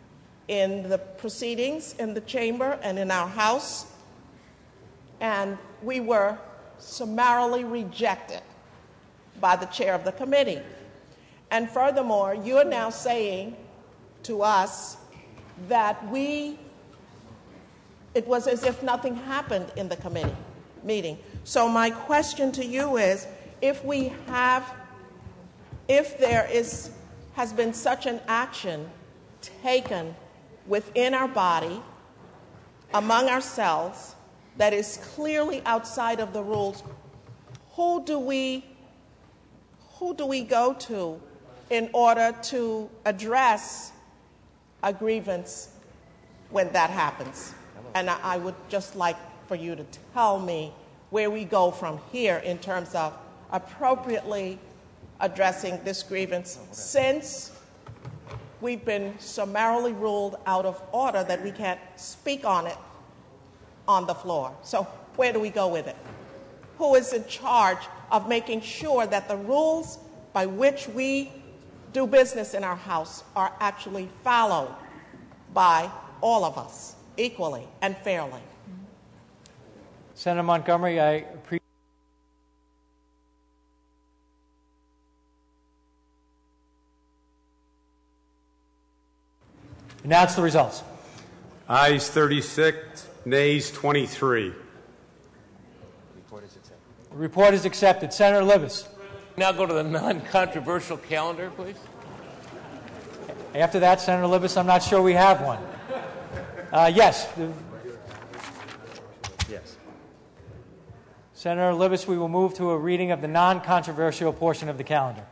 in the proceedings in the chamber and in our House. And we were summarily rejected by the chair of the committee. And furthermore, you are now saying to us that we, it was as if nothing happened in the committee meeting. So my question to you is, if we have, if there is, has been such an action taken within our body, among ourselves, that is clearly outside of the rules, who do we, who do we go to in order to address a grievance when that happens? And I, I would just like for you to tell me where we go from here in terms of appropriately addressing this grievance, since we've been summarily ruled out of order that we can't speak on it on the floor. So where do we go with it? Who is in charge of making sure that the rules by which we do business in our House are actually followed by all of us equally and fairly? Senator Montgomery, I appreciate. Announce the results. Ayes thirty-six, nays twenty-three. The report is accepted. Senator Libous. Now go to the non-controversial calendar, please. After that, Senator Libous, I'm not sure we have one. Uh, yes. Yes. Senator Libous, we will move to a reading of the non-controversial portion of the calendar.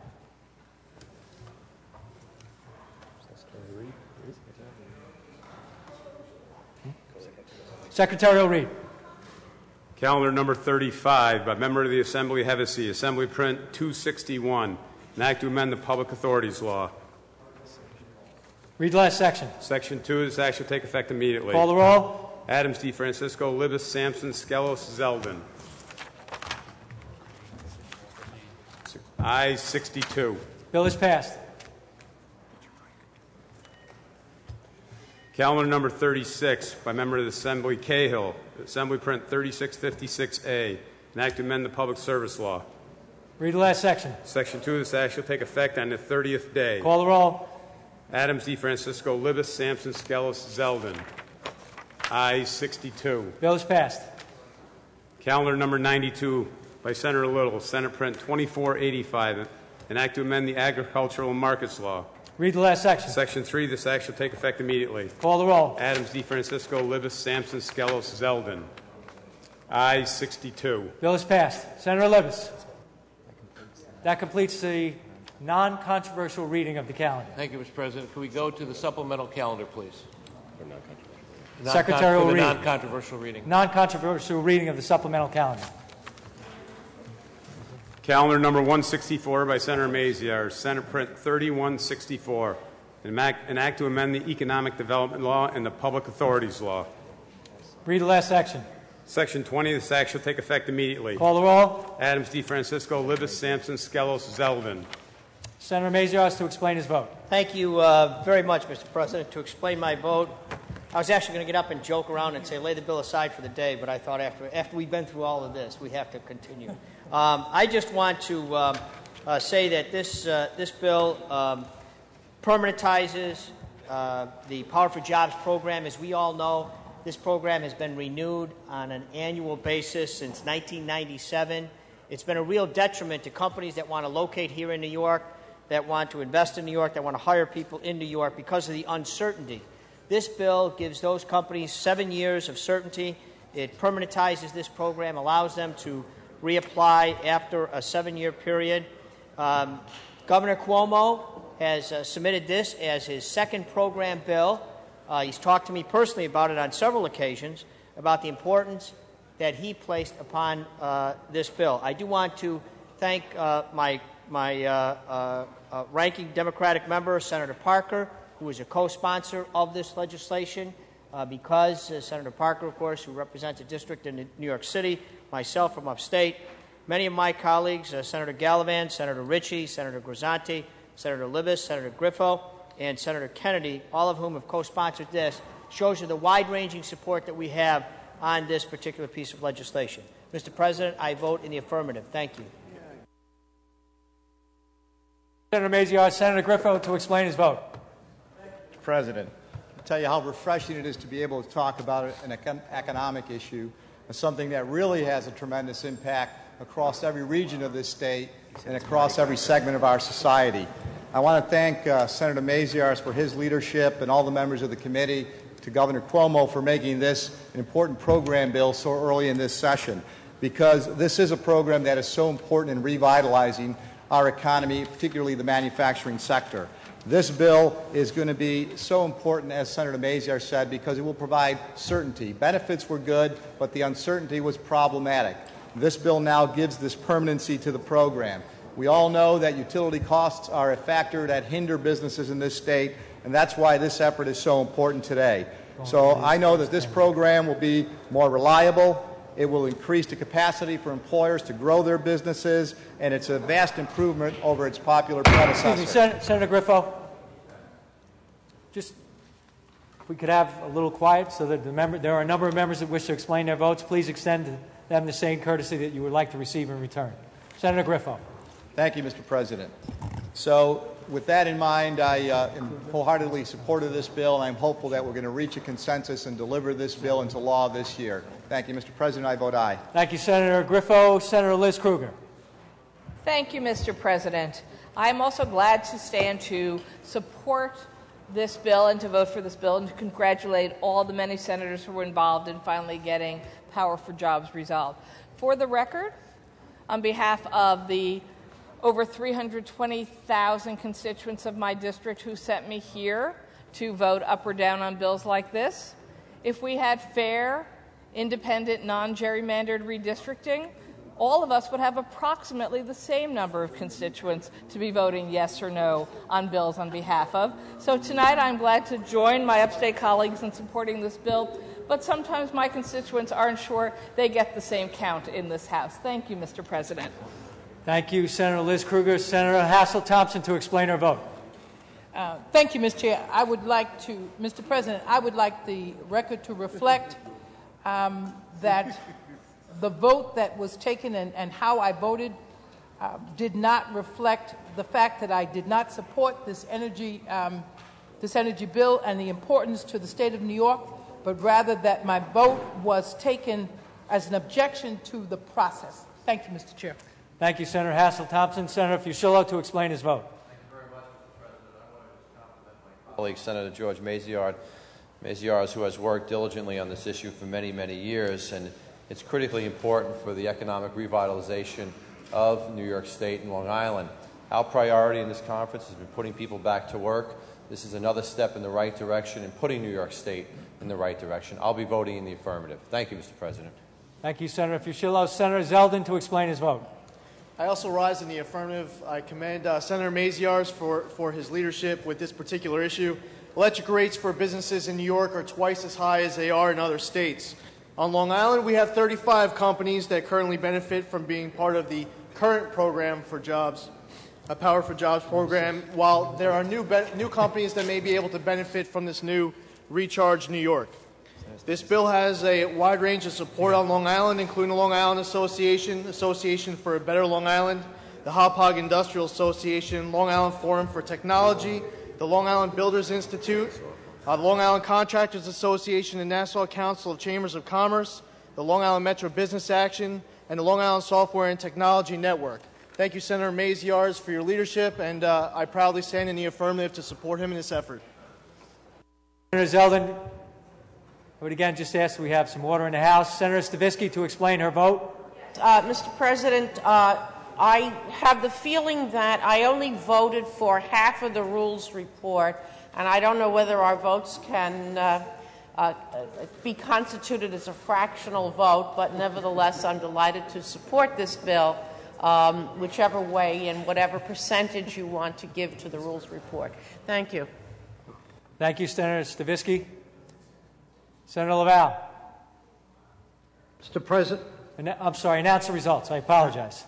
Secretary will read. Calendar number thirty-five by member of the Assembly Hevesy, Assembly Print two sixty-one, an act to amend the Public Authorities Law. Read the last section. Section two, this act shall take effect immediately. Call the roll. Adams, DeFrancisco, Libous, Sampson, Skelos, Zeldin. Ayes sixty-two. Bill is passed. Calendar number thirty-six by member of the Assembly Cahill, Assembly Print thirty-six fifty-six A, an act to amend the Public Service Law. Read the last section. Section two of this act shall take effect on the thirtieth day. Call the roll. Adams, DeFrancisco, Libous, Sampson, Skelos, Zeldin. Ayes sixty-two. Bill is passed. Calendar number ninety-two by Senator Little, Senate Print twenty-four eighty-five, an act to amend the Agricultural Markets Law. Read the last section. Section three, this act shall take effect immediately. Call the roll. Adams, DeFrancisco, Libous, Sampson, Skelos, Zeldin. Ayes sixty-two. Bill is passed. Senator Libous. That completes the non-controversial reading of the calendar. Thank you, Mister President. Can we go to the supplemental calendar, please? Non Secretary will read. read. Non-controversial reading. Non-controversial reading of the supplemental calendar. Calendar number one sixty-four by Senator Maziar, Senate Print thirty-one sixty-four, an act, an act to amend the Economic Development Law and the Public Authorities Law. Read the last section. Section twenty, this act shall take effect immediately. Call the roll. Adams, DeFrancisco, Libous, Sampson, Skelos, Zeldin. Senator Maziar is to explain his vote. Thank you uh, very much, Mister President. To explain my vote, I was actually going to get up and joke around and say lay the bill aside for the day, but I thought after, after we've been through all of this, we have to continue. Um, I just want to um, uh, say that this, uh, this bill um, permanentizes uh, the Power for Jobs program. As we all know, this program has been renewed on an annual basis since nineteen ninety-seven. It's been a real detriment to companies that want to locate here in New York, that want to invest in New York, that want to hire people in New York because of the uncertainty. This bill gives those companies seven years of certainty. It permanentizes this program, allows them to reapply after a seven-year period. Um, Governor Cuomo has uh, submitted this as his second program bill. Uh, he's talked to me personally about it on several occasions, about the importance that he placed upon uh, this bill. I do want to thank uh, my, my uh, uh, uh, ranking Democratic member, Senator Parker, who is a co-sponsor of this legislation, uh, because uh, Senator Parker, of course, who represents a district in New York City, myself from upstate, many of my colleagues, uh, Senator Gallivan, Senator Ritchie, Senator Grisanti, Senator Libous, Senator Griffo, and Senator Kennedy, all of whom have co-sponsored this, shows you the wide-ranging support that we have on this particular piece of legislation. Mister President, I vote in the affirmative. Thank you. Senator Maziarz, Senator Griffo to explain his vote. Mister President, I'll tell you how refreshing it is to be able to talk about an econ- economic issue, something that really has a tremendous impact across every region of this state and across every segment of our society. I want to thank uh, Senator Maziarz for his leadership and all the members of the committee, to Governor Cuomo for making this an important program bill so early in this session, because this is a program that is so important in revitalizing our economy, particularly the manufacturing sector. This bill is going to be so important, as Senator Maziarz said, because it will provide certainty. Benefits were good, but the uncertainty was problematic. This bill now gives this permanency to the program. We all know that utility costs are a factor that hinder businesses in this state, and that's why this effort is so important today. So I know that this program will be more reliable. It will increase the capacity for employers to grow their businesses, and it's a vast improvement over its popular predecessor. Excuse me, Sen- Senator Griffo. Just, if we could have a little quiet so that the member, there are a number of members that wish to explain their votes. Please extend to them the same courtesy that you would like to receive in return. Senator Griffo. Thank you, Mister President. So with that in mind, I uh, am wholeheartedly supportive of this bill, and I'm hopeful that we're going to reach a consensus and deliver this bill into law this year. Thank you, Mister President. I vote aye. Thank you, Senator Griffo. Senator Liz Krueger. Thank you, Mister President. I'm also glad to stand to support this bill and to vote for this bill and to congratulate all the many senators who were involved in finally getting Power for Jobs resolved. For the record, on behalf of the over three hundred twenty thousand constituents of my district who sent me here to vote up or down on bills like this, if we had fair, independent, non-gerrymandered redistricting, all of us would have approximately the same number of constituents to be voting yes or no on bills on behalf of. So tonight I'm glad to join my upstate colleagues in supporting this bill, but sometimes my constituents aren't sure they get the same count in this House. Thank you, Mister President. Thank you, Senator Liz Krueger. Senator Hassel-Thompson to explain her vote. Uh, thank you, Mister Chair. I would like to, Mister President, I would like the record to reflect um, that the vote that was taken and, and how I voted uh, did not reflect the fact that I did not support this energy, um, this energy bill and the importance to the state of New York, but rather that my vote was taken as an objection to the process. Thank you, Mister Chair. Thank you, Senator Hassel-Thompson. Senator Fusillo to explain his vote. Thank you very much, Mister President. I want to just compliment my colleague, Senator George Maziarz, Maziarz, who has worked diligently on this issue for many, many years, and it's critically important for the economic revitalization of New York State and Long Island. Our priority in this conference has been putting people back to work. This is another step in the right direction and putting New York State in the right direction. I'll be voting in the affirmative. Thank you, Mister President. Thank you, Senator Fusillo. Senator Zeldin to explain his vote. I also rise in the affirmative. I commend uh, Senator Maziarz for, for his leadership with this particular issue. Electric rates for businesses in New York are twice as high as they are in other states. On Long Island, we have thirty-five companies that currently benefit from being part of the current program for jobs, a Power for Jobs program, while there are new, new companies that may be able to benefit from this new Recharge New York. This bill has a wide range of support on Long Island, including the Long Island Association, Association for a Better Long Island, the Hauppauge Industrial Association, Long Island Forum for Technology, the Long Island Builders Institute, uh, the Long Island Contractors Association, the Nassau Council of Chambers of Commerce, the Long Island Metro Business Action, and the Long Island Software and Technology Network. Thank you, Senator Maziarz, for your leadership, and uh, I proudly stand in the affirmative to support him in this effort. Senator Zeldin, I would again just ask that we have some order in the House. Senator Stavisky to explain her vote. Uh, Mister President, uh, I have the feeling that I only voted for half of the rules report, and I don't know whether our votes can uh, uh, be constituted as a fractional vote, but nevertheless I'm delighted to support this bill, um, whichever way and whatever percentage you want to give to the rules report. Thank you. Thank you, Senator Stavisky. Senator Laval. Mister President. I'm sorry, announce the results. I apologize.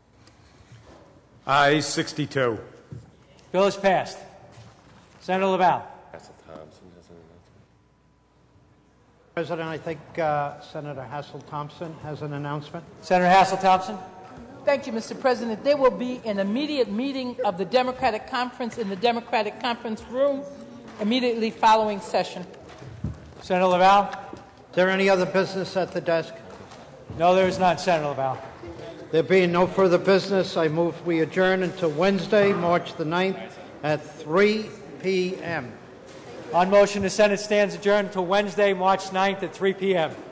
Aye, sixty-two. Bill is passed. Senator Laval. President, I think uh, Senator Hassel-Thompson has an announcement. Senator Hassel-Thompson. Thank you, Mister President. There will be an immediate meeting of the Democratic Conference in the Democratic Conference room immediately following session. Senator Laval. Is there any other business at the desk? No, there is not, Senator Laval. There being no further business, I move we adjourn until Wednesday, March the ninth at three p m On motion, the Senate stands adjourned until Wednesday, March ninth at three p m